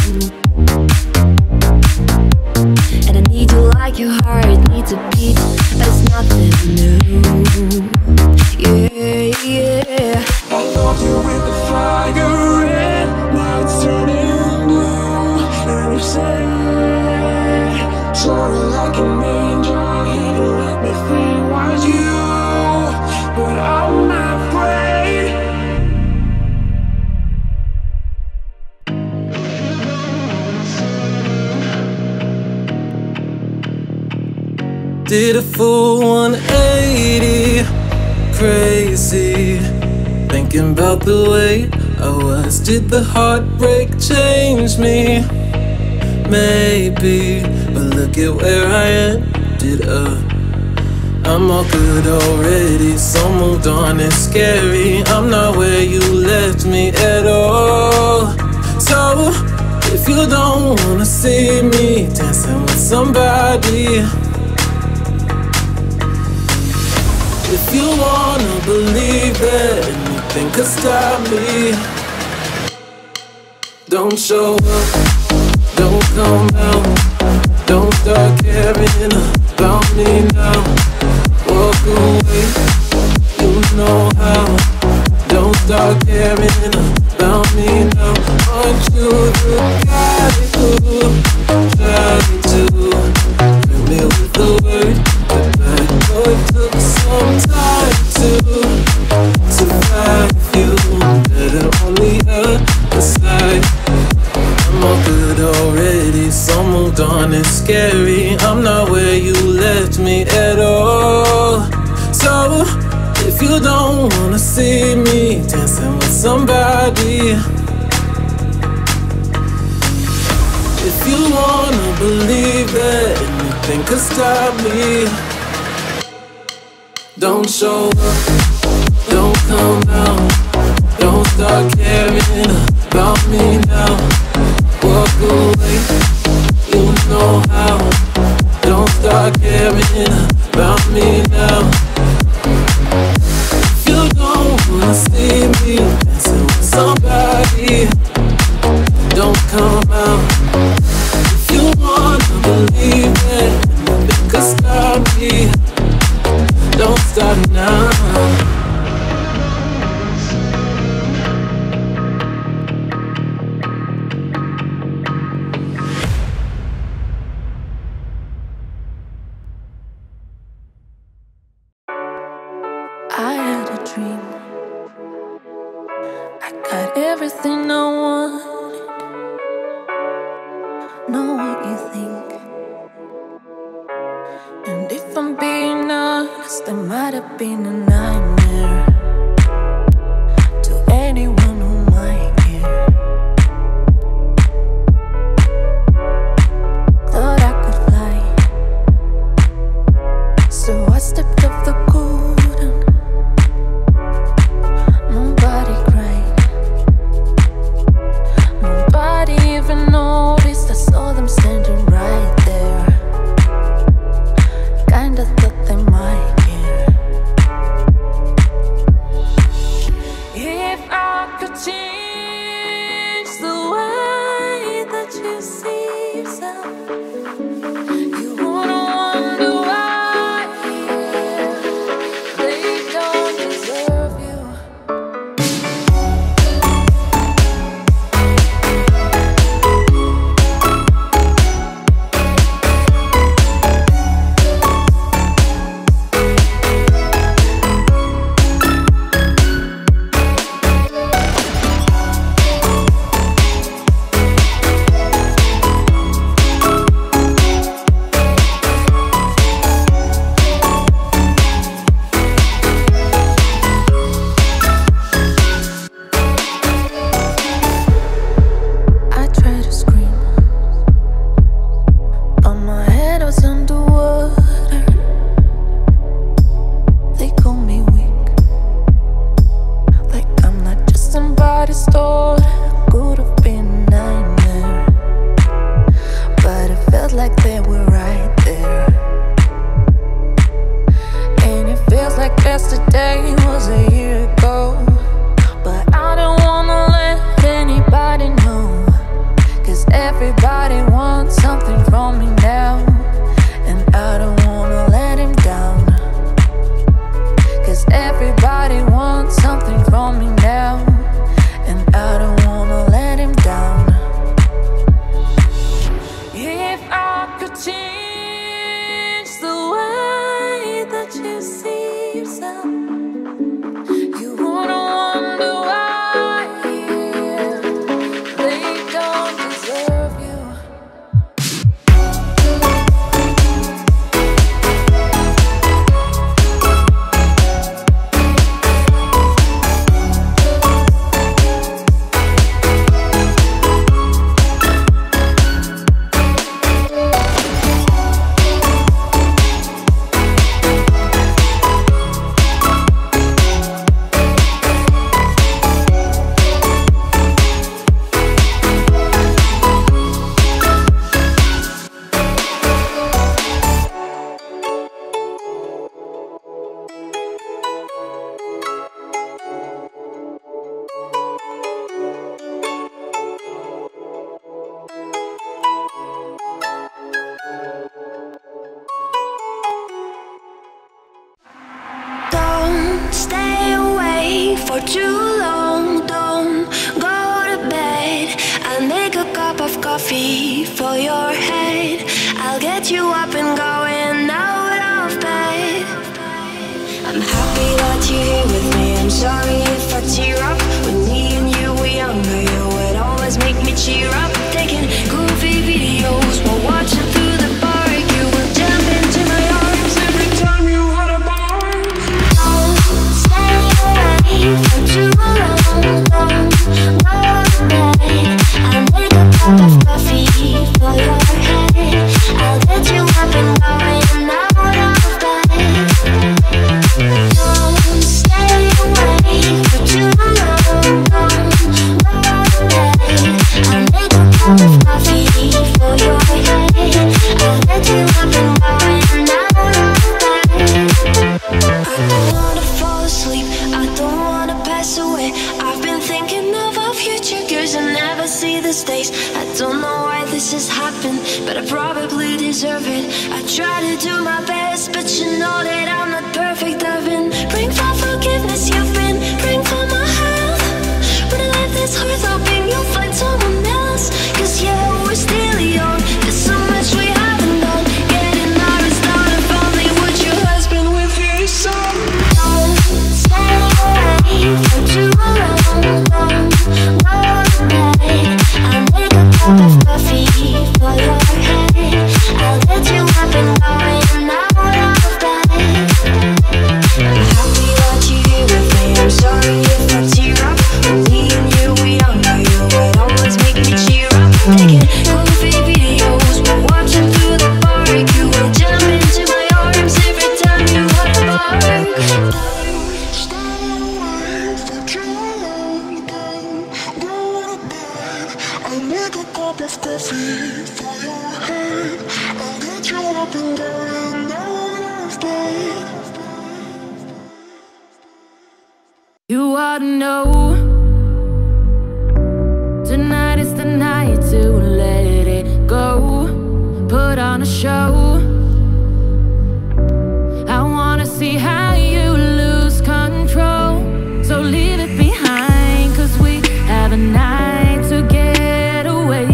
Speaker 1: And I need you like your heart needs a beat, it's nothing new. Yeah, yeah.
Speaker 6: I love you with the fire red, now it's turning blue. And you say sorry like an angel, you let me think was you. But I'm afraid
Speaker 7: did a full one eighty, crazy, thinking about the way I was. Did the heartbreak change me? Maybe, but look at where I ended up. I'm all good already, so moved on, it's scary. I'm not where you left me at all. So, if you don't wanna see me dancing with somebody, if you wanna believe that anything could stop me, don't show up, don't come out, don't start caring about me now. Walk away, you know how. Don't start caring about me now. Aren't you the guy who tried to fill me with the word? But I know it took some time to survive you. Better on the other side. I'm all good already, so moved on, it's scary. I'm not where you left me at all. So, if you don't wanna see me dancing with somebody, if you wanna believe that anything could stop me, don't show up, don't come out, don't start caring about me now. Walk away, you know how. Don't start caring about me now. If you don't wanna see me dancing with somebody, don't come out. If you wanna believe that nothing could stop me, don't start now.
Speaker 2: I had a dream. I got everything I wanted. Know what you think. And if I'm being honest, it might have been a nightmare to anyone who might care. Thought I could fly, so I stepped off the golden. Nobody cried, nobody even noticed. I saw them standing right there. Kinda thought they might care. If I could change the way that you see yourself, you wouldn't wonder why they don't deserve you.
Speaker 1: your head. I'll get you up and going out of bed. I'm happy that you're here with me. I'm sorry if I tear up. When me and you were younger, you would always make me cheer up. Taking goofy videos while watching through the park. You would jump into my arms every time you had a bar. Don't stay away for too long. Don't go to bed. I'll make a cup of coffee for your head. I'll get you up and going out of bed. Don't stay away for too long. Don't go to bed. I'll make a cup of coffee for your head. I'll get you up and going out of bed. I don't wanna fall asleep, I don't wanna pass away. I've been thinking of our future girls and never see the stakes. I don't know why this has happened, but I probably deserve it. I try to do my best, but you know that I'm not perfect. I've been praying for forgiveness, you've been praying for my health. When I live this hard, hoping you'll find someone else. Cause yeah, we're still young, there's so much we haven't done. Getting married, start a family, would your husband with his son? Don't stay away for too long. Don't go to bed. I'll make a cup of coffee for your head. I'll get you up and going out of bed. I'm happy that you're here with me. I'm sorry if I tear up. When me and you were younger, you would always make me cheer up. Taking goofy videos while watching through the park. You would jump into my arms every time you had a bark. Stay away for too long. Don't go to bed. I'll make a cup of coffee for your head. I'll get you up and going out of bed.
Speaker 2: You ought to know, tonight is the night to let it go. Put on a show. I wanna see how you lose control. So leave it behind, cause we have a night to get away.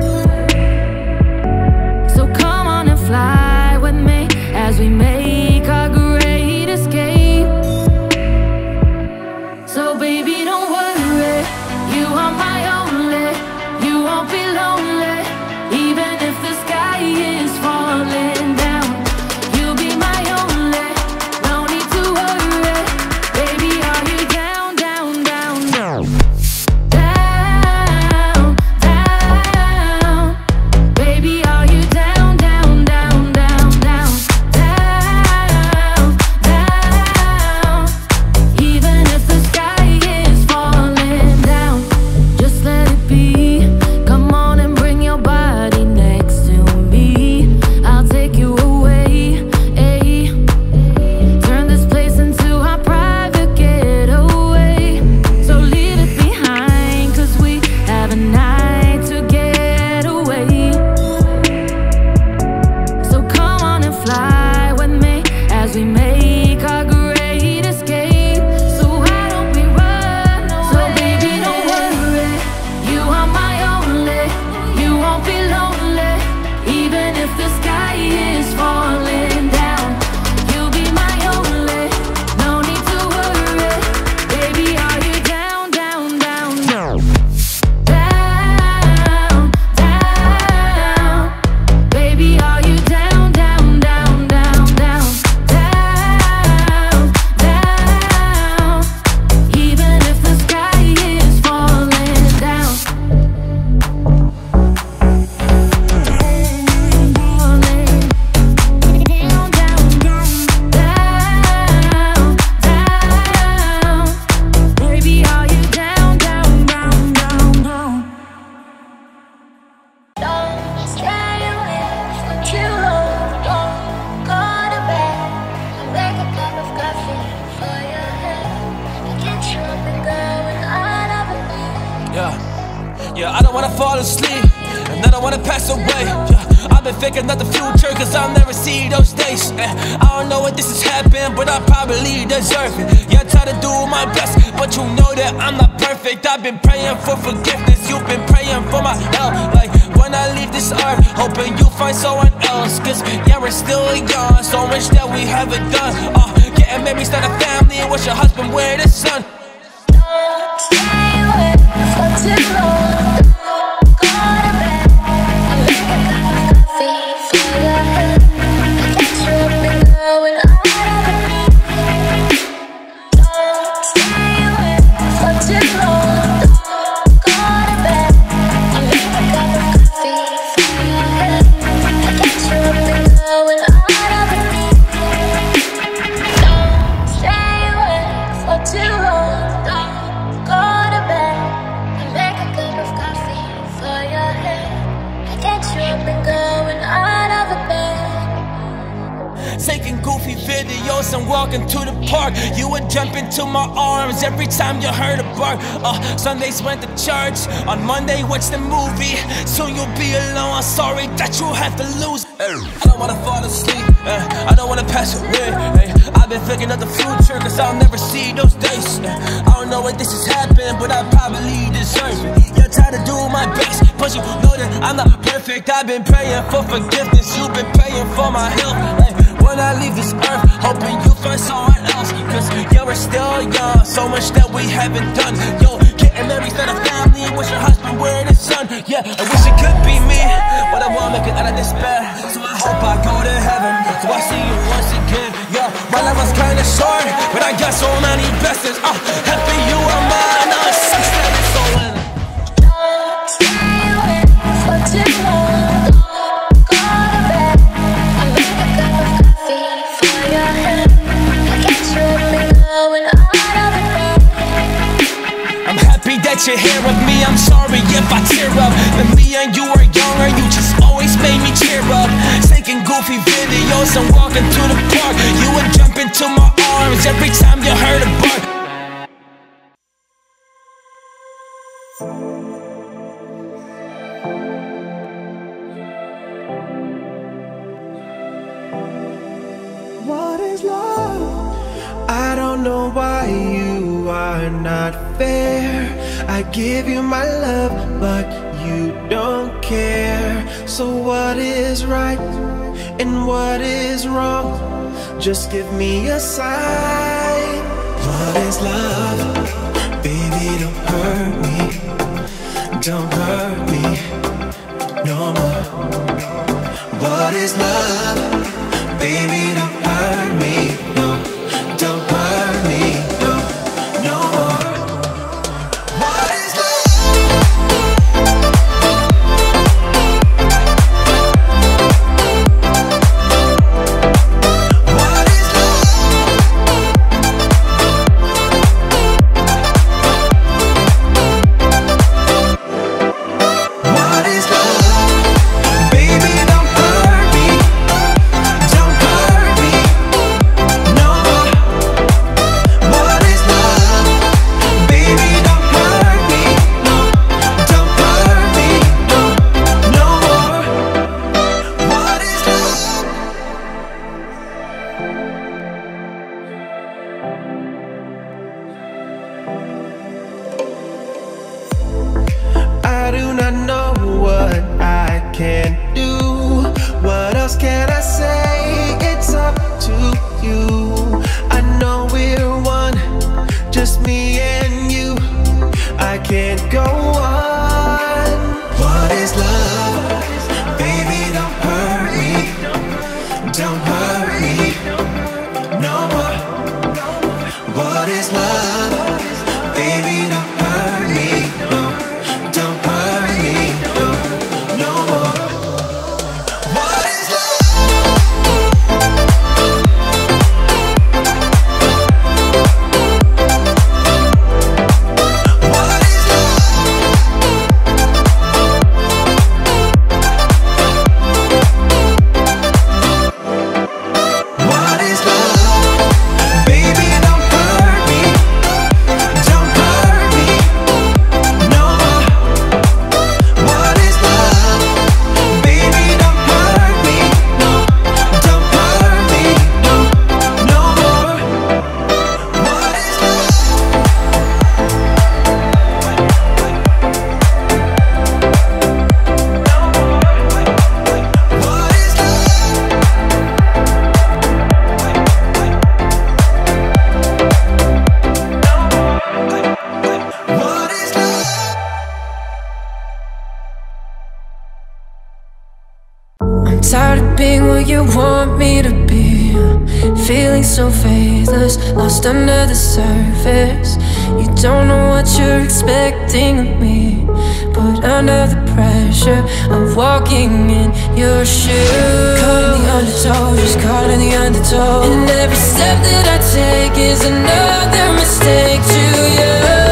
Speaker 2: So come on and fly with me as we make our great escape. So baby, don't worry, you are my only. You won't be lonely, even if the sky is falling down. You'll be my only, no need to worry. Baby, are you down, down, down, down? Down, down. Baby, are you down, down, down, down, down? Down, down. Even if the sky is falling down, just let it be. Come on and bring your body next to me. I'll take you away, ay. Turn this place into our private getaway. So leave it behind, cause we have a night to get away. So come on and fly with me as we make our great escape. So why don't we run away? So baby, don't worry, you are my only. You won't be lonely, even if the sky is falling down. You'll be my only, no need to worry. Baby, are you down, down, down, down? Down, down. Baby, are you down, down, down, down, down? Down, down. Even if the sky is falling down. Falling down, down, down, down, down. Baby, are you down, down, down, down, down?
Speaker 1: Don't stay away for too long. Don't go to bed. I'll make a cup of coffee for your head. I'll get you up and going out of bed.
Speaker 4: Yeah, yeah, I don't wanna fall asleep, and I don't wanna pass away. Yeah, I've been thinking of the future, cause I'll never see those days. Eh, I don't know what this has happened, but I probably deserve it. Yeah, I try to do my best, but you know that I'm not perfect. I've been praying for forgiveness, you've been praying for my help. Like, one when I leave this earth. Hoping you find someone else, cause yeah, we're still young. So much that we haven't done. Uh, getting married, start a family, and watch your husband wear the sun.
Speaker 1: Don't stay away for too long. Go to bed and make a cup of coffee for your head. I get you up and going out of the night. Don't stay away for too long. Go to bed and make a cup of coffee for your head. I get you up and going out of the night. Don't stay away for too long. Go to bed and make a cup of coffee for your head. I get you up and going out of the bed.
Speaker 4: Taking goofy videos and walking to the park. You would jump into my arms every time you heard a bark. Uh, Sundays went to church, on Monday watch the movie. Soon you'll be alone, I'm sorry that you have to lose. Hey, I don't wanna fall asleep, uh, I don't wanna pass away. Hey, I've been thinking of the future, cause I'll never see those days. uh, I don't know what this has happened, but I probably deserve it. You're trying to do my best, but you know that I'm not perfect. I've been praying for forgiveness, you've been praying for my help. Hey, when I leave this earth, hoping you find someone else. Cause yeah, we're still young, so much that we haven't done. Yo, getting married, start a family, wish your husband wear the sun. Yeah, I wish it could be me, but I won't make it out of despair. So I hope I go to heaven, so I see you once again. Yeah, my life was kinda short, but I got so many blessings. uh, Happy you are mine, now it's six seven, so in.
Speaker 1: Don't stay away for too long. Go to bed and make a cup of coffee for your head. I get you up and going out of the bed.
Speaker 4: I'm happy that you're here with me, I'm sorry if I tear up. When me and you were younger, you just always made me cheer up. Taking goofy videos and walking to the park. You would jump into my arms every time you heard a bark.
Speaker 3: What is love? I don't know why you are not fair. I give you my love, but you don't care. So what is right and what is wrong? Just give me a sign. What is love? Baby, don't hurt me. Don't hurt me no more. What is love? Baby, don't hurt me. No, don't hurt me. No, no more. What is love? What is love? What is love? Baby, don't hurt me. Don't hurt me no more. What is love? Baby, don't hurt me. No, don't hurt me. No, no more. What is love? I do not know what I can do. What else can I say? It's up to you. I know we're one, just me and you. I can't go on. What is love? Baby, don't hurt me. Don't hurt me no more. What is love? Baby, don't hurt me. No, don't hurt me. No, no more. What is love? What is love?
Speaker 2: being what you want me to be. Feeling so faithless, lost under the surface. You don't know what you're expecting of me, but under the pressure of walking in your shoes, caught in the undertow, just caught in the undertow. And every step that I take is another mistake to you.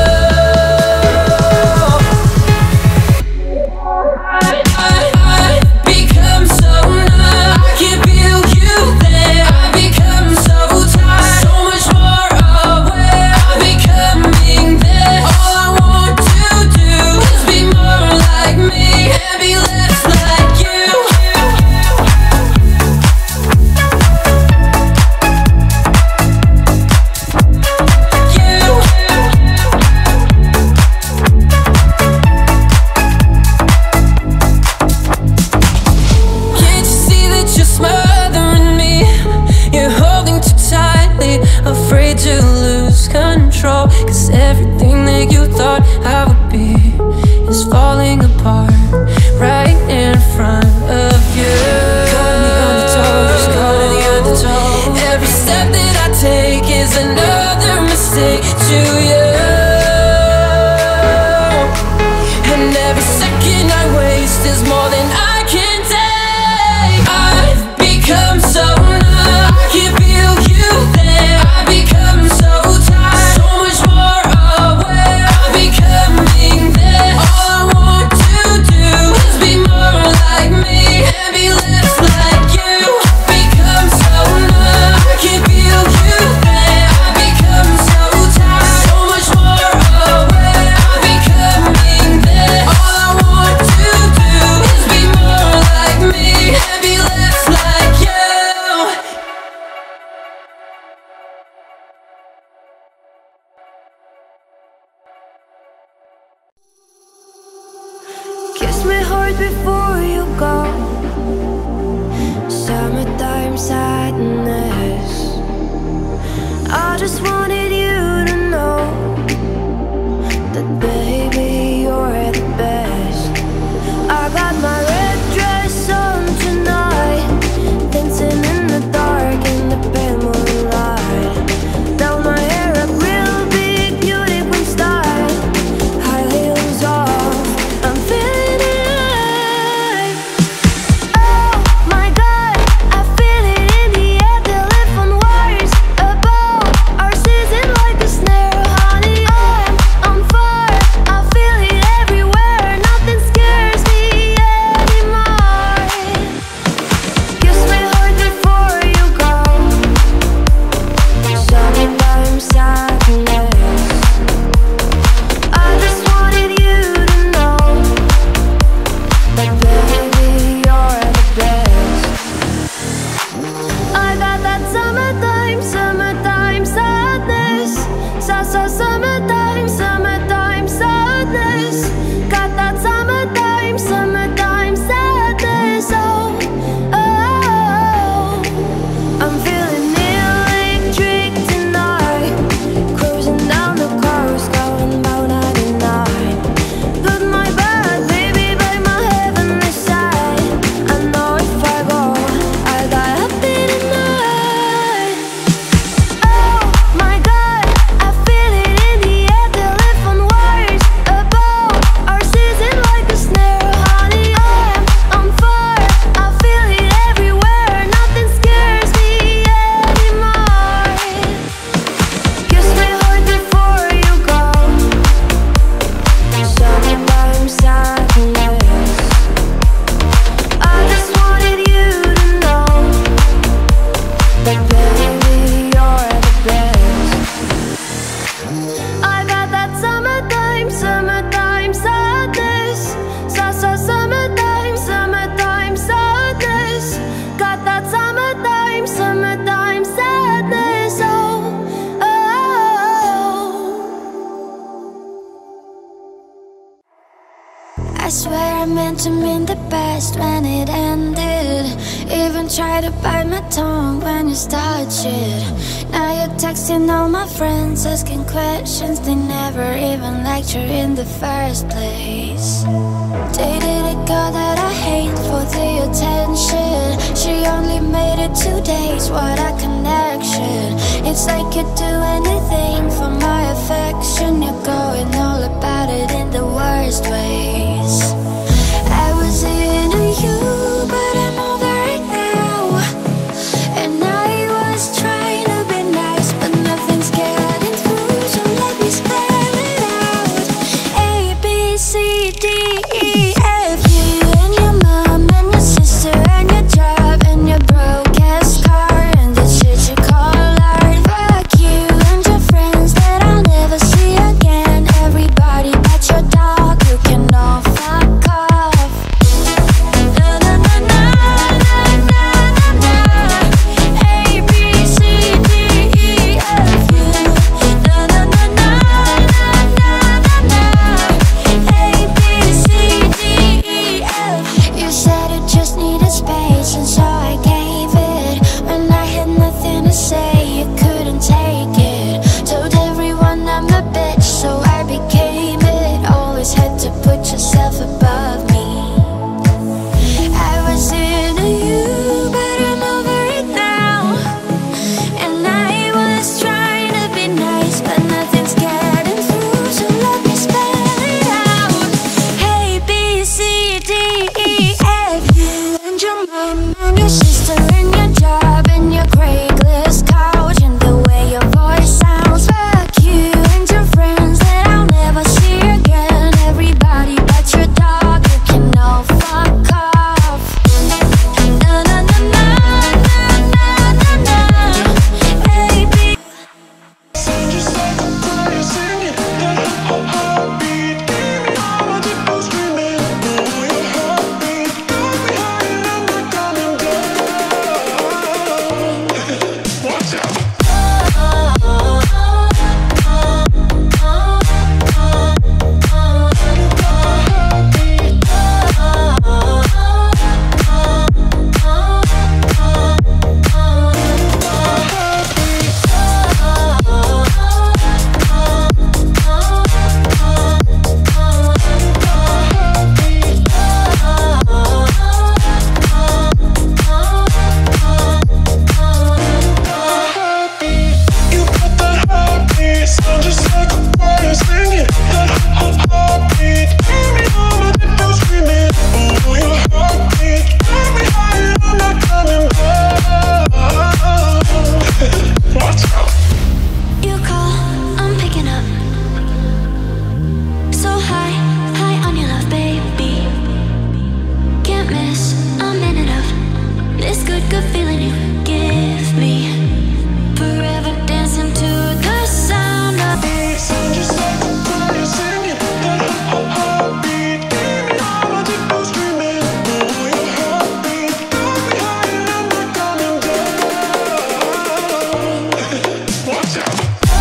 Speaker 2: Cause everything that you thought I would be is falling apart right in front of you. Caught in the undertow, just caught in the undertow. Every step that I take is another mistake to you. And every second I waste is more than I can take. I've become so numb, I can feel you there. I've become so tired, so much more aware of becoming there. All I want to do is be more like me and be less like you. Become so numb, I can feel you there. I've become so tired, so much more aware of becoming there. All I want to do is be more like me and be less like you.
Speaker 1: Kiss me hard before you go. Summertime sadness. I just wanted you to know that baby you're the best. I got my red dress on tonight, dancing in the dark in the pale moonlight. Down my hair up real big, beauty queen style. High heels off, I'm feeling alive. Oh my God, I feel it in the air. Telephone wires above our season I swear I meant to mean the best when it ended. Even tried to bite my tongue when you started shit. Now you're texting all my friends, asking questions they never even liked you in the first place. Dated a girl that I hate for the attention. She only made it two days, what a connection. It's like you'd do anything for my affection. You're going all about it in the worst ways. I was into you, but I'm over it now. And I was trying to be nice, but nothing's getting through, so let me spell it out. A, B, C, D, E, F. You and your mom and your sister and your job and your broke ass car and the shit you call art. Fuck you and your friends that I'll never see again. Everybody but your dog, you can all fuck off. Na na na na na na na na. A, B, C, D, E, F, U. Na na na na na na na na. A, B, C, D, E, F. You said it just needed space, and so I gave it. When I had nothing to say, you couldn't take it. Told everyone I'm a bitch, so I became it. Always had to put yourself above me. I was into you, but I'm over it now. And I was trying to be nice, but nothing's getting through, so let me spell it out. Hey, B, C, D, E, F. You and your mom and your sister and your job and your Craigslist couch and the way your voice sounds. Fuck you and your friends that I'll never see again. Everybody but your dog, you can all fuck off. Na na na na na na na na. A, B. You call, I'm picking up. So high, high on your love, baby. Can't miss a minute of this good, good feeling you give me. Forever dancing to the sound of
Speaker 2: Just like a choir singing that heartbeat. Give me all my deep screaming. Oh, your heartbeat. Got me high and I'm not coming down. Watch out.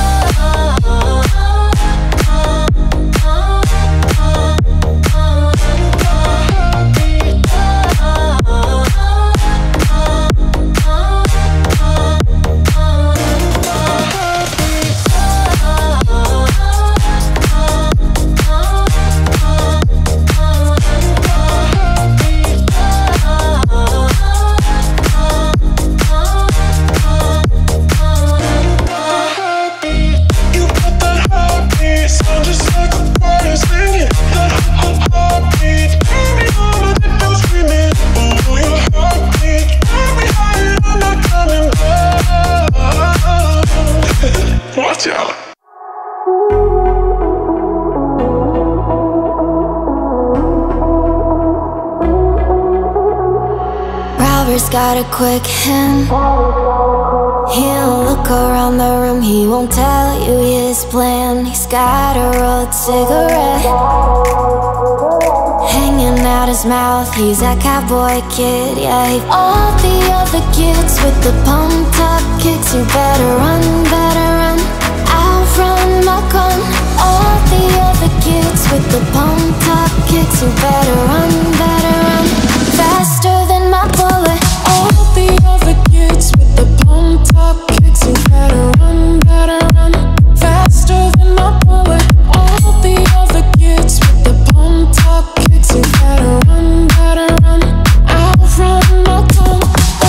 Speaker 2: You got that heartbeat. Sound just like a choir singing that heartbeat. Give me all my deep screaming. Oh, your heartbeat. Got me high and I'm not coming down. Watch out.
Speaker 1: Robert's got a quick hand. He'll look around the room, he won't tell you his plan. He's got a rolled cigarette hanging out his mouth, he's that cowboy kid, yeah. All the other kids with the pumped up kicks, you better run, better run. I'll run my gun. All the other kids with the pumped up kicks, kicks, you better run, better run. Faster than my bullet.
Speaker 2: All the other kids with the pumped up kicks, you better run, better run. Faster than my bullet. All the other kids with the pumped up kicks, you better run, better run. I'll run, I'll come.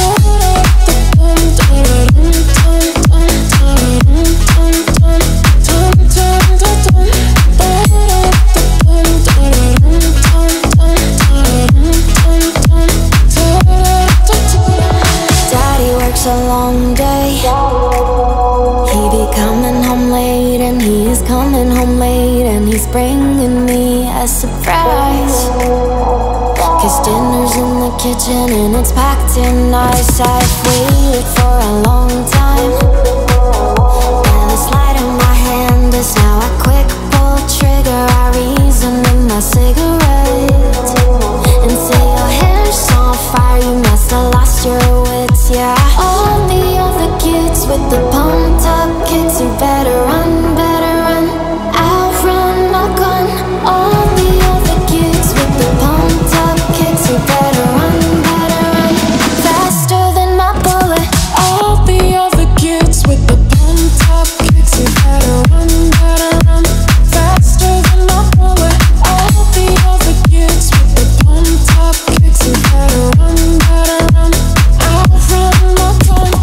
Speaker 1: A long day. He be coming home late, and he's coming home late, and he's bringing me a surprise. Cause dinner's in the kitchen and it's packed in nice. I've waited for a long time, and this light in my hand is now a quick pull trigger. I reason in my cigarette and say your hair's on fire, you must have lost your wits, yeah. All the other kids with the pumped up kicks, you better run, better run. I'll run, I'll gun. All the other kids with the pumped up kicks, you better run, better run. Faster than my bullet.
Speaker 2: All the other kids with the pumped up kicks, you better run, better run. Faster than my bullet. All the other kids with the pumped up kicks, you better run, better run. I'll run, I'll come.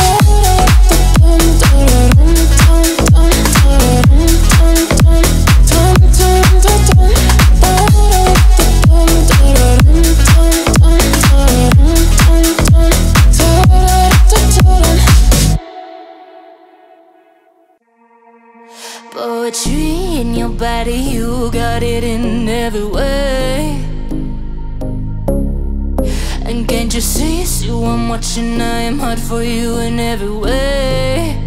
Speaker 1: Poetry in your body, you got it in every way. And can't you see, see what I'm watching? I am hot for you in every way.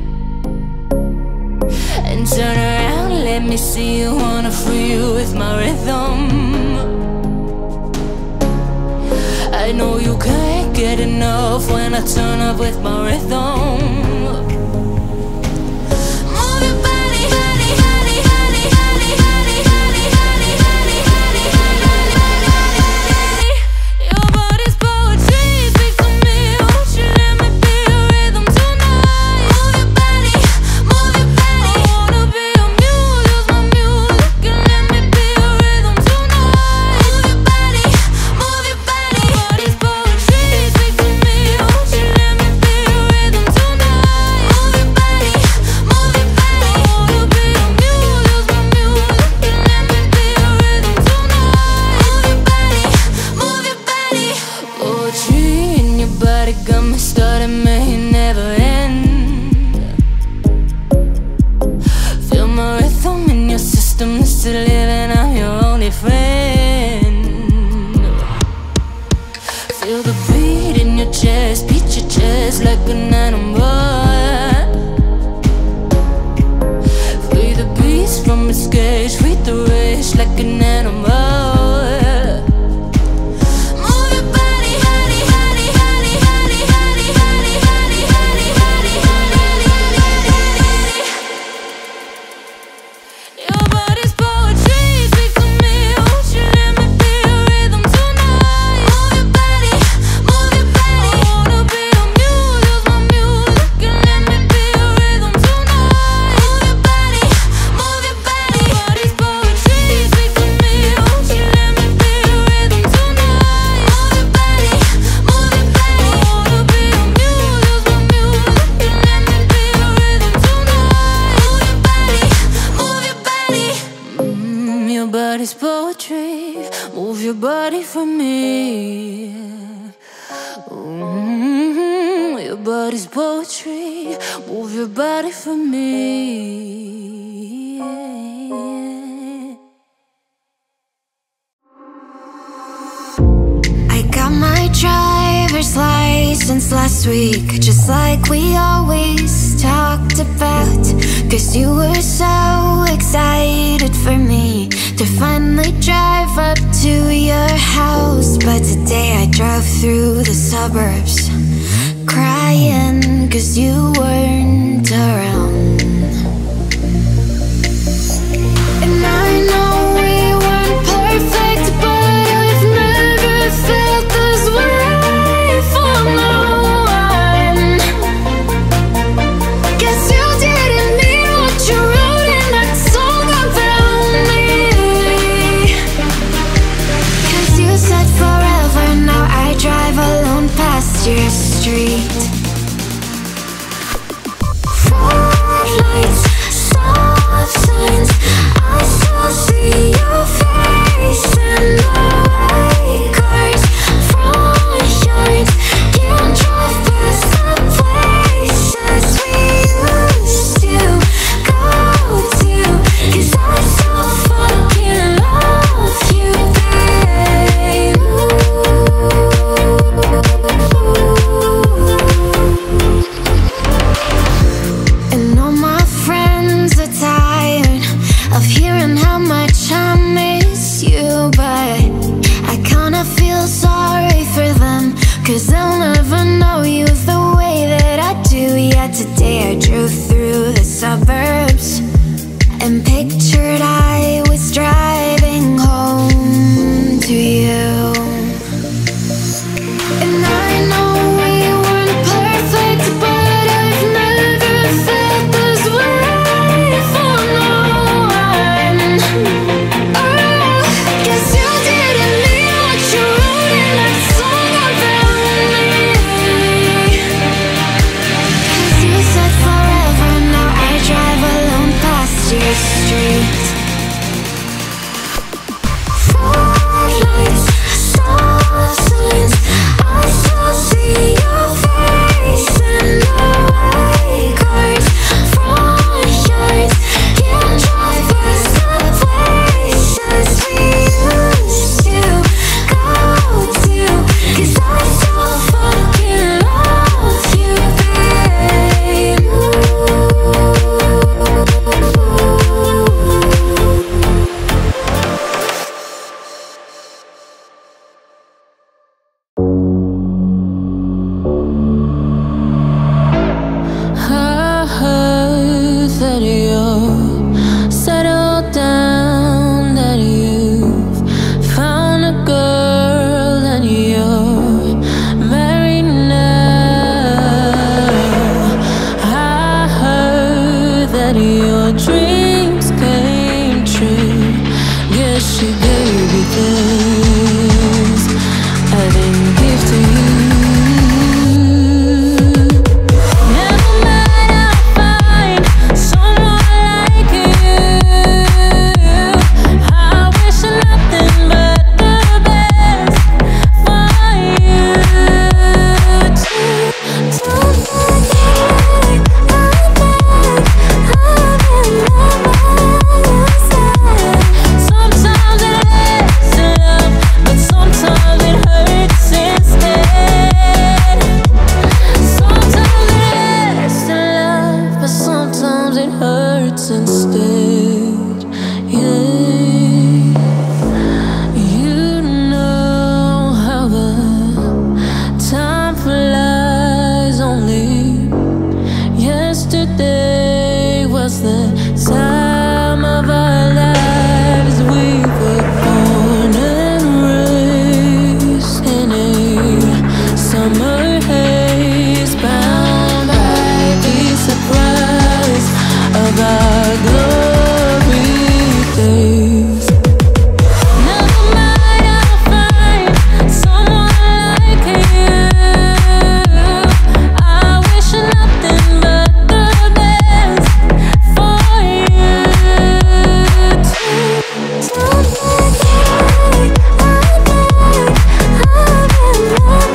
Speaker 1: And turn around, let me see you, wanna free you with my rhythm. I know you can't get enough when I turn up with my rhythm. Last week, just like we always talked about. Cause you were so excited for me to finally drive up to your house. But today I drove through the suburbs crying cause you weren't around. And I know we weren't perfect
Speaker 2: things I didn't give to you. Never mind, I'll find someone like you. I wish nothing but the best for you too. Don't forget I'm back, I'm in love. Sometimes it lasts in love, but sometimes it hurts instead. Sometimes it lasts in love, but sometimes it hurts instead. Yeah, you know how the time flies. Only yesterday was the time of our lives. We were born and raised in a summer haze, bound by the surprise of our glory days. Never mind, I'll find someone like you. I wish nothing but the best for you too. Don't forget I'm back, I'm in love.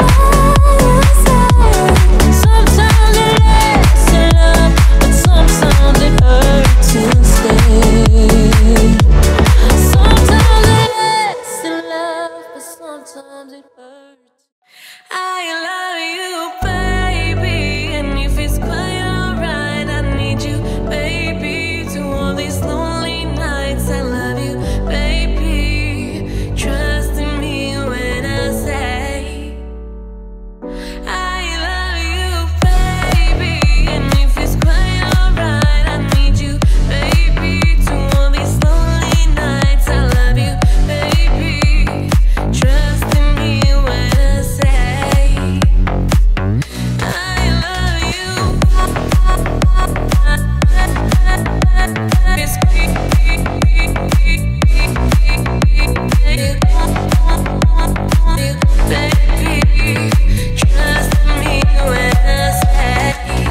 Speaker 2: Sometimes it lasts in love, but sometimes it hurts instead. Sometimes it lasts in love, but sometimes it hurts. I love you, baby, and if it's quite alright, I need you, baby, to all these lonely nights. I love you, baby, trust in me when I say I love you, baby, and if it's quite alright, I need you, baby, to all these lonely nights. I love you, baby, trust in me when I say I love you. It's baby, trust in me when I say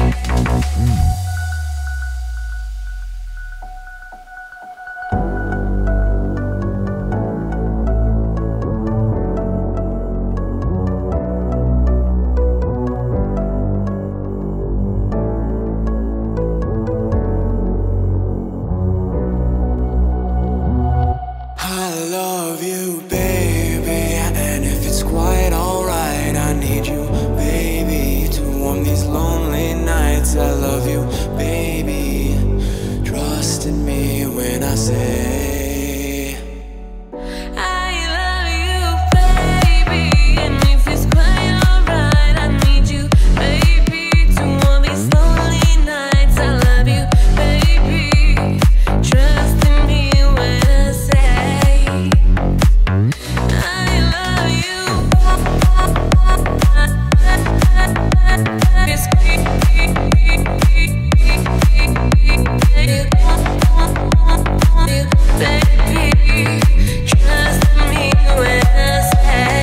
Speaker 5: I love you, baby, and if it's quite alright, I need you, baby, to warm these lonely nights. I love you, baby, trust in me when I say
Speaker 2: I love you, baby, and if it's quite alright, I need you, baby, to all these lonely nights. I love you, baby, trust in me when I say I love you. It's baby, trust in me when I say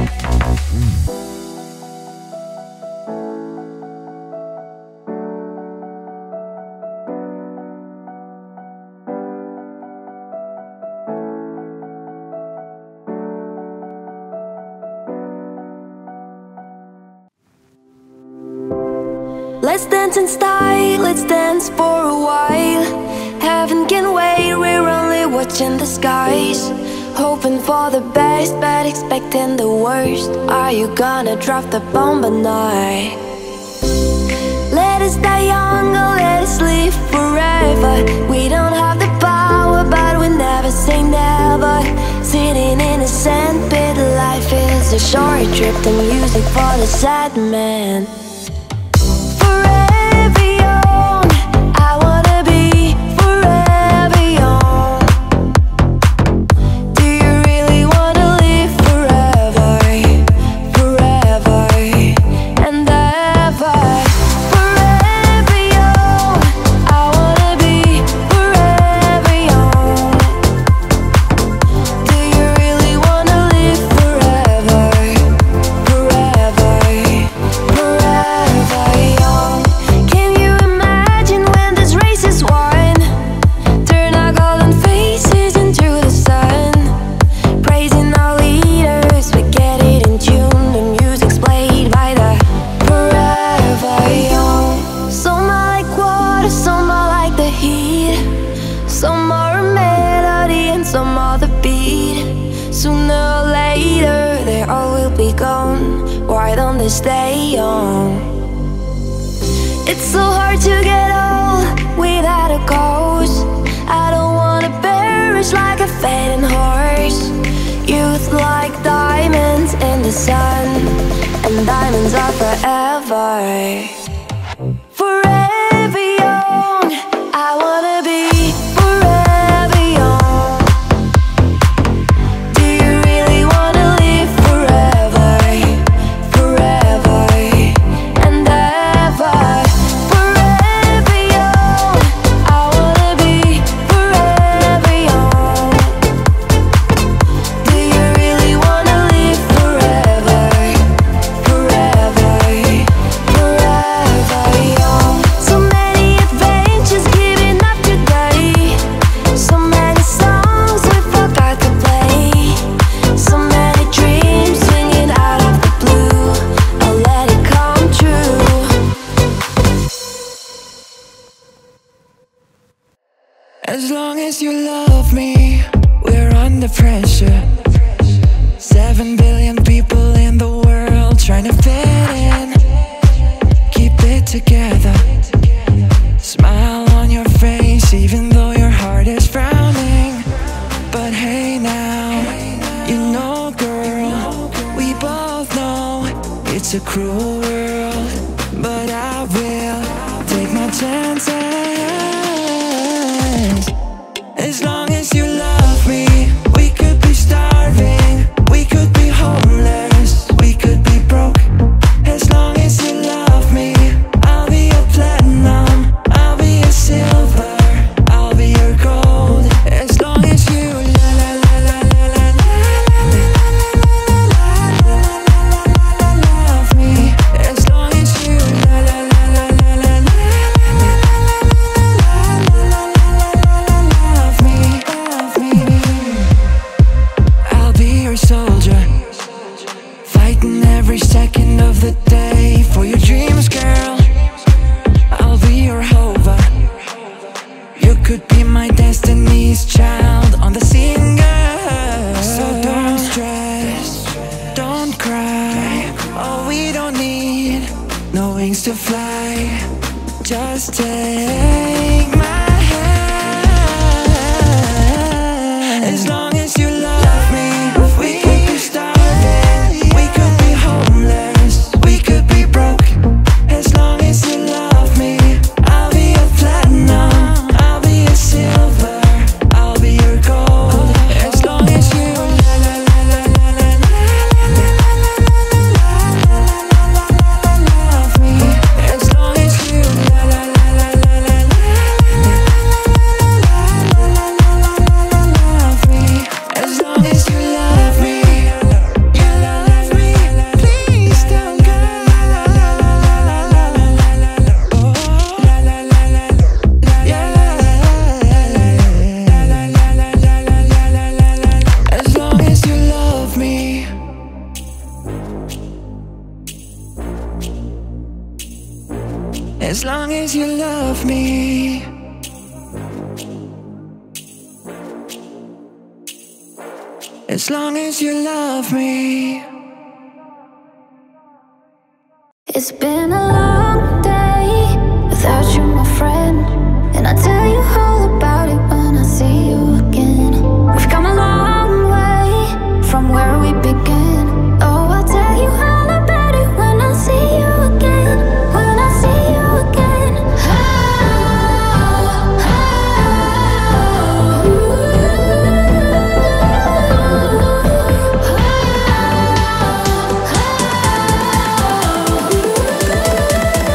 Speaker 1: Let's dance in style, let's dance for a while. Heaven can wait, we're only watching the skies. Hoping for the best, but expecting the worst. Are you gonna drop the bomb or not? Let us die young or let us live forever. We don't have the power, but we never say never. Sitting in a sandpit, life is a short trip. The music for the sad man. Do you really Sooner or later, they all will be gone. Why don't they stay young? It's so hard to get old without a cause. I don't wanna perish like a fading horse. Youth like diamonds in the sun, and diamonds are forever. Forever young, I wanna be forever young. Do you really wanna live forever, forever and ever? Forever young, I wanna be forever young. Do you really wanna live forever, forever, forever young? So many adventures giving up today. So many songs we forgot to play. So many dreams swinging out of the blue. I'll let it come true.
Speaker 5: As long as you love me, we're under pressure. Seven billion people in the world trying to fit in. Keep it together. Smile on your face even though your heart is frowning. But hey now, you know girl, we both know it's a cruel world. But I will take my chances. As long as you love me, we could be starving, we could be homeless, we could be broke. As long as you love me, I'll be your platinum, I'll be your silver, I'll be your gold. As long as you la la la la la la la love me. As long as you la la la la la la love me, love me. I'll be your soldier, fighting every second of the day for your dreams, girl. I'll be your hover. You could be my destiny's child on the scene, girl. So don't stress, don't cry. Oh, we don't need no wings to fly. Just take my hand. As long as you love me, we could be starving, we could be homeless, we could be broke. As long as you love me, I'll be your platinum, I'll be your silver, I'll be your gold. As long as you la la la la la la love me. As long as you la la la la la la love me. As long as you love me, you love me. Please don't go. Oh, la la la la, yeah. As long as you love me. As long as you love me. As long as you love me.
Speaker 1: It's been a long day without you, my friend, and I'll tell you all about it when I see you again. We've come a long way from where we began. Oh, I'll tell you all about it when I see you again. When I see you again. Oh, oh, oh, oh.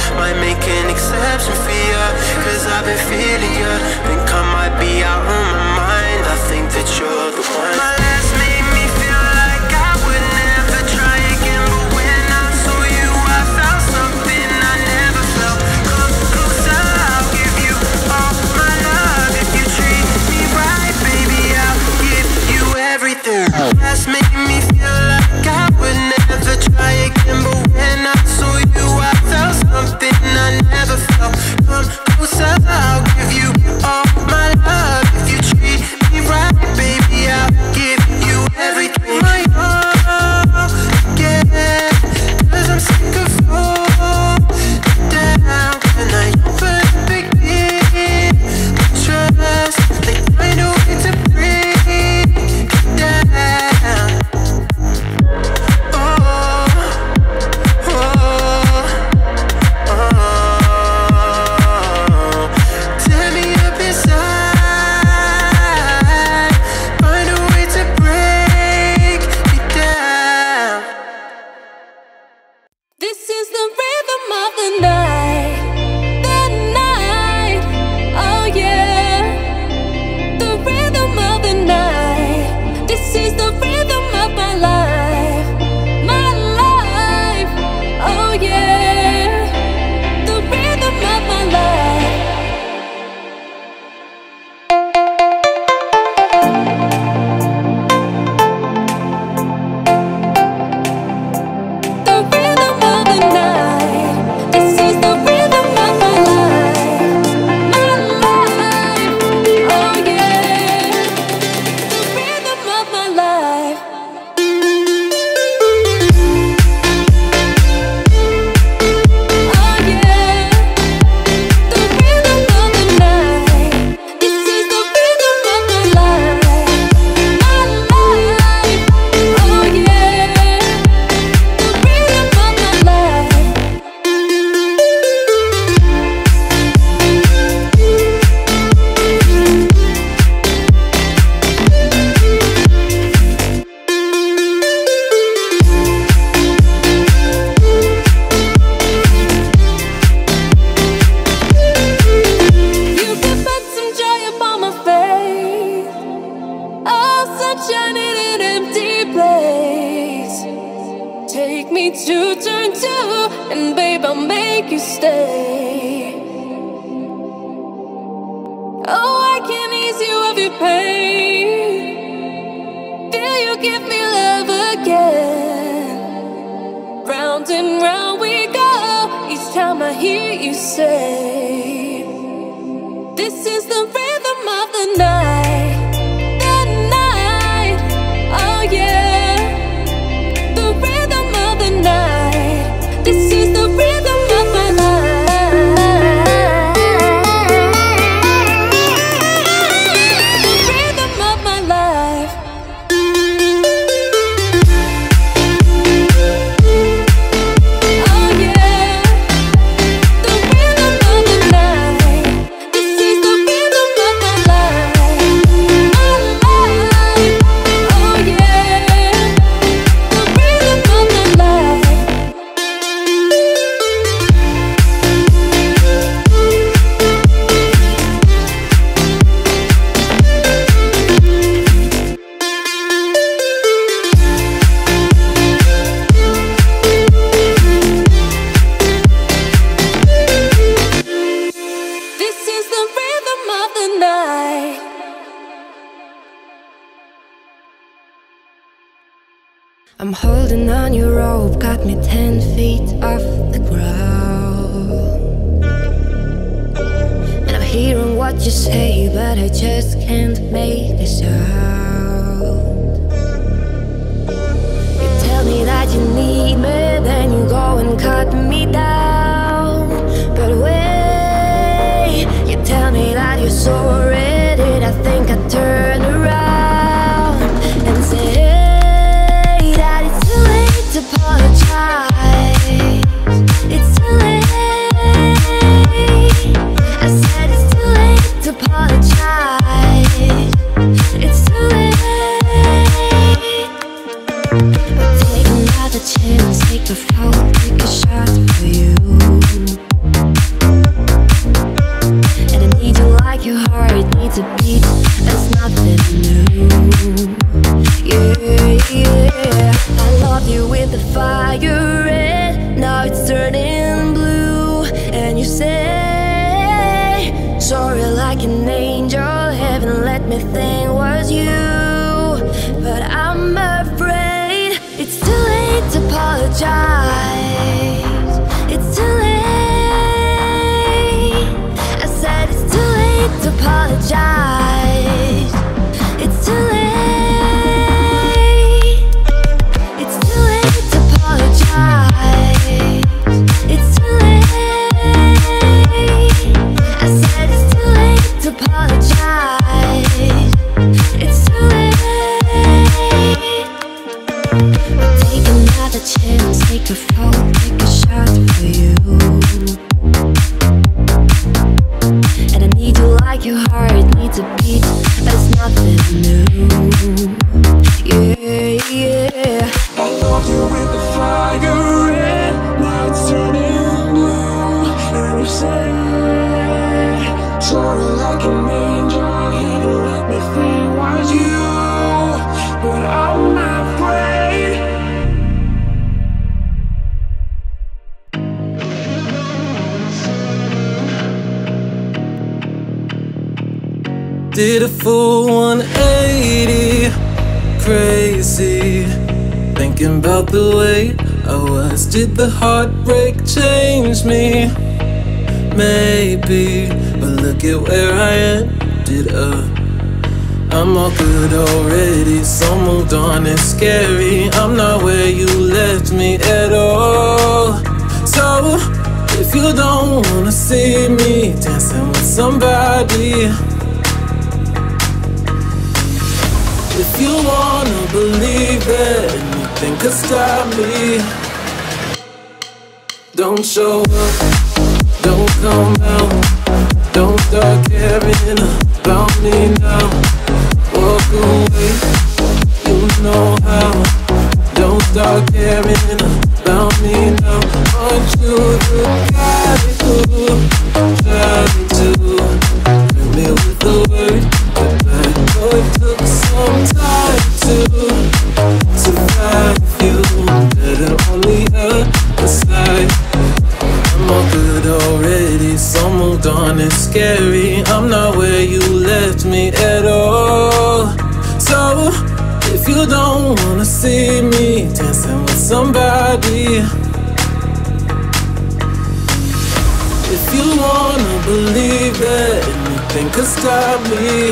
Speaker 3: might make an exception for ya, cause I've been feeling ya. Think I might be out on my mind. I think that you're the one. My last made me feel like I would never try again, but when I saw you I felt something I never felt. Come closer, I'll give you all my love. If you treat me right, baby, I'll give you everything. Last made me feel like I would never try again, but when I saw you I felt something I never felt. Come closer, I'll give you all my love. If you treat me right, baby, I'll give you everything. My all again, cause I'm sick of falling down. And I put a big deal trust, they find a way to break it down. Oh, oh, oh. Tear me up inside, find a way to break it down.
Speaker 2: This is the rhythm of the night, the night, oh yeah. The rhythm of the night. This is the rhythm of my life, my life, oh yeah. The rhythm of my life. The rhythm of the night. This is the rhythm of my life, my life, oh yeah. The rhythm of my life. Oh yeah. The rhythm of the night. This is the rhythm of my life, my life, oh yeah. The rhythm of my life. You can put some joy upon my face. Oh, sunshine in an empty place. Take me to turn two, and babe, I'll make you stay. Oh, I can ease you of your pain. Feel you give me love again. Round and round we go, each time I hear you say, this is the rhythm of the night, the night, oh yeah. The rhythm of the night. This is the rhythm of my life. The rhythm of my life. Oh yeah. The rhythm of the night. This is the rhythm of my life, my life. Oh yeah. The rhythm of my life. This is the rhythm of the night.
Speaker 1: I'm holding on your rope, got me ten feet off the ground. And I'm hearing what you say, but I just can't make a sound. You tell me that you need me, then you go and cut me down. But wait, you tell me that you're sorry, did I think I'd turn around and say that it's too late to apologize? It's too late. I said it's too late to apologize. It's too late. But take another chance, take a fall, take a shot for you. like an angel. Heaven let me think was you, but I'm afraid it's too late to apologize. It's too late. I said it's too late to apologize. It's too late. It's too late to apologize. It's too late. I said it's too late to apologize. It's too late. Take another chance, take a fall, take a shot for you. And I need you like your heart needs a beat, but it's nothing new. Yeah, yeah.
Speaker 6: I loved you with the fire red, now it's turning blue. And you say, sort of like an angel, you let me think was you, but I'm afraid.
Speaker 7: Did a full one eighty, crazy, thinking about the way I was. Did the heartbreak change me? Maybe, but look at where I ended up. I'm all good already, so moved on, it's scary. I'm not where you left me at all. So, if you don't wanna see me dancing with somebody, if you wanna believe that anything could stop me, don't show up, don't come out, don't start caring about me now. Walk away, you know how. Don't start caring about me now. Aren't you the guy who tried to hurt me with the word goodbye? Oh, it took some time to survive you. Better on the other side. I'm all good already, so moved on, it's scary. I'm not where you left me at all. So, if you don't wanna see me dancing with somebody, if you wanna believe that anything could stop me,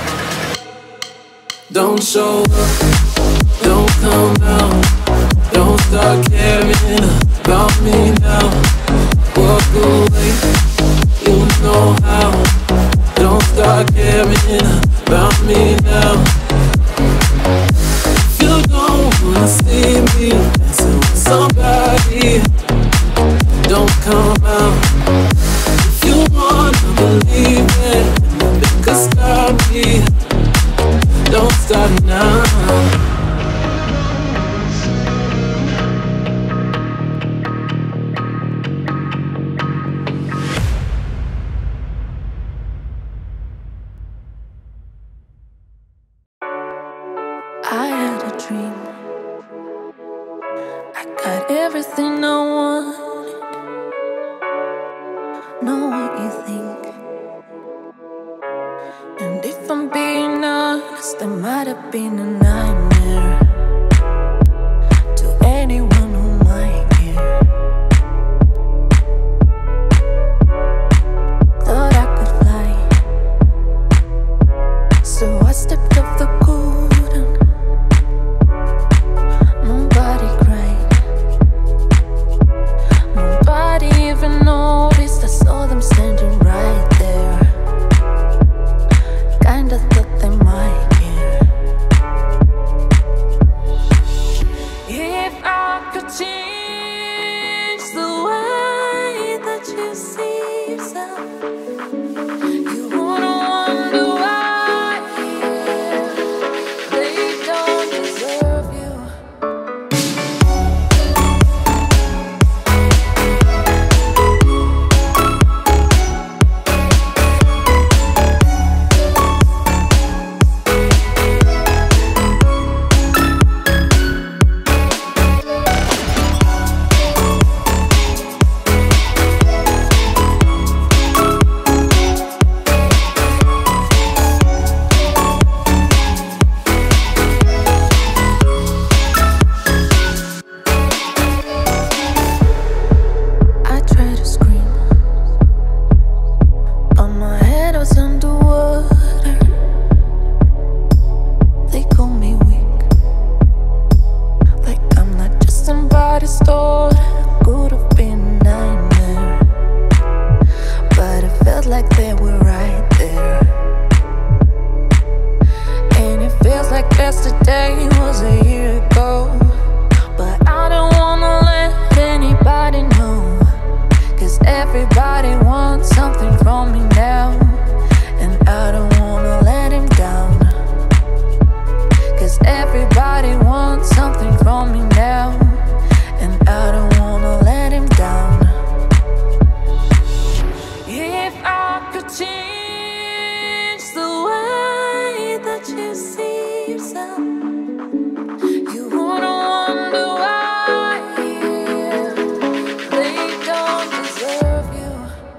Speaker 7: don't show up, don't come out, don't start caring about me now. Walk away, you know how. Don't start caring about me now. If you don't wanna see me dancing with somebody, don't come out. If you wanna believe it, nothing could stop me. Don't start now.
Speaker 2: I had a dream. I got everything I wanted. Know what you think. And if I'm being honest, that might have been a nightmare to anyone who might care. Thought I could fly, so I stepped off the golden. Nobody cried, nobody even noticed. I saw them standing right there. Kinda thought they might care.
Speaker 5: everybody wants something from me now, and I don't wanna let him down. Cause everybody wants something from me now, and I don't wanna let him down. If I could change the way that you see yourself, you wouldn't wonder why they don't deserve you.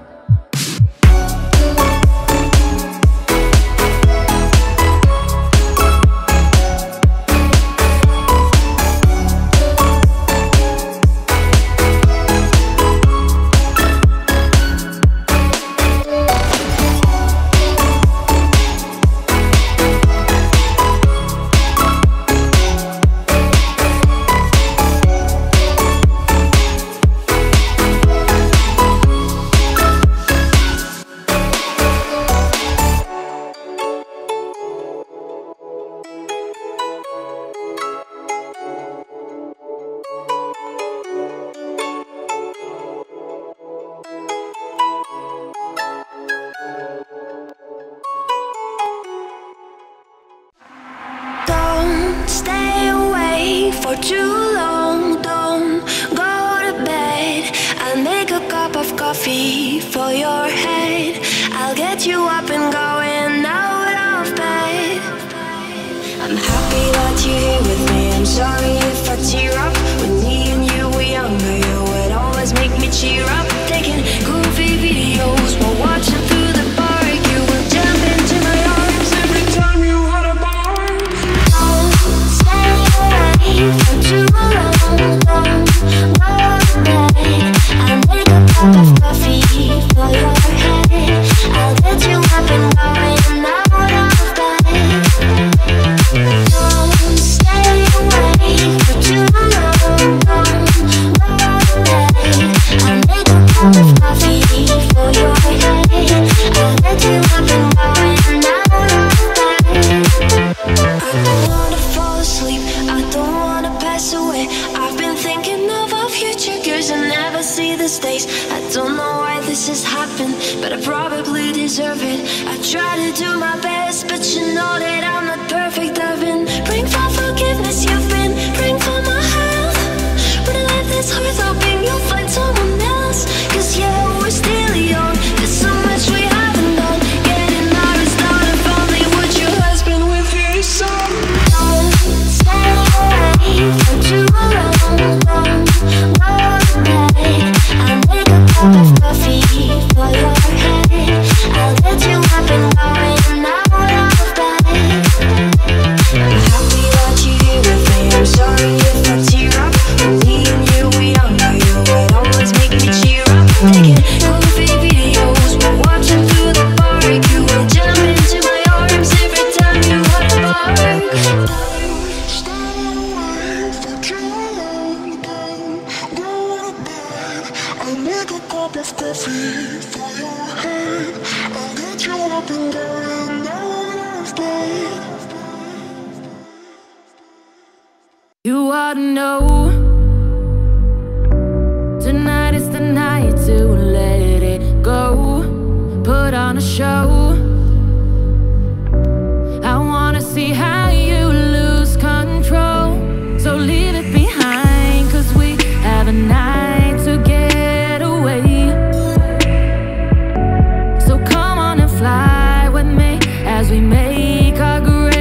Speaker 1: Don't stay away for too long, don't go to bed. I'll make a cup of coffee for your head. I'll get you up and going out of bed. I'm happy that you're here with me. I'm sorry if I tear up. When me and you were younger, you would always make me cheer up. Taking goofy videos while watching through the park. You would jump into my arms every time you had a bar. Don't stay away for too long, don't go to bed. I'll make a cup of coffee for your head. I'll get you up and going out of bed. Don't stay away for too long, don't go to bed. I'll make a cup of coffee for your head. I'll get you up and going out of bed. I don't wanna fall asleep, I don't wanna pass away. I've been thinking of our future, cause I never see the days. I don't know why this has happened, but I probably deserve it. I try to do my best, but you know that I'm not perfect. I've been praying for forgiveness, you've been praying for my health. When I live this hard, hoping you'll find someone else. Cause yeah, we're still young, there's so much we haven't done. Getting married, start a family, would your husband with his son? Don't stay away for too long, don't go to bed. I'll make a cup of coffee for your head. I'll get you up and going out of bed. I'm happy that you're here with me. I'm sorry if I tear up. When me and you were younger, you would always make me cheer up. Taking goofy videos while watching through the park. You would jump into my arms every time you had the bar. Stay away for too long, don't go to bed. I'll make a cup of coffee for your head. I'll get you up and going out of bed.
Speaker 5: You ought to know, tonight is the night to let it go. Put on a show. I wanna see how you lose control. So leave it behind, cause we have a night to get away. So come on and fly with me as we make our grave.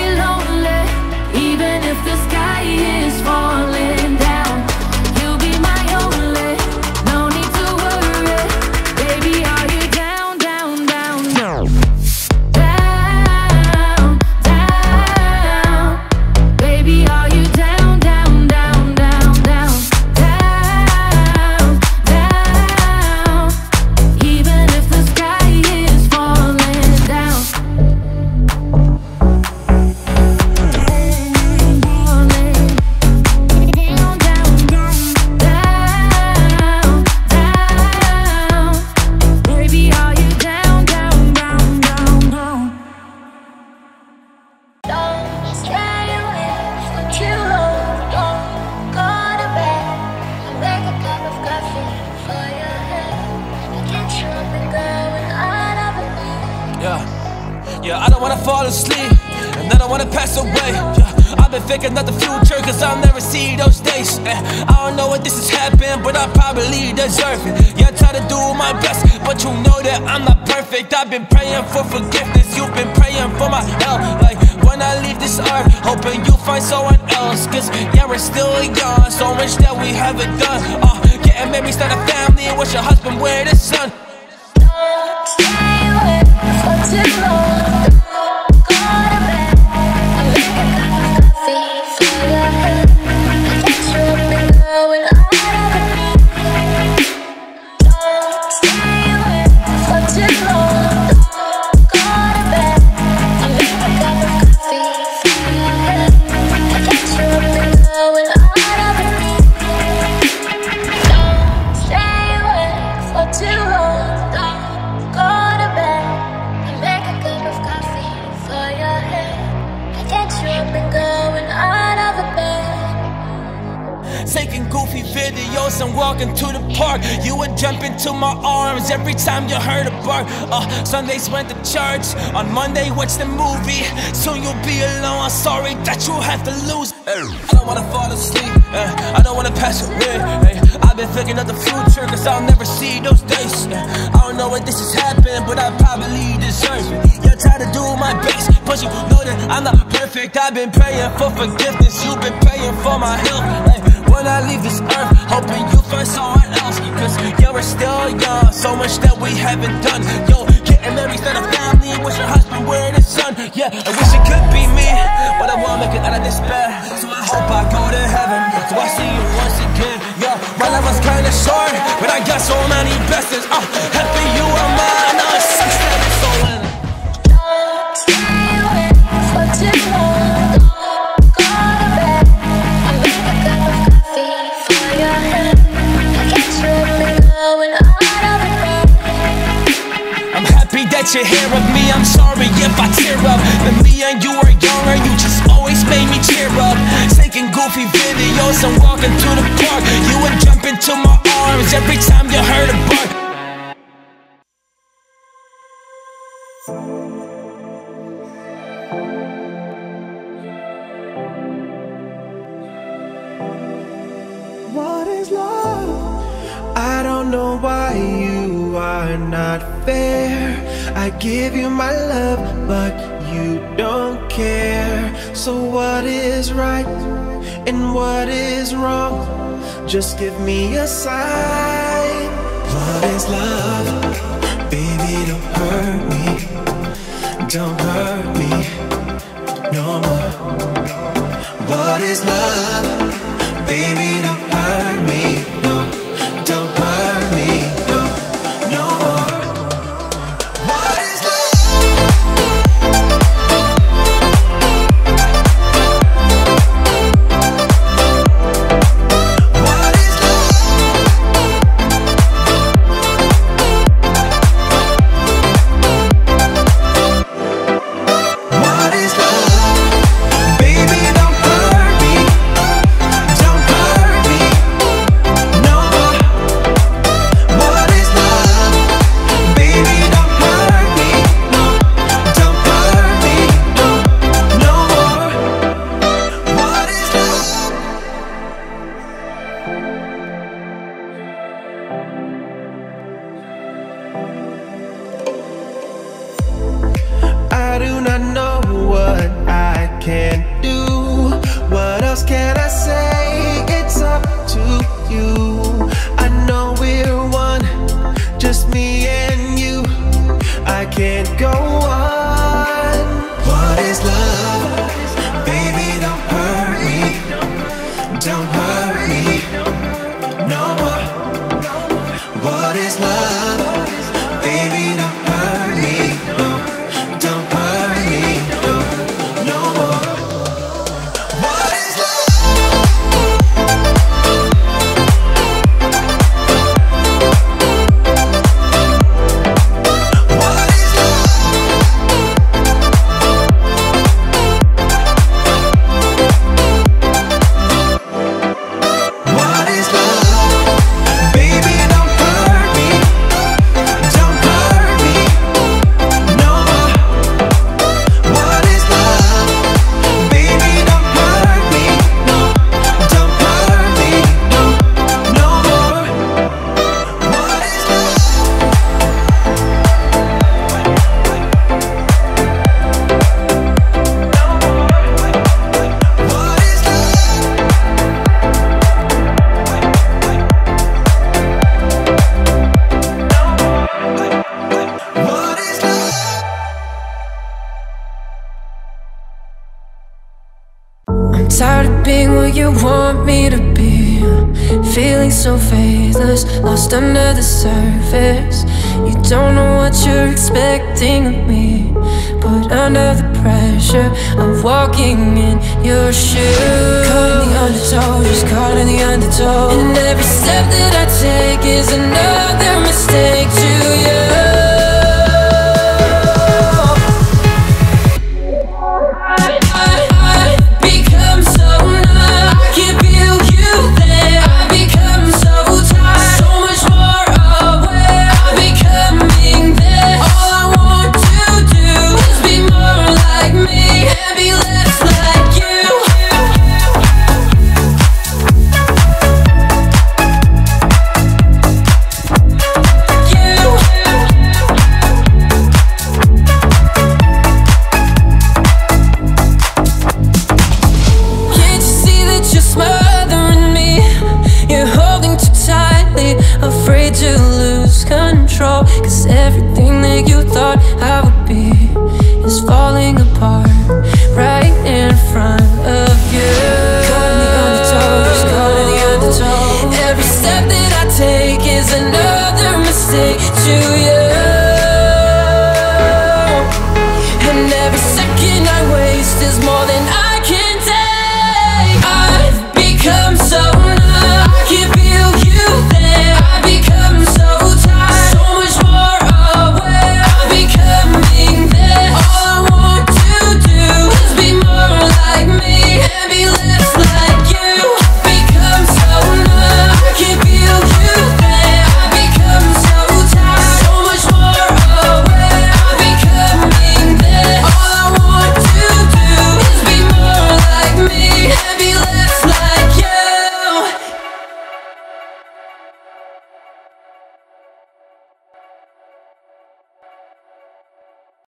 Speaker 2: lonely, even if the sky is falling down. You'll be my only, no need to worry. Baby, are you down, down, down, down? Down, down. Baby, are you down, down, down, down, down? Down, down. Even if the sky is falling down.
Speaker 4: Yeah, I don't wanna fall asleep, and I don't wanna pass away. Yeah, I've been thinking of the future, cause I'll never see those days. And I don't know what this has happened, but I probably deserve it. Yeah, I try to do my best, but you know that I'm not perfect. I've been praying for forgiveness, you've been praying for my help. Like, when I leave this earth, hoping you find someone else. Cause yeah, we're still young, so much that we haven't done. Uh, getting married, start a family, and watch your husband wear the sun.
Speaker 1: Don't stay away for too long.
Speaker 4: Taking goofy videos and walking to the park. You would jump into my arms every time you heard a bark. Uh, Sundays went to church, on Monday watched the movie. Soon you'll be alone, I'm sorry that you have to lose. Hey, I don't wanna fall asleep, uh, I don't wanna pass away. Hey, I've been thinking of the future, cause I'll never see those days. Uh, I don't know what this has happened, but I probably deserve it. Yeah, I try to do my best, but you know that I'm not perfect. I've been praying for forgiveness, you've been praying for my health. Hey, when I leave this earth, hoping you find someone else. Cause yeah, we're still young, so much that we haven't done. Yo, getting married, start a family, wish your husband wear the sun. Yeah, I wish it could be me, but I won't make it out of despair. So I hope I go to heaven, so I see you once again. Yeah, my life was kinda short, but I got so many blessings. Uh, happy you are mine, now it's six seven, so in.
Speaker 1: Don't stay away for too long.
Speaker 4: That you're here with me, I'm sorry if I tear up. When me and you were younger, you just always made me cheer up. Taking goofy videos and walking to the park. You would jump into my arms every time you heard a bark.
Speaker 3: What is love? I don't know why you are not fair. I give you my love, but you don't care. So what is right and what is wrong? Just give me a sign. What is love? Baby, don't hurt me. Don't hurt me no more. What is love? Baby, don't hurt me. No, don't hurt me. No, no more. What is love? What is love? What is love? Baby, don't hurt me. Don't hurt me.
Speaker 5: Tired of being what you want me to be, feeling so faithless, lost under the surface. You don't know what you're expecting of me, but under the pressure of walking in your shoes. Caught in the undertow, just caught in the undertow, and every step that I take is another mistake to you.